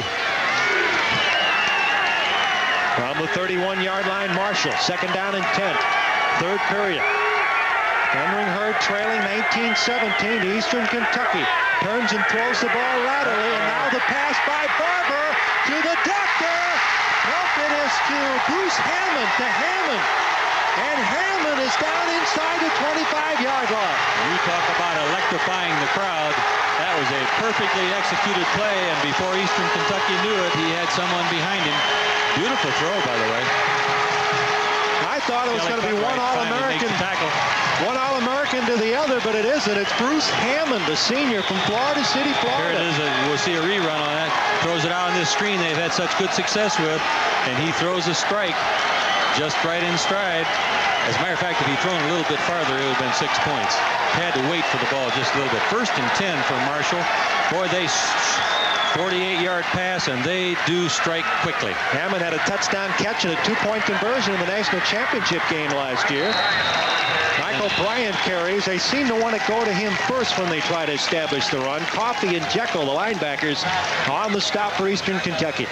From the thirty-one yard line, Marshall, second down and ten. Third period. Henry Hurd trailing nineteen seventeen to Eastern Kentucky. Turns and throws the ball laterally, and now the pass by Barber to the doctor. Nope, it is to Bruce Hammond, to Hammond. And Hammond is down inside the twenty-five yard line. You talk about electrifying the crowd. That was a perfectly executed play, and before Eastern Kentucky knew it, he had someone behind him. Beautiful throw, by the way. I thought it was going to be one All-American, tackle. one All-American to the other, but it isn't. It's Bruce Hammond, a senior from Florida City, Florida. Here it is. We'll see a rerun on that. Throws it out on this screen they've had such good success with, and he throws a strike just right in stride. As a matter of fact, if he'd thrown a little bit farther, it would have been six points. Had to wait for the ball just a little bit. First and ten for Marshall. Boy, they forty-eight yard pass, and they do strike quickly. Hammond had a touchdown catch and a two-point conversion in the national championship game last year. Michael Bryant carries. They seem to want to go to him first when they try to establish the run. Coffey and Jekyll, the linebackers, on the stop for Eastern Kentucky.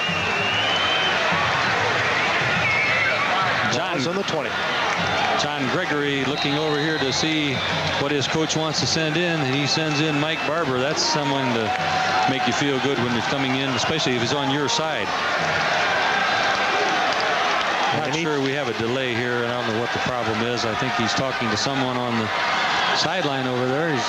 John's on the twenty. John Gregory looking over here to see what his coach wants to send in, and he sends in Mike Barber. That's someone to make you feel good when he's coming in, especially if he's on your side. I'm not sure we have a delay here, and I don't know what the problem is. I think he's talking to someone on the sideline over there. He's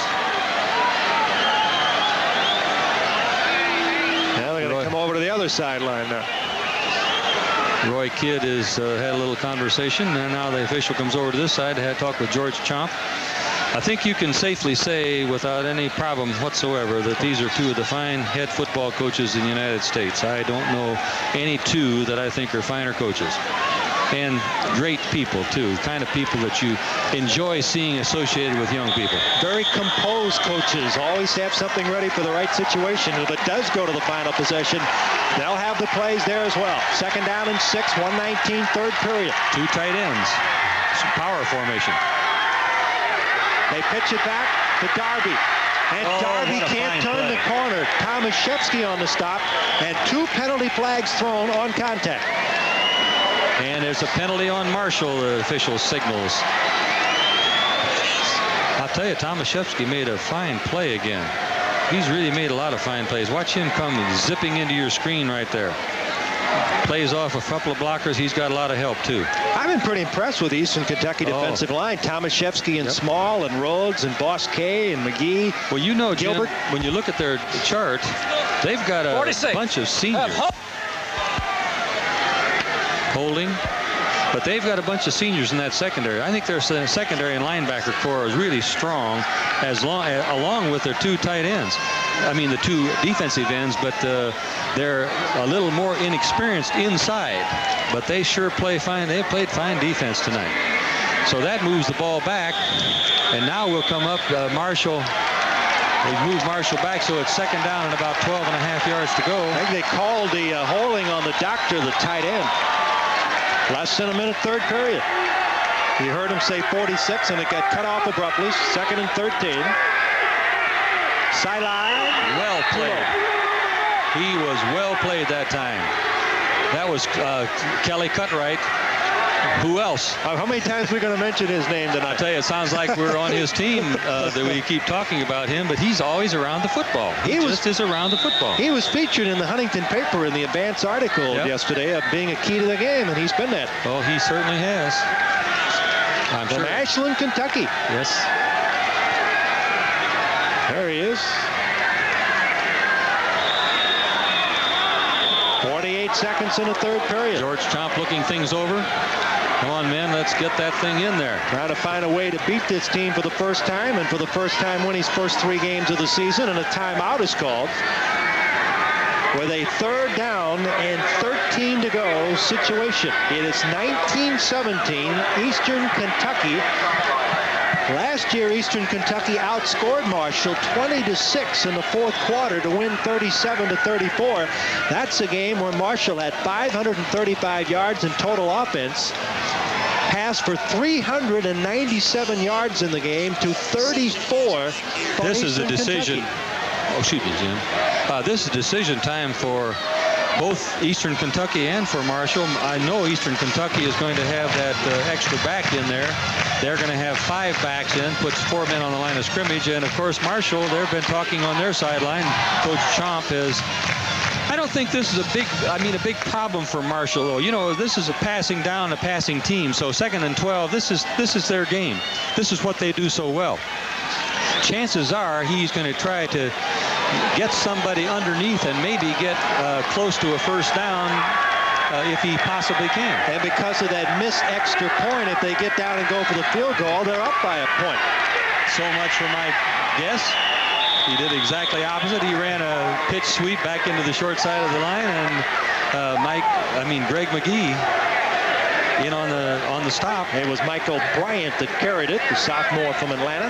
now they're going to come over to the other sideline now. Roy Kidd has uh, had a little conversation, and now the official comes over to this side to have talk with George Chomp. I think you can safely say without any problem whatsoever that these are two of the fine head football coaches in the United States. I don't know any two that I think are finer coaches. And great people, too. Kind of people that you enjoy seeing associated with young people. Very composed coaches. Always have something ready for the right situation. If it does go to the final possession, they'll have the plays there as well. Second down and six, one nineteen, third period. Two tight ends. Some power formation. They pitch it back to Darby. And oh, Darby can't turn play. the corner. Tomaszewski on the stop. And two penalty flags thrown on contact. And there's a penalty on Marshall, the official signals. I'll tell you, Tomaszewski made a fine play again. He's really made a lot of fine plays. Watch him come zipping into your screen right there. Plays off a couple of blockers. He's got a lot of help, too. I've been pretty impressed with the Eastern Kentucky defensive oh. line. Tomaszewski and yep. Small and Rhodes and Bosquet and McGee. Well, you know, Gilbert. Jim, when you look at their chart, they've got a forty-six. Bunch of seniors. Uh, Holding. But they've got a bunch of seniors in that secondary. I think their secondary and linebacker core is really strong, as long along with their two tight ends. I mean, the two defensive ends, but uh, they're a little more inexperienced inside. But they sure play fine. They played fine defense tonight. So that moves the ball back, and now we'll come up. Uh, Marshall. They've moved Marshall back, so it's second down and about twelve and a half yards to go. I think they called the uh, holding on the doctor, the tight end. Less than a minute, third period. You heard him say forty-six, and it got cut off abruptly. Second and thirteen. Sideline. Well played. He was well played that time. That was uh, Kelly Cutright. Who else? Uh, how many times are we going to mention his name tonight? I tell you, it sounds like we're on his team uh, that we keep talking about him, but he's always around the football. He, he was, just is around the football. He was featured in the Huntington paper in the advance article yep. yesterday of being a key to the game, and he's been that. Oh, he certainly has. I'm From sure. Ashland, Kentucky. Yes. There he is. forty-eight seconds in the third period. George Chomp looking things over. Come on, man, let's get that thing in there. Trying to find a way to beat this team for the first time, and for the first time win his first three games of the season, and a timeout is called. With a third down and thirteen to go situation. It is nineteen seventeen, Eastern Kentucky. Last year, Eastern Kentucky outscored Marshall twenty to six in the fourth quarter to win thirty-seven to thirty-four. That's a game where Marshall had five hundred thirty-five yards in total offense, passed for three hundred ninety-seven yards in the game to thirty-four. This is a decision. Kentucky. Oh, excuse me, Jim. Uh, this is decision time for both Eastern Kentucky and for Marshall. I know Eastern Kentucky is going to have that uh, extra back in there. They're going to have five backs in, puts four men on the line of scrimmage. And, of course, Marshall, they've been talking on their sideline. Coach Chomp is... I don't think this is a big, I mean, a big problem for Marshall, though. You know, this is a passing down, a passing team. So second and twelve, this is, this is their game. This is what they do so well. Chances are he's going to try to get somebody underneath and maybe get uh, close to a first down uh, if he possibly can. And because of that missed extra point, if they get down and go for the field goal, they're up by a point. So much for my guess. He did exactly opposite. He ran a pitch sweep back into the short side of the line, and uh, Mike, I mean Greg McGee, in on the on the stop. It was Michael Bryant that carried it, the sophomore from Atlanta.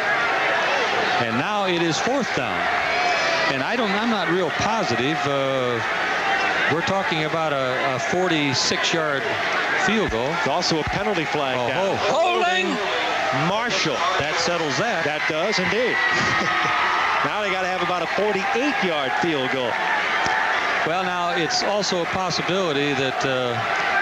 And now it is fourth down. And I don't, I'm not real positive. Uh, we're talking about a, a forty-six yard field goal. It's also a penalty flag oh, down. Holding Marshall. That settles that. That does indeed. Now they got to have about a forty-eight yard field goal. Well, now it's also a possibility that uh,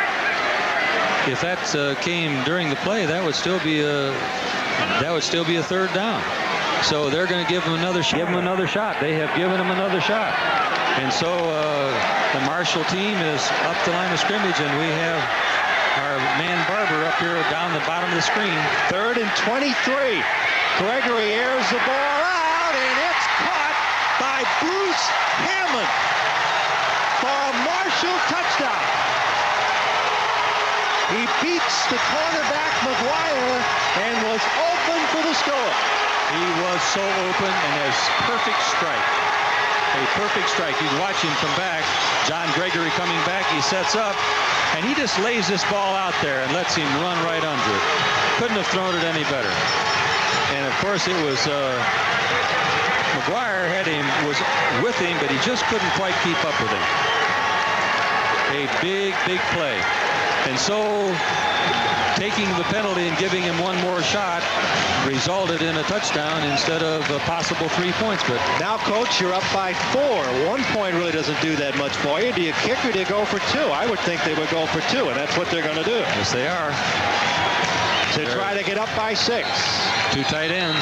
if that uh, came during the play, that would still be a that would still be a third down. So they're going to give him another shot. Give him another shot. They have given him another shot. And so uh, the Marshall team is up the line of scrimmage, and we have our man Barber up here down the bottom of the screen. Third and twenty-three. Gregory airs the ball out, and it's caught by Bruce Hammond for a Marshall touchdown. He beats the cornerback McGuire and was open for the score. He was so open, and there's perfect strike. A perfect strike. You watch him come back. John Gregory coming back. He sets up, and he just lays this ball out there and lets him run right under it. Couldn't have thrown it any better. And of course, it was uh, McGuire had him was with him, but he just couldn't quite keep up with him. A big, big play. And so taking the penalty and giving him one more shot resulted in a touchdown instead of a possible three points. But now, Coach, you're up by four. One point really doesn't do that much for you. Do you kick or do you go for two? I would think they would go for two, and that's what they're going to do. Yes, they are. To they're try to get up by six. Two tight ends.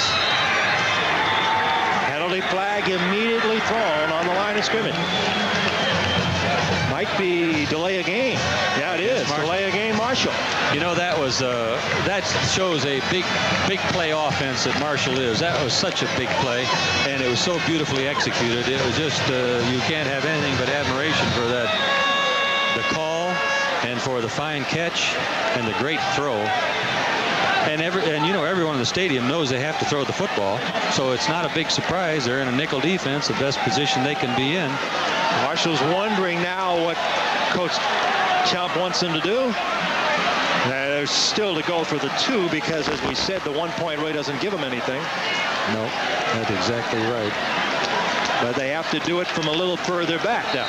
Penalty flag immediately thrown on the line of scrimmage. Might be delay a game. Yeah, it is. Marshall. Delay a game, Marshall. You know, that was uh, that shows a big, big play offense that Marshall is. That was such a big play, and it was so beautifully executed. It was just uh, you can't have anything but admiration for that, the call, and for the fine catch and the great throw. And every and you know everyone in the stadium knows they have to throw the football, so it's not a big surprise. They're in a nickel defense, the best position they can be in. Marshall's wondering now what Coach Chomp wants them to do. There's still to go for the two because, as we said, the one point really doesn't give them anything. No, that's exactly right. But they have to do it from a little further back now.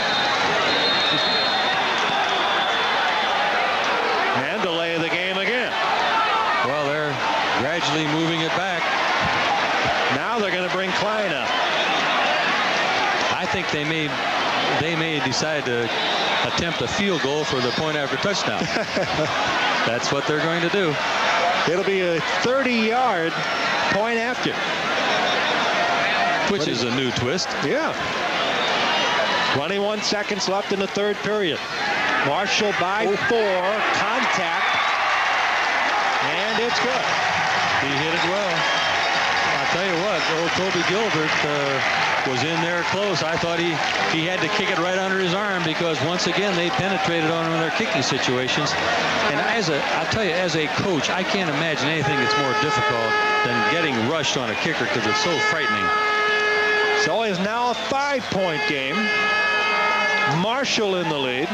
And delay the game again. Well, they're gradually moving it back. Now they're going to bring Klein up. I think they may they may decide to attempt a field goal for the point after touchdown. That's what they're going to do. It'll be a thirty yard point after. Which is a new twist. Yeah. twenty-one seconds left in the third period. Marshall by oh. four. Contact. And it's good. He hit it well. I'll tell you what, old Toby Gilbert uh, was in there close. I thought he, he had to kick it right under his arm because once again they penetrated on him in their kicking situations. And as a, I'll tell you, as a coach, I can't imagine anything that's more difficult than getting rushed on a kicker because it's so frightening. So it's now a five-point game. Marshall in the lead.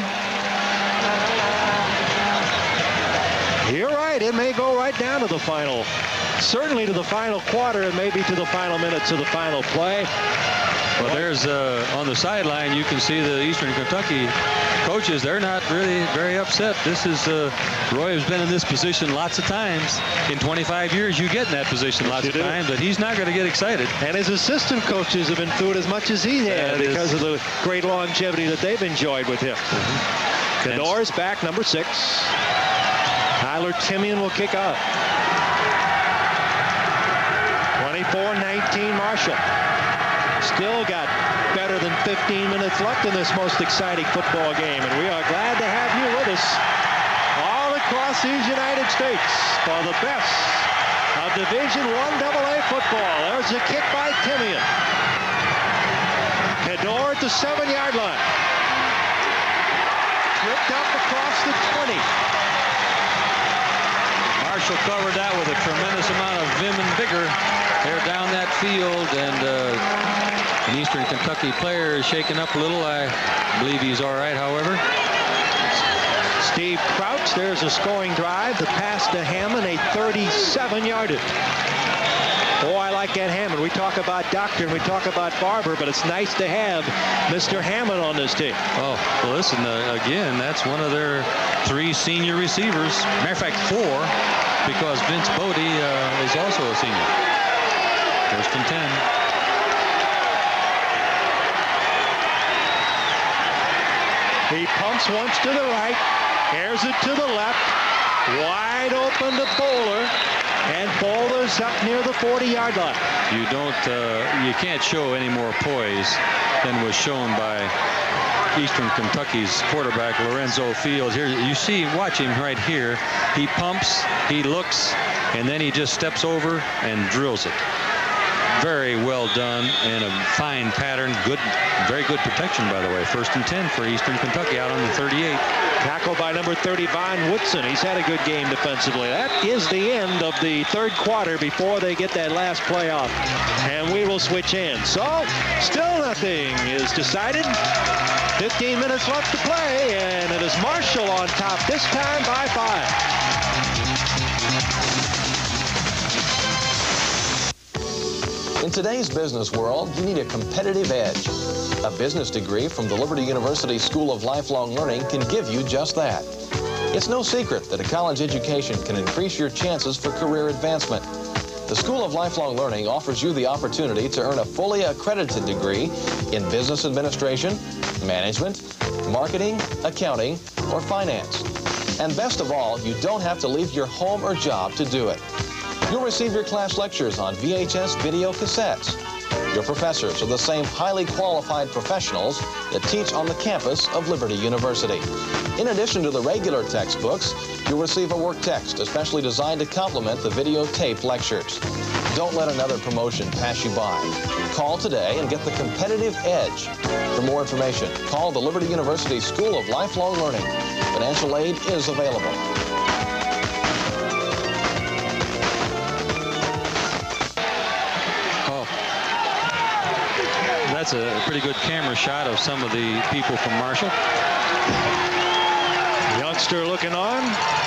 You're right, it may go right down to the final, certainly to the final quarter, and maybe to the final minutes of the final play. Well, there's uh, on the sideline, you can see the Eastern Kentucky coaches. They're not really very upset. This is uh, Roy has been in this position lots of times. In twenty-five years, you get in that position lots of times, but he's not going to get excited. And his assistant coaches have been through it as much as he has because of the great longevity that they've enjoyed with him. Mm-hmm. Cador's back, number six. Tyler Timian will kick off. twenty-four nineteen Marshall. Still got better than fifteen minutes left in this most exciting football game, and we are glad to have you with us all across these United States for the best of Division One double A football. There's a kick by Timian. Cador at the seven-yard line. Tripped up across the twenty. Marshall covered that with a tremendous amount of vim and vigor. They're down that field, and uh, an Eastern Kentucky player is shaken up a little. I believe he's all right, however. Steve Crouch, there's a scoring drive. The pass to Hammond, a thirty-seven yarder. Oh, I like that Hammond. We talk about Doctor and we talk about Barber, but it's nice to have Mister Hammond on this team. Oh, well, listen, uh, again, that's one of their three senior receivers. Matter of fact, four, because Vince Bodie uh, is also a senior. First and ten. He pumps once to the right, airs it to the left, wide open to Bowler, and Bowler's up near the forty-yard line. You don't, uh, you can't show any more poise than was shown by Eastern Kentucky's quarterback Lorenzo Fields. Here you see, watch him right here. He pumps, he looks, and then he just steps over and drills it. Very well done and a fine pattern. Good, very good protection, by the way. First and ten for Eastern Kentucky out on the thirty-eight. Tackled by number thirty, Von Woodson. He's had a good game defensively. That is the end of the third quarter before they get that last play off. And we will switch hands. So, still nothing is decided. fifteen minutes left to play, and it is Marshall on top, this time by five. In today's business world, you need a competitive edge. A business degree from the Liberty University School of Lifelong Learning can give you just that. It's no secret that a college education can increase your chances for career advancement. The School of Lifelong Learning offers you the opportunity to earn a fully accredited degree in business administration, management, marketing, accounting, or finance. And best of all, you don't have to leave your home or job to do it. You'll receive your class lectures on V H S video cassettes. Your professors are the same highly qualified professionals that teach on the campus of Liberty University. In addition to the regular textbooks, you'll receive a work text especially designed to complement the videotaped lectures. Don't let another promotion pass you by. Call today and get the competitive edge. For more information, call the Liberty University School of Lifelong Learning. Financial aid is available. That's a pretty good camera shot of some of the people from Marshall. Youngster looking on.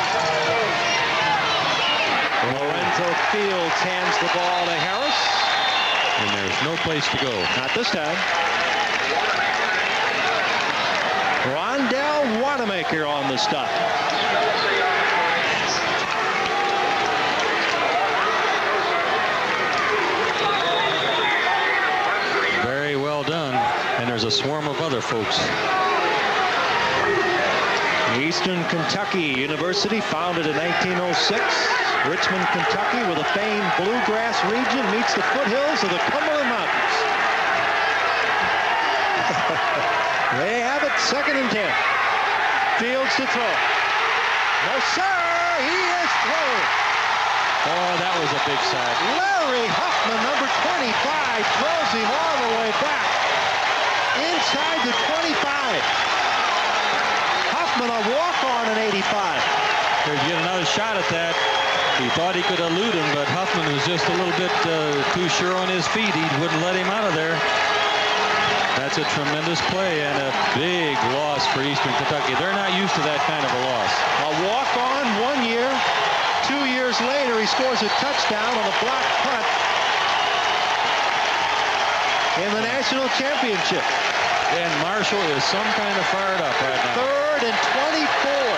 Lorenzo Fields hands the ball to Harris. And there's no place to go. Not this time. Rondell Wanamaker on the stop. There's a swarm of other folks. Eastern Kentucky University, founded in nineteen oh six. Richmond, Kentucky, with a famed bluegrass region, meets the foothills of the Cumberland Mountains. They have it, second and ten. Fields to throw. No, sir, he is thrown. Oh, that was a big sack. Larry Huffman, number twenty-five, throws him all the way back. Inside the twenty-five. Huffman a walk-on at eighty-five. Here's get another shot at that. He thought he could elude him, but Huffman was just a little bit uh, too sure on his feet. He wouldn't let him out of there. That's a tremendous play and a big loss for Eastern Kentucky. They're not used to that kind of a loss. A walk-on one year. Two years later, he scores a touchdown on a blocked punt in the national championship. And Marshall is some kind of fired up right now. Third and twenty-four.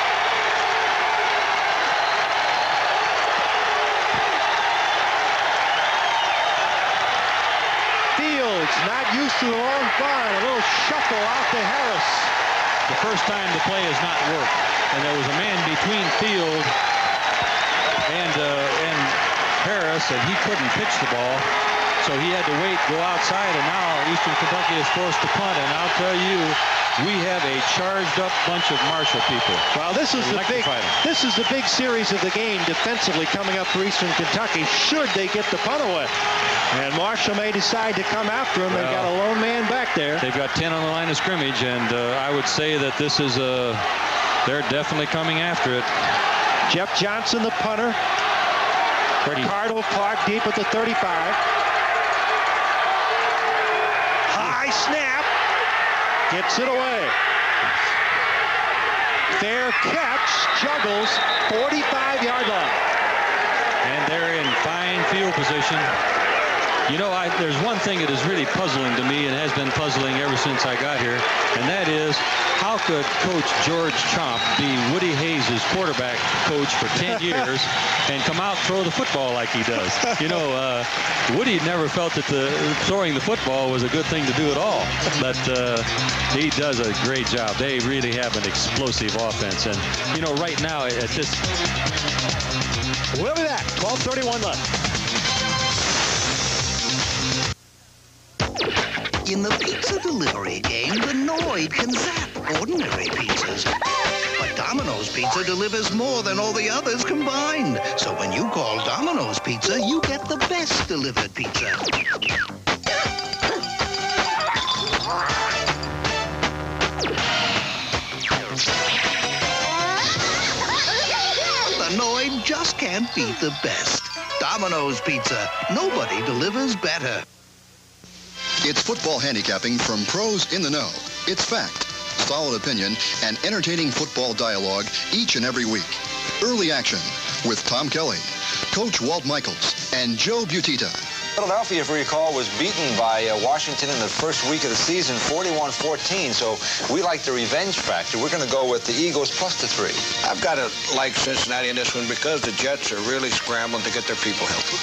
Fields not used to the long line. A little shuffle out to Harris. The first time the play has not worked. And there was a man between Field and, uh, and Harris, and he couldn't pitch the ball. So he had to wait, go outside, and now Eastern Kentucky is forced to punt. And I'll tell you, we have a charged-up bunch of Marshall people. Well, this is the big, this is the big series of the game defensively coming up for Eastern Kentucky. Should they get the punt away? And Marshall may decide to come after him. Well, they've got a lone man back there. They've got ten on the line of scrimmage, and uh, I would say that this is a. They're definitely coming after it. Jeff Johnson, the punter. Ricardo Clark deep at the thirty-five. High snap. Gets it away. Fair catch. Juggles. forty-five yard line. And they're in fine field position. You know, I, there's one thing that is really puzzling to me and has been puzzling ever since I got here, and that is how could Coach George Chomp be Woody Hayes' quarterback coach for ten years and come out and throw the football like he does? You know, uh, Woody never felt that the throwing the football was a good thing to do at all, but uh, he does a great job. They really have an explosive offense, and, you know, right now it, it just... We'll be back. twelve thirty-one left. In the pizza delivery game, the Noid can zap ordinary pizzas. But Domino's Pizza delivers more than all the others combined. So when you call Domino's Pizza, you get the best delivered pizza. can't beat the best. Domino's Pizza. Nobody delivers better. It's football handicapping from pros in the know. It's fact, solid opinion, and entertaining football dialogue each and every week. Early Action with Tom Kelly, Coach Walt Michaels, and Joe Butita. Philadelphia, if you recall, was beaten by uh, Washington in the first week of the season, forty-one fourteen. So we like the revenge factor. We're going to go with the Eagles plus the three. I've got to like Cincinnati in this one because the Jets are really scrambling to get their people healthy.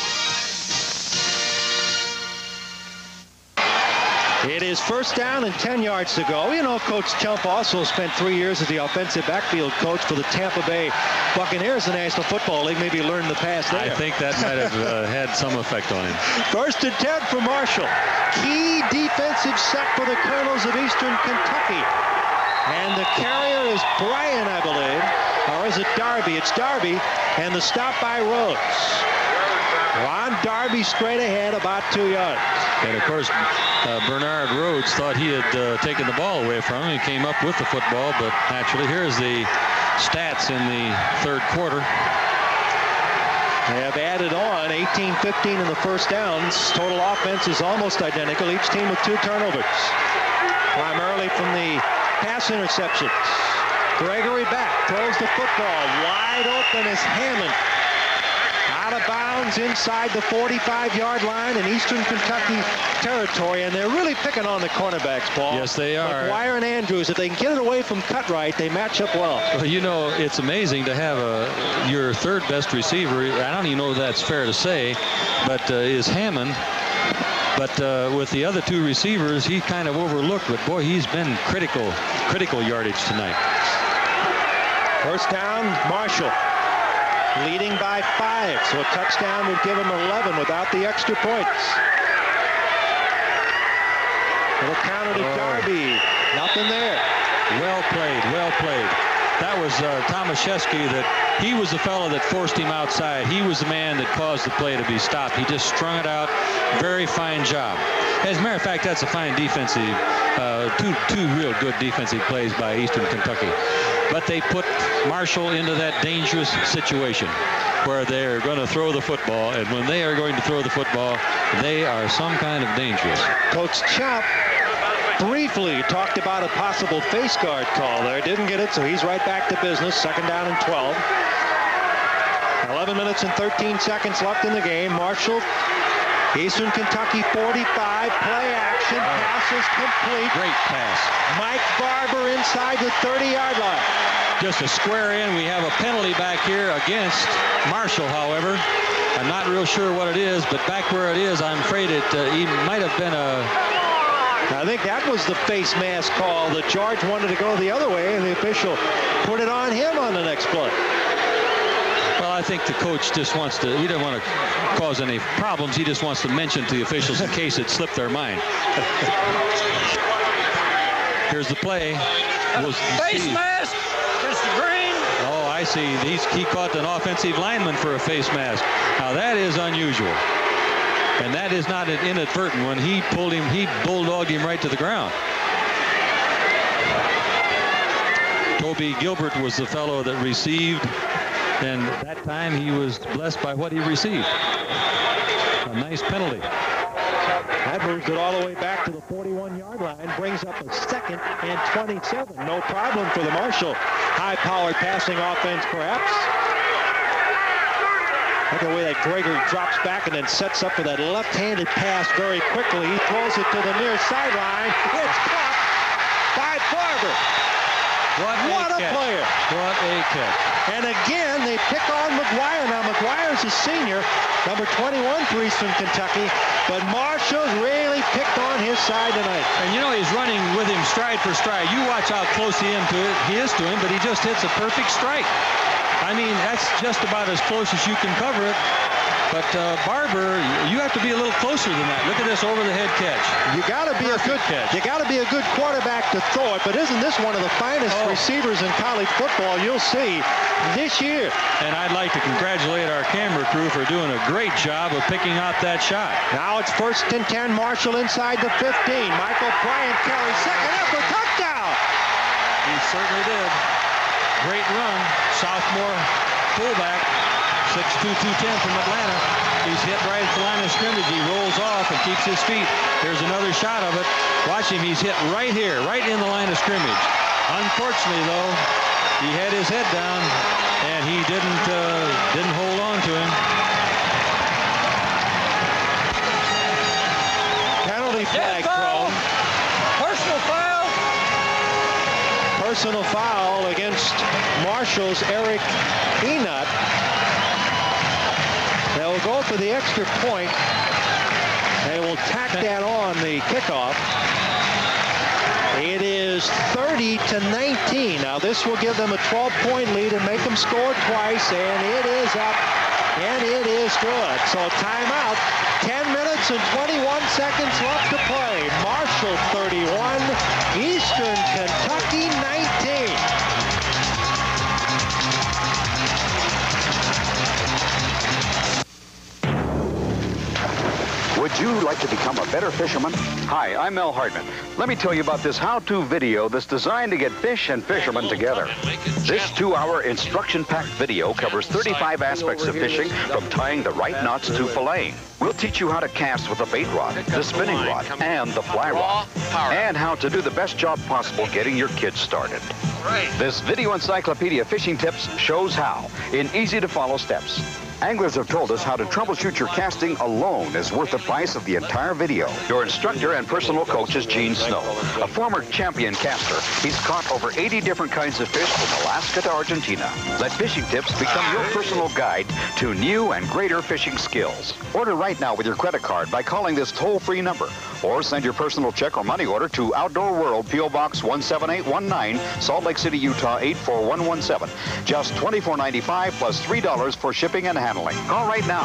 It is first down and ten yards to go. You know, Coach Chump also spent three years as the offensive backfield coach for the Tampa Bay Buccaneers in the National Football League. Maybe learned the pass there. I think that might have uh, had some effect on him. First and ten for Marshall. Key defensive set for the Colonels of Eastern Kentucky. And the carrier is Bryan, I believe. Or is it Darby? It's Darby. And the stop by Rhodes. Ron Darby straight ahead, about two yards. And of course, uh, Bernard Rhodes thought he had uh, taken the ball away from him. He came up with the football, but naturally, here's the stats in the third quarter. They have added on eighteen fifteen in the first downs. Total offense is almost identical. Each team with two turnovers, primarily from the pass interceptions. Gregory back, throws the football. Wide open is Hammond. Out of bounds inside the forty-five yard line in Eastern Kentucky territory, and they're really picking on the cornerbacks, Paul. Yes, they are. McGuire and Andrews, if they can get it away from Cutright, they match up well. Well, you know, it's amazing to have a, your third best receiver. I don't even know if that's fair to say, but uh, is Hammond. But uh, with the other two receivers, he kind of overlooked. But boy, he's been critical, critical yardage tonight. First down, Marshall. Leading by five, so a touchdown would give him eleven without the extra points. Little counter to Darby. Nothing there. Well played, well played. That was uh, Tomaszewski. That he was the fellow that forced him outside. He was the man that caused the play to be stopped. He just strung it out. Very fine job. As a matter of fact, that's a fine defensive, uh, two, two real good defensive plays by Eastern Kentucky. But they put Marshall into that dangerous situation where they're going to throw the football, and when they are going to throw the football, they are some kind of dangerous. Coach Chop briefly talked about a possible face guard call there. Didn't get it, so he's right back to business. Second down and twelve. eleven minutes and thirteen seconds left in the game. Marshall, Eastern Kentucky forty-five, play action, pass is complete. Great pass. Mike Barber inside the thirty yard line. Just a square in. We have a penalty back here against Marshall, however. I'm not real sure what it is, but back where it is, I'm afraid it uh, even might have been a... I think that was the face mask call that George wanted to go the other way, and the official put it on him on the next play. Well, I think the coach just wants to, he doesn't want to cause any problems. He just wants to mention to the officials in case it slipped their mind. Here's the play. We'll face see. mask, Mister Green. Oh, I see. He's, he caught an offensive lineman for a face mask. Now, that is unusual. And that is not an inadvertent. When he pulled him, he bulldogged him right to the ground. Toby Gilbert was the fellow that received, and that time he was blessed by what he received. A nice penalty. That moves it all the way back to the forty-one yard line, brings up a second and twenty-seven. No problem for the Marshall high-powered passing offense, perhaps. Look at the way that Gregory drops back and then sets up for that left-handed pass very quickly. He throws it to the near sideline. It's caught by Barber. What, what a, a player. What a catch. And again, they pick on McGuire. Now, McGuire's a senior, number twenty-one for Eastern Kentucky, but Marshall's really picked on his side tonight. And you know, he's running with him stride for stride. You watch how close he, into it, he is to him, but he just hits a perfect strike. I mean, that's just about as close as you can cover it. But uh, Barber, you have to be a little closer than that. Look at this over-the-head catch. You got to be Perfect a good catch. You got to be a good quarterback to throw it. But isn't this one of the finest oh. receivers in college football you'll see this year? And I'd like to congratulate our camera crew for doing a great job of picking out that shot. Now it's first and ten. Marshall inside the fifteen. Michael Bryant carries second effort touchdown. He certainly did. Great run. Sophomore fullback. six two, two ten from Atlanta. He's hit right at the line of scrimmage. He rolls off and keeps his feet. Here's another shot of it. Watch him. He's hit right here, right in the line of scrimmage. Unfortunately, though, he had his head down, and he didn't uh, didn't hold on to him. Penalty flag thrown. Personal foul. Personal foul against Marshall's Eric Enut. They'll go for the extra point. They will tack that on the kickoff. It is thirty to nineteen. Now this will give them a twelve point lead and make them score twice, and it is up, and it is good. So timeout, ten minutes and twenty-one seconds left to play. Marshall thirty-one, Eastern Kentucky nineteen. Would you like to become a better fisherman? Hi, I'm Mel Hardman. Let me tell you about this how-to video that's designed to get fish and fishermen together. This two-hour instruction-packed video covers thirty-five aspects of fishing, from tying the right knots to filleting. We'll teach you how to cast with the bait rod, the spinning rod, and the fly rod, and how to do the best job possible getting your kids started. This video encyclopedia fishing tips shows how, in easy-to-follow steps. Anglers have told us how to troubleshoot your casting alone is worth the price of the entire video. Your instructor and personal coach is Gene Snow, a former champion caster. He's caught over eighty different kinds of fish from Alaska to Argentina. Let Fishing Tips become your personal guide to new and greater fishing skills. Order right now with your credit card by calling this toll-free number, or send your personal check or money order to Outdoor World, P O Box one seven eight one nine, Salt Lake City, Utah eight four one one seven. Just twenty-four ninety-five plus three dollars for shipping and handling. Call right now.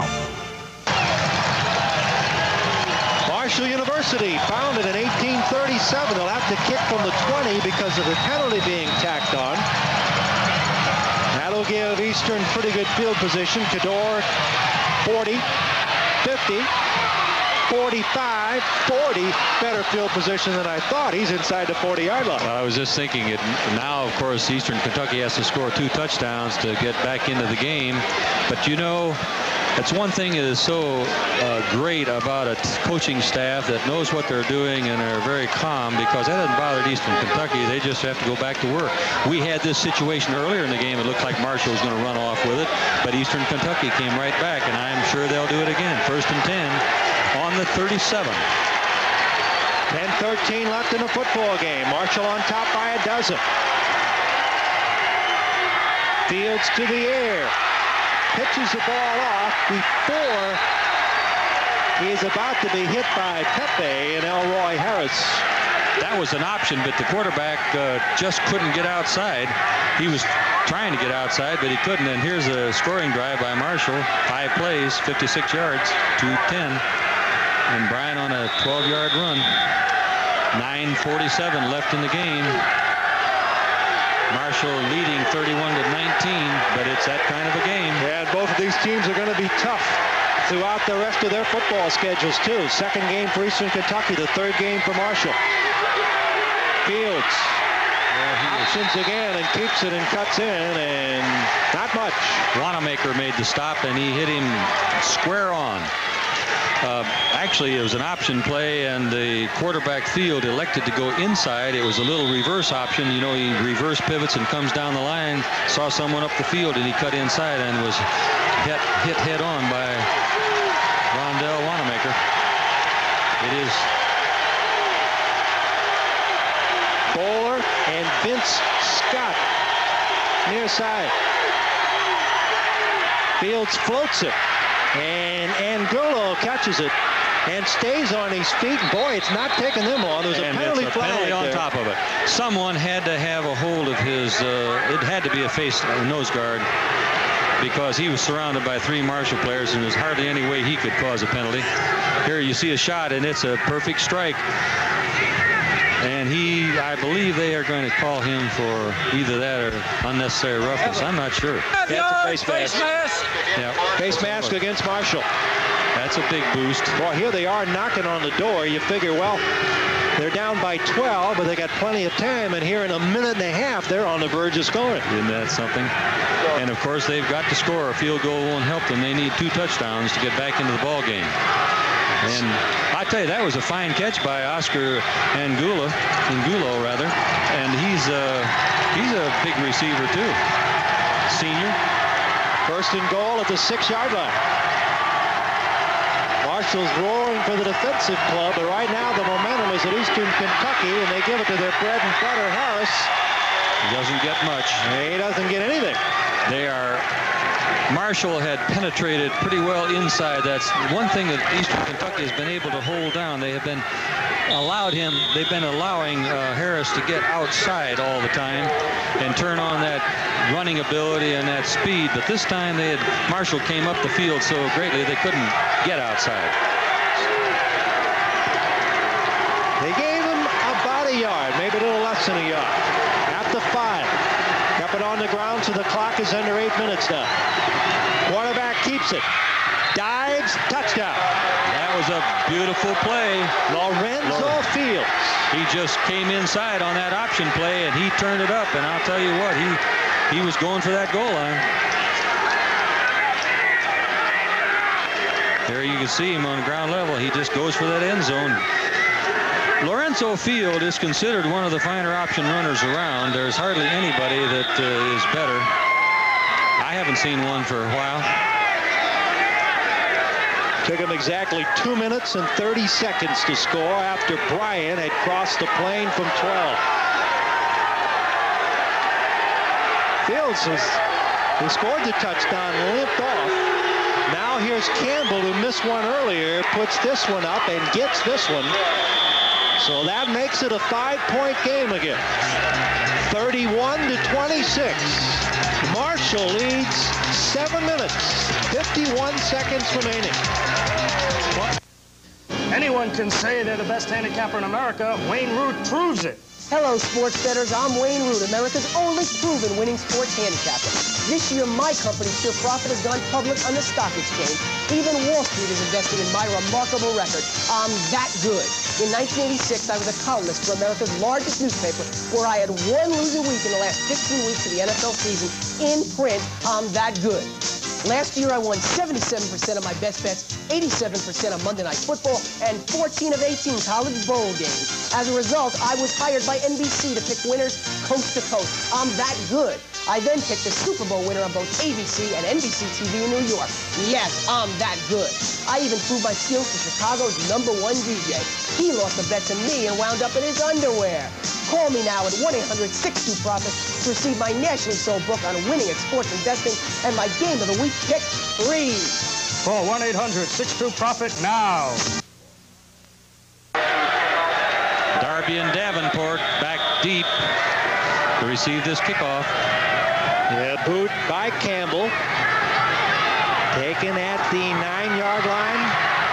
Marshall University, founded in eighteen thirty-seven. They'll have to kick from the twenty because of the penalty being tacked on. That'll give Eastern pretty good field position. Cador, forty, fifty, forty-five, forty. Better field position than I thought. He's inside the forty-yard line. Well, I was just thinking it. Now, of course, Eastern Kentucky has to score two touchdowns to get back into the game. But, you know, that's one thing that is so uh, great about a coaching staff that knows what they're doing and are very calm, because that hasn't bothered Eastern Kentucky. They just have to go back to work. We had this situation earlier in the game. It looked like Marshall was going to run off with it, but Eastern Kentucky came right back, and I'm sure they'll do it again. First and ten on the thirty-seven. ten thirteen left in the football game. Marshall on top by a dozen. Fields to the air. Pitches the ball off before he is about to be hit by Pepe and Elroy Harris. That was an option, but the quarterback uh, just couldn't get outside. He was trying to get outside, but he couldn't. And here's a scoring drive by Marshall. Five plays, fifty-six yards, two ten. And Bryan on a twelve-yard run. nine forty-seven left in the game. Marshall leading thirty-one to nineteen, but it's that kind of a game. Yeah, and both of these teams are going to be tough throughout the rest of their football schedules, too. Second game for Eastern Kentucky, the third game for Marshall. Fields options again and keeps it and cuts in, and not much. Wanamaker made the stop, and he hit him square on. Uh, actually, it was an option play, and the quarterback Field elected to go inside. It was a little reverse option. You know, he reverse pivots and comes down the line, saw someone up the field, and he cut inside and was hit, hit head on by Rondell Wanamaker. It is Bowler and Vince Scott near side. Fields floats it. And Angulo catches it and stays on his feet. And boy, it's not taking them on. There's a and penalty it's a flag penalty on there. top of it. Someone had to have a hold of his, uh, it had to be a face a nose guard, because he was surrounded by three Marshall players, and there's hardly any way he could cause a penalty. Here you see a shot, and it's a perfect strike. And he, I believe they are going to call him for either that or unnecessary roughness. I'm not sure. Yeah, face mask. mask. Yeah. Face mask against Marshall. That's a big boost. Well, here they are knocking on the door. You figure, well, They're down by twelve, but they got plenty of time, and here in a minute and a half, they're on the verge of scoring. Isn't that something? And, of course, they've got to score. A field goal won't help them. They need two touchdowns to get back into the ball game. And I tell you, that was a fine catch by Oscar Angulo, Angulo rather, and he's a, he's a big receiver, too. Senior. First and goal at the six-yard line. Marshall's roaring for the defensive club, but right now the momentum is at Eastern Kentucky, and they give it to their bread and butter, Harris. He doesn't get much. He doesn't get anything. They are... Marshall had penetrated pretty well inside. That's one thing that Eastern Kentucky has been able to hold down. They have been allowed him, they've been allowing uh, Harris to get outside all the time and turn on that running ability and that speed. But this time they had, Marshall came up the field so greatly they couldn't get outside. They gave him about a yard, maybe a little less than a yard. At the five. Kept it on the ground, so the clock is under eight minutes now. Quarterback keeps it. Dives, touchdown. That was a beautiful play. Lorenzo Fields. He just came inside on that option play, and he turned it up. And I'll tell you what, he he was going for that goal line. There you can see him on ground level. He just goes for that end zone. Lorenzo Field is considered one of the finer option runners around. There's hardly anybody that uh, is better. I haven't seen one for a while. Took him exactly two minutes and thirty seconds to score after Bryan had crossed the plane from twelve. Fields was, who scored the touchdown, limped off. Now here's Campbell, who missed one earlier, puts this one up and gets this one. So that makes it a five-point game again. thirty-one to twenty-six. Marshall leads seven minutes, fifty-one seconds remaining. Anyone can say they're the best handicapper in America. Wayne Root proves it. Hello, sports bettors. I'm Wayne Root, America's only proven winning sports handicapper. This year, my company's pure profit has gone public on the stock exchange. Even Wall Street is investing in my remarkable record. I'm that good. In nineteen eighty-six, I was a columnist for America's largest newspaper, where I had one losing week in the last fifteen weeks of the N F L season in print. I'm that good. Last year, I won seventy-seven percent of my best bets, eighty-seven percent of Monday Night Football, and fourteen of eighteen college bowl games. As a result, I was hired by N B C to pick winners coast to coast. I'm that good. I then picked the Super Bowl winner on both A B C and N B C T V in New York. Yes, I'm that good. I even proved my skills to Chicago's number one D J. He lost a bet to me and wound up in his underwear. Call me now at one eight hundred six two profit to receive my nationally sold book on winning at sports investing and my game of the week pick free. Call one eight hundred six two profit now. Darby and Davenport back deep to receive this kickoff. Yeah, boot by Campbell. Taken at the nine-yard line.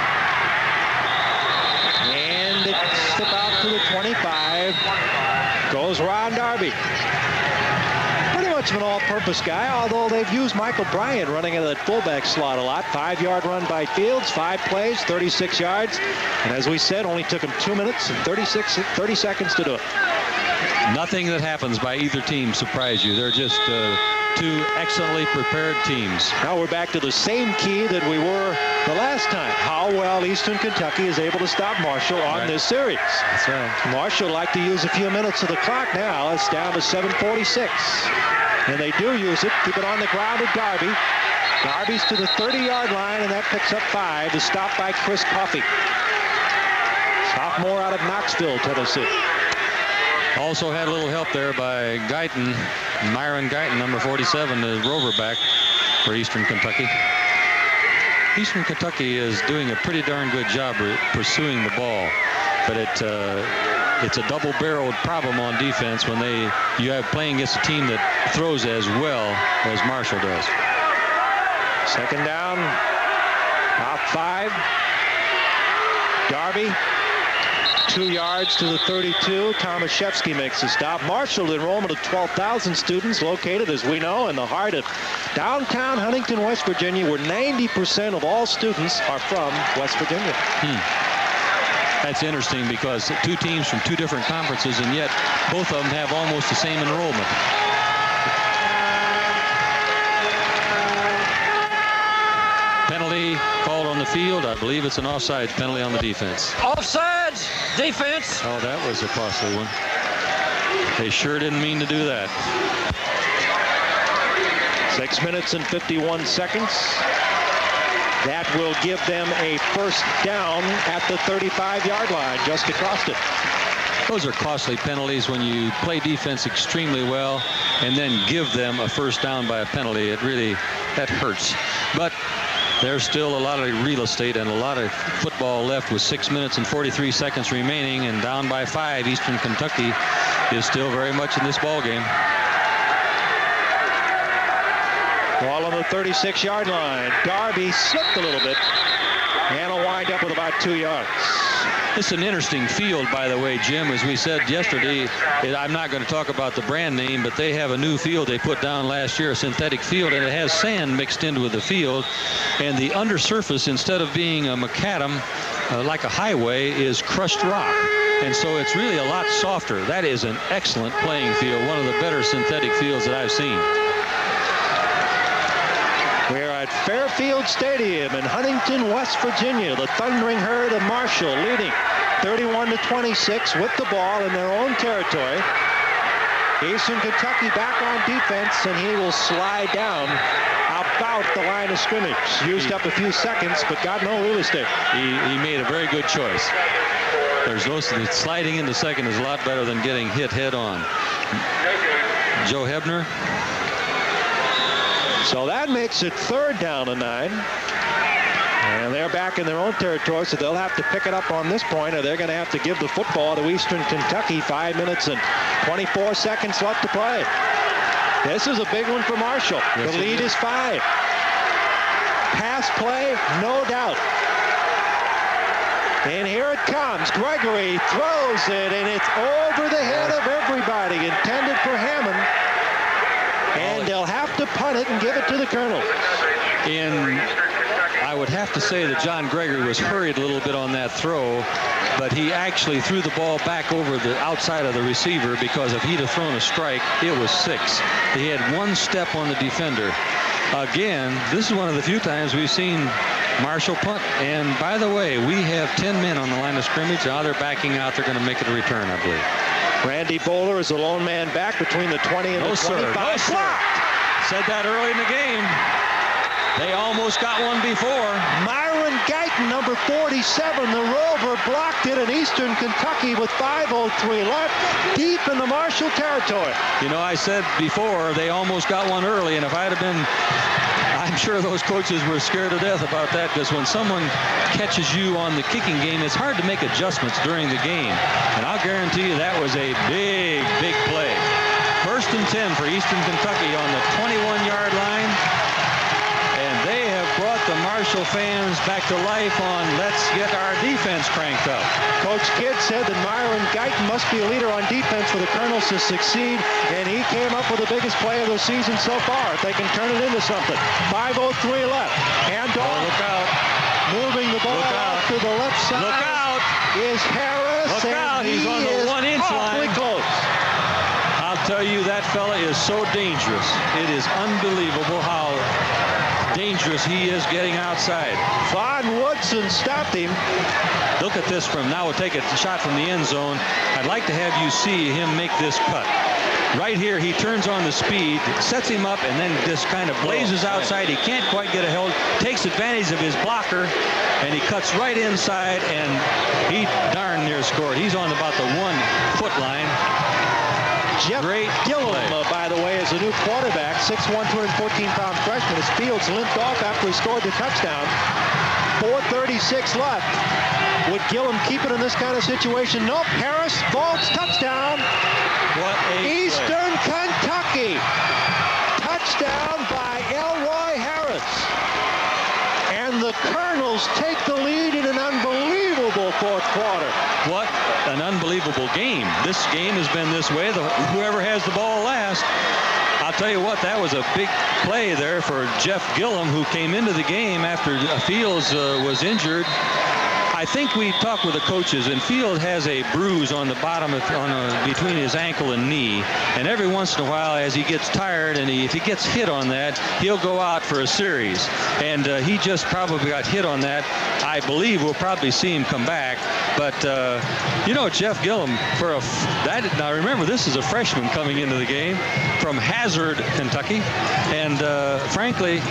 And it's about to the twenty-five. Goes Ron Darby. Pretty much an all-purpose guy, although they've used Michael Bryan running into that fullback slot a lot. Five-yard run by Fields, five plays, thirty-six yards. And as we said, only took him two minutes and thirty-six, thirty seconds to do it. Nothing that happens by either team surprise you. They're just uh, two excellently prepared teams. Now we're back to the same key that we were the last time. How well Eastern Kentucky is able to stop Marshall on right. this series. That's right. Marshall like to use a few minutes of the clock now. It's down to seven forty-six. And they do use it. Keep it on the ground with Darby. Darby's to the thirty-yard line, and that picks up five. The stop by Chris Coffey. Sophomore out of Knoxville, Tennessee. Also had a little help there by Guyton, Myron Guyton, number forty-seven, the rover back for Eastern Kentucky. Eastern Kentucky is doing a pretty darn good job pursuing the ball, but it uh, it's a double-barreled problem on defense when they you have playing against a team that throws as well as Marshall does. Second down, about five. Darby. Two yards to the thirty-two. Tomaszewski makes the stop. Marshall enrollment of twelve thousand students located, as we know, in the heart of downtown Huntington, West Virginia, where ninety percent of all students are from West Virginia. Hmm. That's interesting because two teams from two different conferences, and yet both of them have almost the same enrollment. Penalty called on the field. I believe it's an offside penalty on the defense. Offsides, defense. Oh, that was a costly one. They sure didn't mean to do that. Six minutes and fifty-one seconds. That will give them a first down at the thirty-five yard line, just across it. Those are costly penalties when you play defense extremely well and then give them a first down by a penalty. It really, that hurts. But there's still a lot of real estate and a lot of football left with six minutes and forty-three seconds remaining, and down by five. Eastern Kentucky is still very much in this ball game. Ball on the thirty-six yard line. Darby slipped a little bit and will wind up with about two yards. It's an interesting field, by the way, Jim. As we said yesterday, it, I'm not going to talk about the brand name, but they have a new field they put down last year, a synthetic field, and it has sand mixed into the field. And the undersurface, instead of being a macadam, uh, like a highway, is crushed rock. And so it's really a lot softer. That is an excellent playing field, one of the better synthetic fields that I've seen. We're at Fairfield Stadium in Huntington, West Virginia. The Thundering Herd of Marshall leading thirty-one to twenty-six with the ball in their own territory. Eastern Kentucky back on defense, and he will slide down about the line of scrimmage. Used up a few seconds, but got no real estate. He, he made a very good choice. There's no sliding into second is a lot better than getting hit head on. Joe Hebner. So that makes it third down and nine. And they're back in their own territory, so they'll have to pick it up on this point, or they're going to have to give the football to Eastern Kentucky. Five minutes and twenty-four seconds left to play. This is a big one for Marshall. Yes, the lead is. is five. Pass play, no doubt. And here it comes. Gregory throws it, and it's over the head of everybody. Intended for Hammond. And they'll have to punt it and give it to the Colonel. In, I would have to say that John Gregory was hurried a little bit on that throw, but he actually threw the ball back over the outside of the receiver, because if he'd have thrown a strike, it was six. He had one step on the defender. Again, this is one of the few times we've seen Marshall punt. And by the way, we have ten men on the line of scrimmage. Now they're backing out. They're going to make it a return, I believe. Randy Bowler is the lone man back between the twenty and no, the twenty-five. Sir. No, sir. Said that early in the game. They almost got one before. Myron Guyton, number forty-seven, the Rover, blocked it in Eastern Kentucky with five oh three left, deep in the Marshall territory. You know, I said before they almost got one early, and if I'd have been, I'm sure those coaches were scared to death about that, because when someone catches you on the kicking game, it's hard to make adjustments during the game. And I'll guarantee you that was a big, big play. First and ten for Eastern Kentucky on the twenty-one yard line. And they have brought the Marshall fans back to life on let's get our defense cranked up. Coach Kidd said that Myron Guyton must be a leader on defense for the Colonels to succeed, and he came up with the biggest play of the season so far. If they can turn it into something. five oh three left. And oh, look out. Moving the ball out to the left side. Look out. Is Harris. Look and out. He's he on the one inch line. Close. I'll tell you, that fella is so dangerous. It is unbelievable how dangerous he is getting outside. Vaughn Woodson stopped him. Look at this from now. We'll take a shot from the end zone. I'd like to have you see him make this cut. Right here, he turns on the speed, sets him up, and then just kind of blazes outside. He can't quite get a hold, takes advantage of his blocker, and he cuts right inside, and he darn near scored. He's on about the one-foot line. Jeff Great Gillum, uh, by the way, is a new quarterback, six one, two hundred fourteen pound freshman. His Fields limped off after he scored the touchdown. four thirty-six left. Would Gillum keep it in this kind of situation? Nope. Harris, vaults, touchdown. What a Eastern play. Kentucky. Touchdown by Elroy Harris. And the Colonels take the lead in an unbelievable fourth quarter. What an unbelievable game. This game has been this way. The, whoever has the ball last. I'll tell you what, that was a big play there for Jeff Gillum, who came into the game after Fields uh, was injured. I think we talked with the coaches, and Field has a bruise on the bottom of, on a, between his ankle and knee, and every once in a while, as he gets tired and he, if he gets hit on that, he'll go out for a series, and uh, he just probably got hit on that. I believe we'll probably see him come back, but uh, you know, Jeff Gillum, for a that now remember, this is a freshman coming into the game from Hazard, Kentucky, and uh, frankly,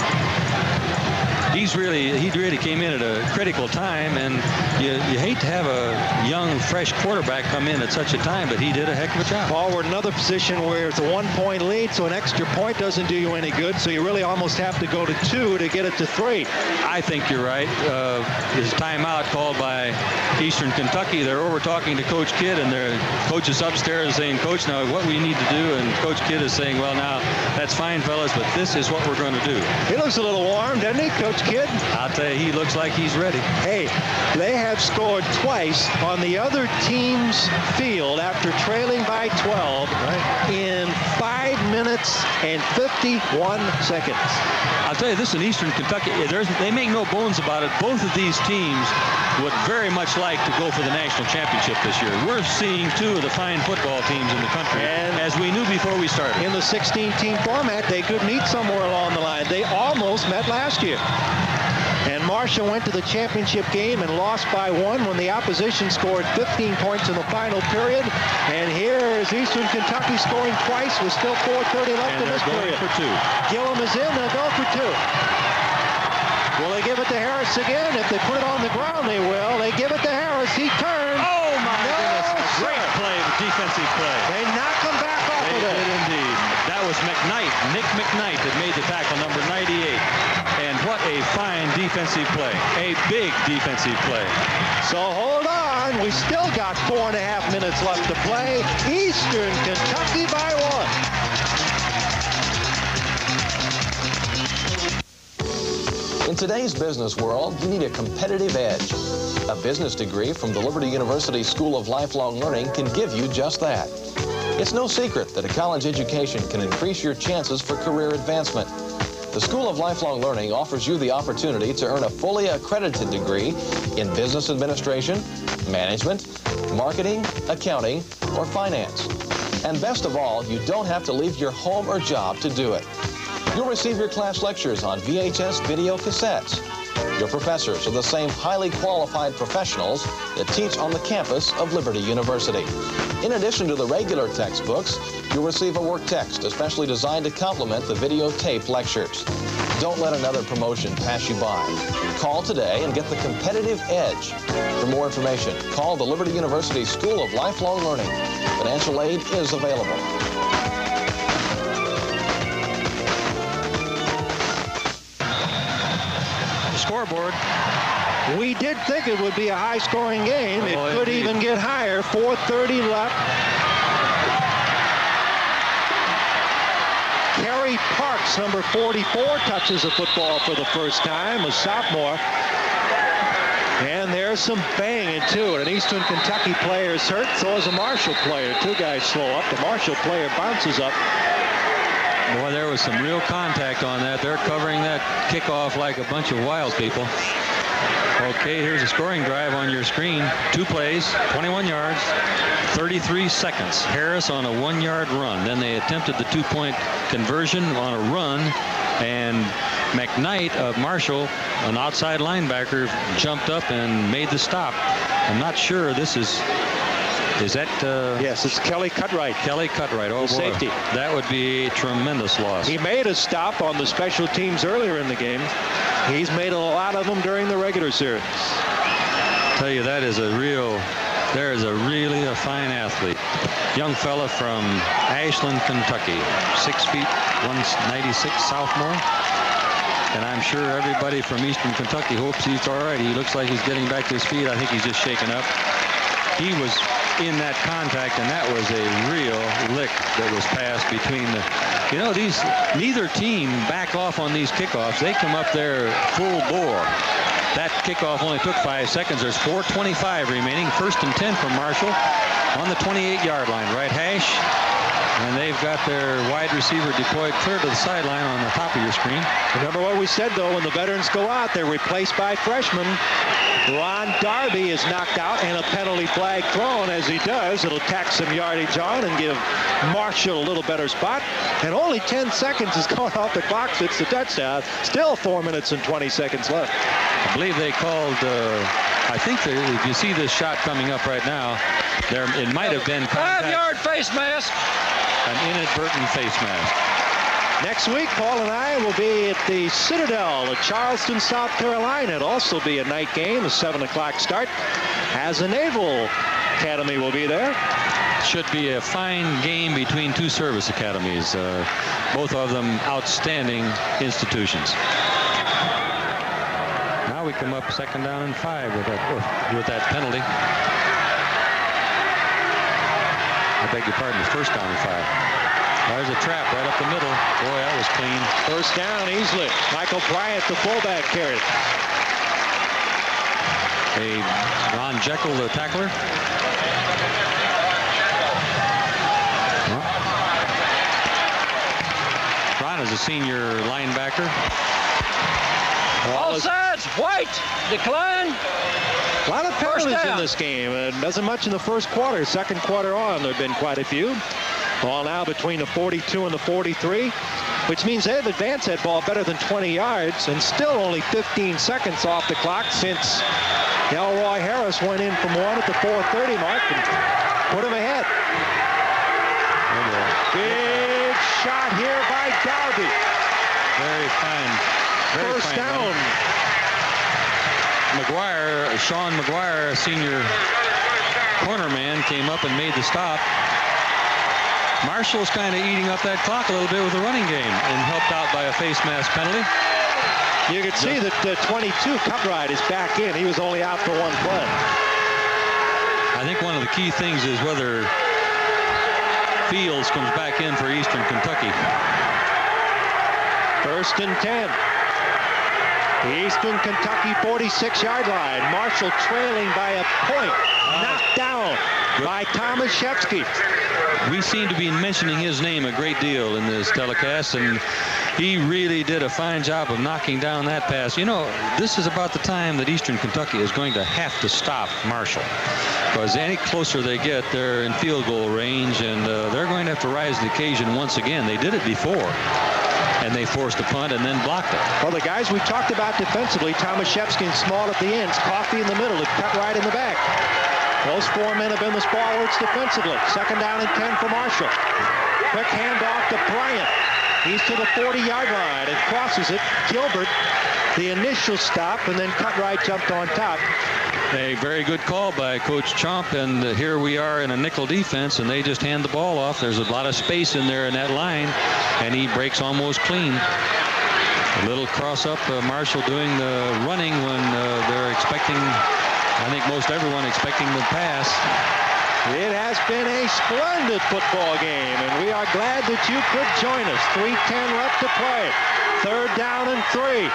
he's really he really came in at a critical time, and you, you hate to have a young, fresh quarterback come in at such a time, but he did a heck of a job. Paul, we're in another position where it's a one-point lead, so an extra point doesn't do you any good, so you really almost have to go to two to get it to three. I think you're right. Uh, his timeout called by Eastern Kentucky. They're over talking to Coach Kidd, and their coach is upstairs saying, Coach, now what we need to do, and Coach Kidd is saying, well, now, that's fine, fellas, but this is what we're going to do. He looks a little warm, doesn't he, Coach Kidd? I'll tell you, he looks like he's ready. Hey, they have scored twice on the other team's field after trailing by twelve right. in five minutes and fifty-one seconds. I'll tell you this, in Eastern Kentucky, there's, they make no bones about it. Both of these teams would very much like to go for the national championship this year. We're seeing two of the fine football teams in the country, and as we knew before we started. In the sixteen-team format, they could meet somewhere along the line. They almost met last year. And Marshall went to the championship game and lost by one when the opposition scored fifteen points in the final period. And here is Eastern Kentucky scoring twice with still four thirty left and in this period. For two. Gillum is in, they'll go for two. Will they give it to Harris again? If they put it on the ground, they will. They give it to Harris. He turns. Oh, my no, goodness. sir. Great play, defensive play. They knock him back off they of it. did indeed. That was McKnight, Nick McKnight, that made the tackle, number ninety-eight. And what a fine defensive play. A big defensive play. So hold on. We still got four and a half minutes left to play. Eastern Kentucky by one. In today's business world, you need a competitive edge. A business degree from the Liberty University School of Lifelong Learning can give you just that. It's no secret that a college education can increase your chances for career advancement. The School of Lifelong Learning offers you the opportunity to earn a fully accredited degree in business administration, management, marketing, accounting, or finance. And best of all, you don't have to leave your home or job to do it. You'll receive your class lectures on V H S video cassettes. Your professors are the same highly qualified professionals that teach on the campus of Liberty University. In addition to the regular textbooks, you'll receive a work text especially designed to complement the videotape lectures. Don't let another promotion pass you by. Call today and get the competitive edge. For more information, call the Liberty University School of Lifelong Learning. Financial aid is available. Scoreboard. We did think it would be a high-scoring game. It Oh, could indeed. even get higher. four thirty left. Kerry Parks, number forty-four, touches the football for the first time, a sophomore. And there's some banging, too. An Eastern Kentucky player is hurt, so is a Marshall player. Two guys slow up. The Marshall player bounces up. Boy, there was some real contact on that. They're covering that kickoff like a bunch of wild people. Okay, here's a scoring drive on your screen. Two plays, twenty-one yards, thirty-three seconds. Harris on a one-yard run. Then they attempted the two-point conversion on a run, and McKnight of Marshall, an outside linebacker, jumped up and made the stop. I'm not sure this is... Is that... Uh, yes, it's Kelly Cutright. Kelly Cutright. Oh, the boy. safety. That would be a tremendous loss. He made a stop on the special teams earlier in the game. He's made a lot of them during the regular series. Tell you, that is a real... There is a really a fine athlete. Young fella from Ashland, Kentucky. Six feet, one ninety-six, sophomore. And I'm sure everybody from Eastern Kentucky hopes he's all right. He looks like he's getting back to his feet. I think he's just shaken up. He was in that contact, and that was a real lick that was passed between the... You know, these neither team back off on these kickoffs. They come up there full bore. That kickoff only took five seconds. There's four twenty-five remaining. First and ten from Marshall on the twenty-eight yard line. Right hash. And they've got their wide receiver deployed clear to the sideline on the top of your screen. Remember what we said, though, when the veterans go out, they're replaced by freshmen. Ron Darby is knocked out and a penalty flag thrown. As he does, it'll tack some yardage on and give Marshall a little better spot. And only ten seconds is going off the clock. It's the touchdown. Still four minutes and twenty seconds left. I believe they called, uh, I think they, if you see this shot coming up right now, there it might have been contact. Five-yard face mask. An inadvertent face mask. Next week, Paul and I will be at the Citadel at Charleston, South Carolina. It'll also be a night game, a seven o'clock start, as the Naval Academy will be there. Should be a fine game between two service academies, uh, both of them outstanding institutions. Now we come up second down and five with that, with that penalty. I beg your pardon, the first down and five. There's a trap right up the middle. Boy, that was clean. First down easily. Michael Bryant, the fullback, carried. A Ron Jekyll, the tackler. Ron is a senior linebacker. All sides, White, decline. A lot of penalties in this game. It doesn't much in the first quarter. Second quarter on, there have been quite a few. Ball now between the forty-two and the forty-three, which means they've advanced that ball better than twenty yards and still only fifteen seconds off the clock since Elroy Harris went in from one at the four thirty mark and put him ahead. Big shot here by Darby. Very fine. Very First fine down. Running. McGuire, Sean McGuire, a senior corner man, came up and made the stop. Marshall's kind of eating up that clock a little bit with the running game and helped out by a face mask penalty. You can see that the twenty-two Cutright is back in. He was only out for one play. I think one of the key things is whether Fields comes back in for Eastern Kentucky. First and ten. The Eastern Kentucky forty-six yard line. Marshall trailing by a point. Knocked down by Tomaszewski. We seem to be mentioning his name a great deal in this telecast, and he really did a fine job of knocking down that pass. You know, this is about the time that Eastern Kentucky is going to have to stop Marshall, because any closer they get, they're in field goal range, and uh, they're going to have to rise to the occasion once again. They did it before, and they forced a punt and then blocked it. Well, the guys we talked about defensively, Tomaszewski and Small at the ends, Coffey in the middle, and Cutright in the back. Those four men have been the stalwarts defensively. Second down and ten for Marshall. Quick handoff to Bryant. He's to the forty yard line and crosses it. Gilbert, the initial stop, and then Cutright jumped on top. A very good call by Coach Chomp, and uh, here we are in a nickel defense, and they just hand the ball off. There's a lot of space in there in that line, and he breaks almost clean. A little cross-up, uh, Marshall doing the running when uh, they're expecting, I think most everyone expecting the pass. It has been a splendid football game, and we are glad that you could join us. three ten left to play. Third down and three.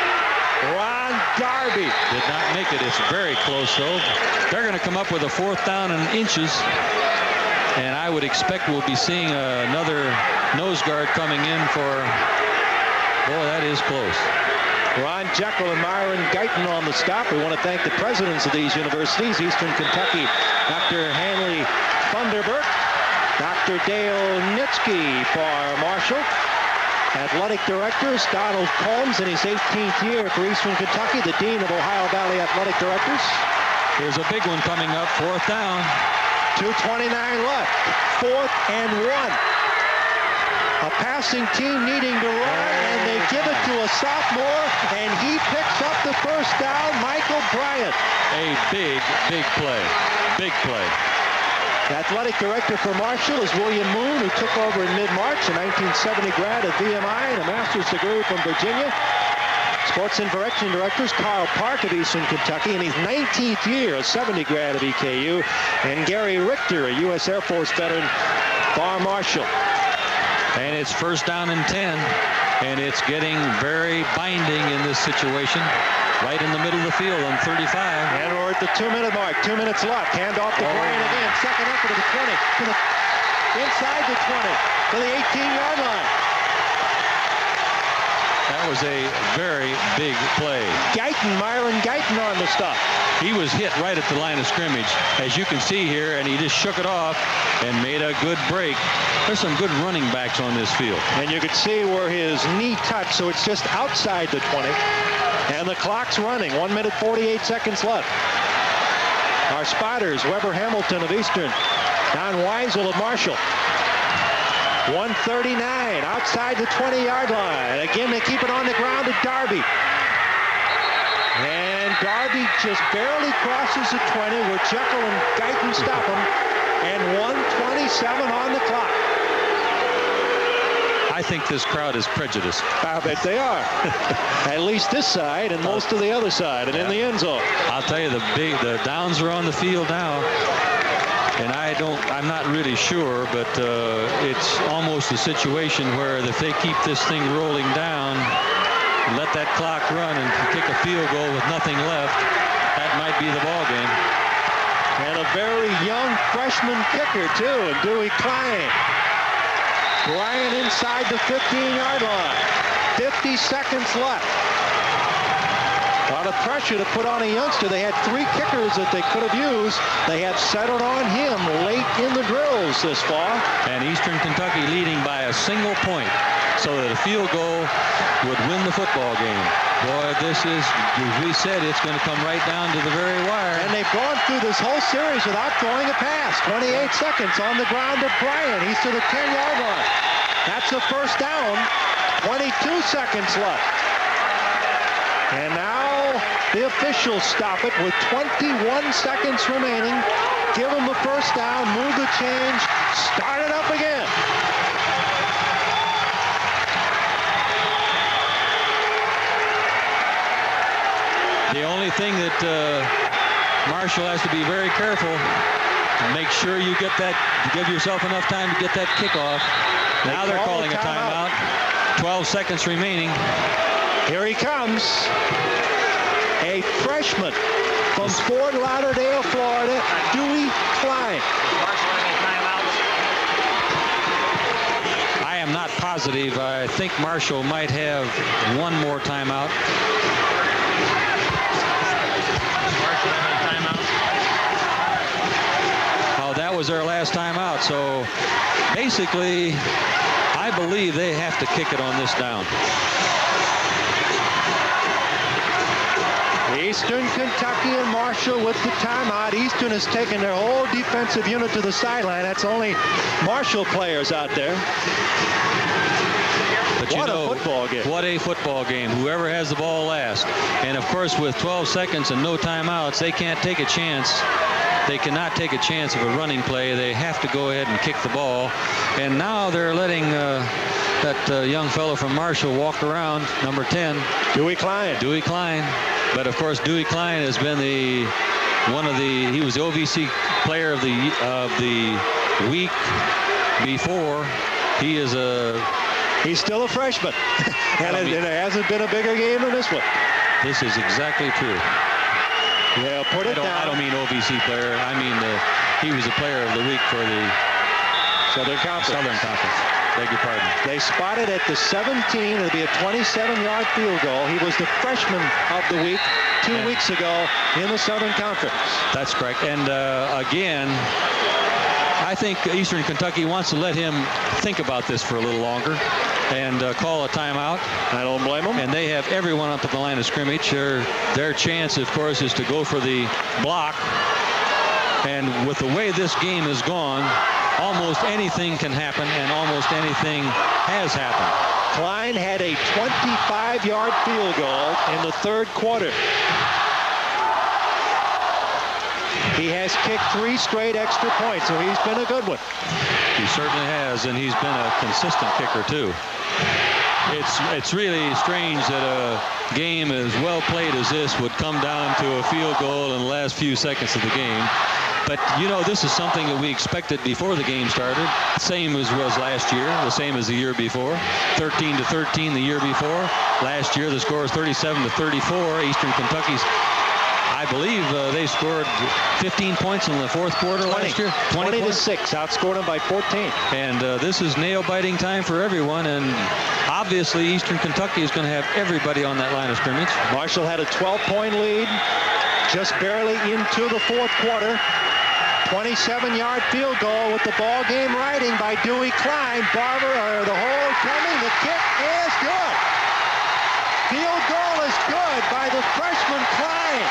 Ron Darby did not make it. It's very close, though. They're going to come up with a fourth down and inches, and I would expect we'll be seeing uh, another nose guard coming in for, boy, that is close. Ron Jekyll and Myron Guyton on the stop. We want to thank the presidents of these universities, Eastern Kentucky, Doctor Hanley Thunderbird, Doctor Dale Nitsky for Marshall. Athletic directors, Donald Combs in his eighteenth year for Eastern Kentucky, the Dean of Ohio Valley Athletic Directors. Here's a big one coming up, fourth down. two twenty-nine left, fourth and one. A passing team needing to run, and they give it to a sophomore, and he picks up the first down, Michael Bryant. A big, big play, big play. The athletic director for Marshall is William Moon, who took over in mid-March, a nineteen seventy grad at V M I and a master's degree from Virginia. Sports and Direction Directors, Carl Park of Eastern Kentucky, in his nineteenth year, a seventy grad of E K U, and Gary Richter, a U S Air Force veteran, for Marshall. And it's first down and ten, and it's getting very binding in this situation. Right in the middle of the field on thirty-five. And we're at the two-minute mark. Two minutes left. Hand off to Bryant again. Second effort to the twenty. To the inside the twenty to the eighteen-yard line. That was a very big play. Guyton, Myron Guyton on the stop. He was hit right at the line of scrimmage, as you can see here, and he just shook it off and made a good break. There's some good running backs on this field. And you could see where his knee touched, so it's just outside the twenty. And the clock's running. one minute forty-eight seconds left. Our spotters, Weber Hamilton of Eastern, Don Weisel of Marshall. one thirty-nine outside the twenty-yard line. Again, they keep it on the ground to Darby. And Darby just barely crosses the twenty where Jekyll and Guyton stop him. And one twenty-seven on the clock. I think this crowd is prejudiced. I bet they are. At least this side and most of the other side and yeah. in the end zone. I'll tell you, the big the downs are on the field now. And I don't, I'm not really sure, but uh, it's almost a situation where if they keep this thing rolling down, and let that clock run and kick a field goal with nothing left, that might be the ball game. And a very young freshman kicker, too, and Dewey Klein. Ryan inside the fifteen-yard line. fifty seconds left. A lot of pressure to put on a youngster. They had three kickers that they could have used. They have settled on him late in the drills this fall. And Eastern Kentucky leading by a single point so that a field goal would win the football game. Boy, this is, as we said, it's going to come right down to the very wire. And they've gone through this whole series without throwing a pass. twenty-eight seconds on the ground to Bryant. He's to the ten-yard line. That's the first down. twenty-two seconds left. And now the officials stop it with twenty-one seconds remaining. Give them the first down, move the change, start it up again. The only thing that uh, Marshall has to be very careful, make sure you get that, give yourself enough time to get that kickoff. Now they're calling a timeout. twelve seconds remaining. Here he comes. A freshman from Fort Lauderdale, Florida, Dewey Klein. I am not positive. I think Marshall might have one more timeout. Oh, that was their last timeout. So basically, I believe they have to kick it on this down. Eastern Kentucky and Marshall with the timeout. Eastern has taken their whole defensive unit to the sideline. That's only Marshall players out there. But what you know, a football game. What a football game. Whoever has the ball last. And of course, with twelve seconds and no timeouts, they can't take a chance. They cannot take a chance of a running play. They have to go ahead and kick the ball. And now they're letting uh, that uh, young fellow from Marshall walk around, number ten. Dewey Klein. Dewey Klein. But of course, Dewey Klein has been the one of the, he was the O V C player of the of the week before. He is a, he's still a freshman. And I mean, it, it hasn't been a bigger game than this one. This is exactly true. Yeah, put it I don't, down. I don't mean O V C player. I mean uh, he was a player of the week for the Southern Conference. Southern Conference. Beg your pardon. They spotted at the seventeen. It'll be a twenty-seven-yard field goal. He was the freshman of the week two yeah. weeks ago in the Southern Conference. That's correct. And uh, again, I think Eastern Kentucky wants to let him think about this for a little longer and uh, call a timeout. I don't blame them. And they have everyone up at the line of scrimmage. Their, their chance, of course, is to go for the block. And with the way this game has gone, almost anything can happen, and almost anything has happened. Klein had a twenty-five-yard field goal in the third quarter. He has kicked three straight extra points, so he's been a good one. He certainly has, and he's been a consistent kicker, too. It's, it's really strange that a game as well played as this would come down to a field goal in the last few seconds of the game. But, you know, this is something that we expected before the game started. Same as was last year, the same as the year before. thirteen to thirteen the year before. Last year, the score is thirty-seven to thirty-four. Eastern Kentucky's, I believe uh, they scored fifteen points in the fourth quarter last year. twenty to six, outscored them by fourteen. And uh, this is nail-biting time for everyone, and obviously Eastern Kentucky is going to have everybody on that line of scrimmage. Marshall had a twelve-point lead, just barely into the fourth quarter. twenty-seven yard field goal with the ball game riding by Dewey Klein. Barber, or the hold coming, the kick is good. Field goal is good by the freshman Klein.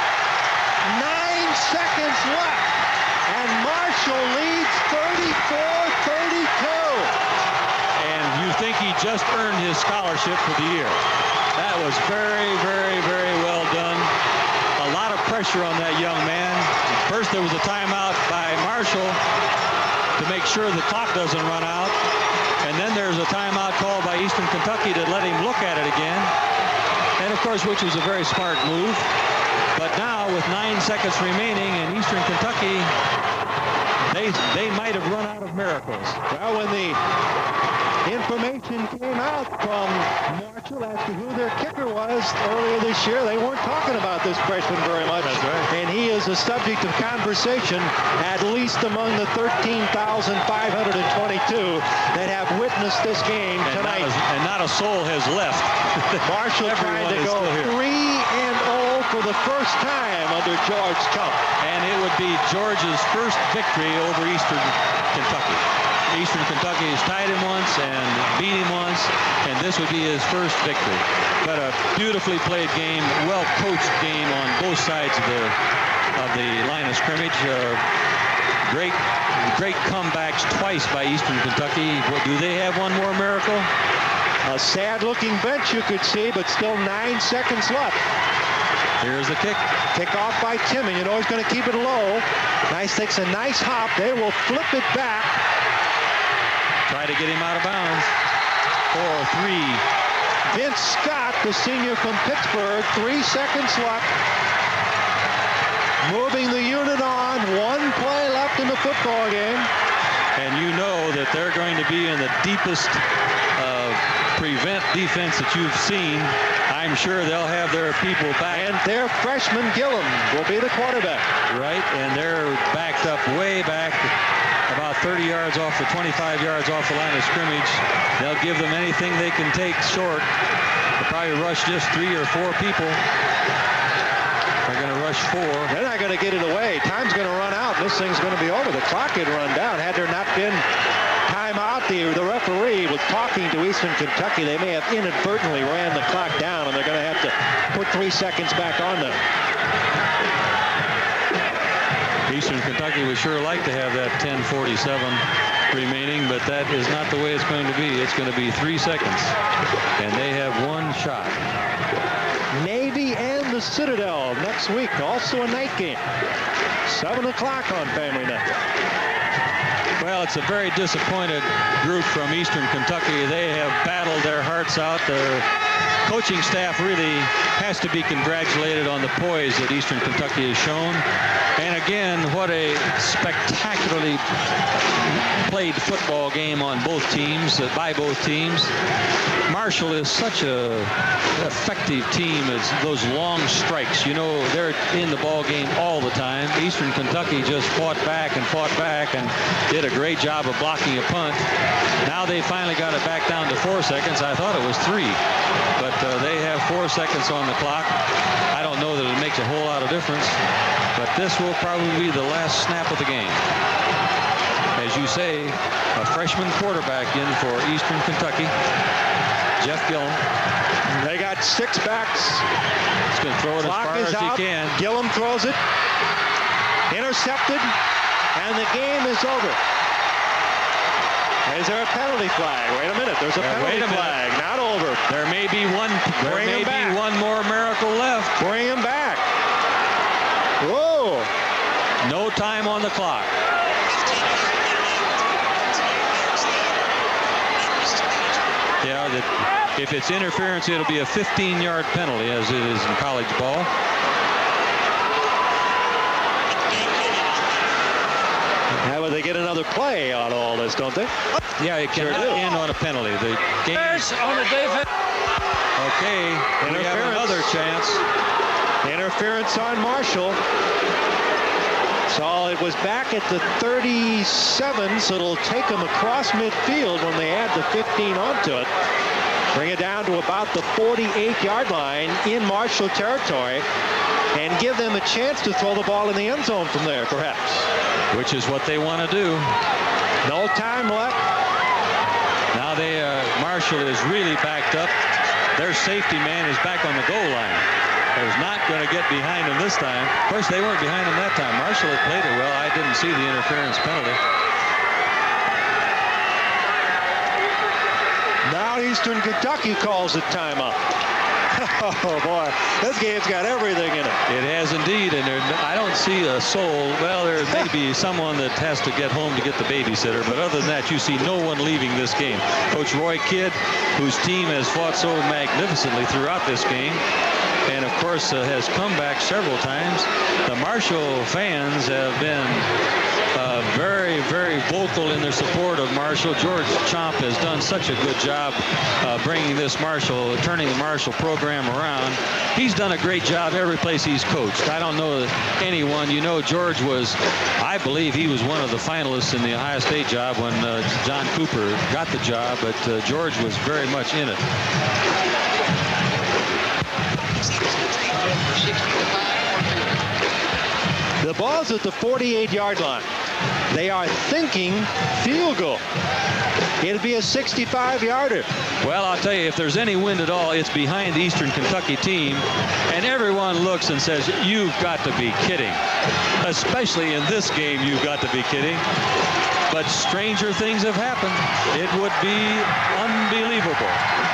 Nine seconds left, and Marshall leads thirty-four thirty-two. And you think he just earned his scholarship for the year. That was very, very, very well done. A lot of pressure on that young man. First there was a timeout by Marshall to make sure the clock doesn't run out. And then there's a timeout called by Eastern Kentucky to let him look at it again. And of course, which was a very smart move. But now with nine seconds remaining in Eastern Kentucky, they, they might have run out of miracles. Well, when the information came out from Marshall as to who their kicker was earlier this year, they weren't talking about this freshman very much. That's right. And he is a subject of conversation, at least among the thirteen thousand five hundred twenty-two that have witnessed this game and tonight. Not a, and not a soul has left. Marshall trying to go three and oh for the first time under George Chump. And it would be George's first victory over Eastern Kentucky. Eastern Kentucky has tied him once and beat him once, and this would be his first victory. But a beautifully played game, well-coached game on both sides of the of the line of scrimmage. Uh, great, great comebacks twice by Eastern Kentucky. What, do they have one more miracle? A sad-looking bench you could see, but still nine seconds left. Here's the kick. Kick off by Timmon. You know he's going to keep it low. Nice takes a nice hop. They will flip it back. Try to get him out of bounds. Four, three. Vince Scott, the senior from Pittsburgh, three seconds left. Moving the unit on. One play left in the football game. And you know that they're going to be in the deepest uh, prevent defense that you've seen. I'm sure they'll have their people back. And their freshman Gillum will be the quarterback. Right, and they're backed up way back, about thirty yards off the twenty-five yards off the line of scrimmage. They'll give them anything they can take short. They'll probably rush just three or four people. They're going to rush four. They're not going to get it away. Time's going to run out. This thing's going to be over. The clock had run down. Had there not been timeout, the, the referee was talking to Eastern Kentucky. They may have inadvertently ran the clock down, and they're going to have to put three seconds back on them. Eastern Kentucky would sure like to have that ten forty-seven remaining, but that is not the way it's going to be. It's going to be three seconds, and they have one shot. Navy and the Citadel next week, also a night game. seven o'clock on Family Night. Well, it's a very disappointed group from Eastern Kentucky. They have battled their hearts out. Their coaching staff really has to be congratulated on the poise that Eastern Kentucky has shown. And again, what a spectacularly played football game on both teams, uh, by both teams. Marshall is such a effective team as those long strikes. You know, they're in the ball game all the time. Eastern Kentucky just fought back and fought back and did a great job of blocking a punt. Now they finally got it back down to four seconds. I thought it was three, but uh, they have four seconds on the clock. I don't know that it makes a whole lot of difference, but this will probably be the last snap of the game. As you say, a freshman quarterback in for Eastern Kentucky, Jeff Gillum. They got six backs. He's going to throw it Clock as far as out. he can. Gillum throws it. Intercepted. And the game is over. Is there a penalty flag? Wait a minute. There's a Uh, penalty wait a minute. flag. Not over. There may be one. There Bring may him back. be one more miracle left. Bring him back. Whoa. No time on the clock. Yeah, that if it's interference, it'll be a fifteen yard penalty, as it is in college ball. How would they get another play on all this, don't they? Yeah, it Sure cannot do. end on a penalty. The game. On the defense. Okay, we have Interference. another chance. Interference on Marshall. So it was back at the thirty-seven, so it'll take them across midfield when they add the fifteen onto it. Bring it down to about the forty-eight yard line in Marshall territory and give them a chance to throw the ball in the end zone from there, perhaps. Which is what they want to do. No time left. Now they, uh, Marshall is really backed up. Their safety man is back on the goal line. Is not going to get behind him this time. Of course, they weren't behind him that time. Marshall had played it well. I didn't see the interference penalty. Now Eastern Kentucky calls it timeout. Oh, boy. This game's got everything in it. It has indeed, and there, I don't see a soul. Well, there may be someone that has to get home to get the babysitter, but other than that, you see no one leaving this game. Coach Roy Kidd, whose team has fought so magnificently throughout this game, and of course uh, has come back several times. The Marshall fans have been uh, very, very vocal in their support of Marshall. George Chomp has done such a good job uh, bringing this Marshall, turning the Marshall program around. He's done a great job every place he's coached. I don't know anyone. You know, George was, I believe he was one of the finalists in the Ohio State job when uh, John Cooper got the job, but uh, George was very much in it. The ball's at the forty-eight yard line. They are thinking field goal. It'll be a sixty-five yarder. Well, I'll tell you, if there's any wind at all, it's behind the Eastern Kentucky team. And everyone looks and says, you've got to be kidding. Especially in this game, you've got to be kidding. But stranger things have happened. It would be unbelievable.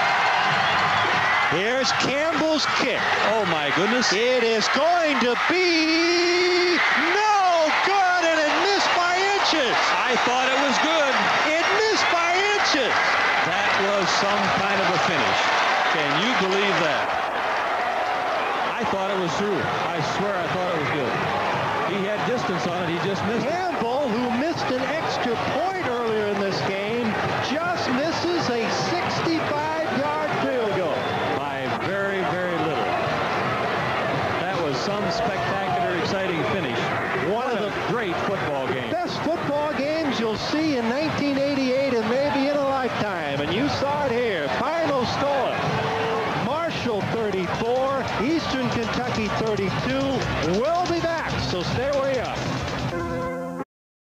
Here's Campbell's kick. Oh, my goodness. It is going to be no good, and it missed by inches. I thought it was good. It missed by inches. That was some kind of a finish. Can you believe that? I thought it was through. I swear I thought it was good. He had distance on it. He just missed it. Campbell, who missed an extra point earlier in this game, just misses a sixty-five yard field goal. Very, very little. That was some spectacular, exciting finish. One of the great football games. Best football games you'll see in nineteen eighty-eight and maybe in a lifetime. And you saw it here. Final score. Marshall thirty-four, Eastern Kentucky thirty-two. We'll be back, so stay where you are.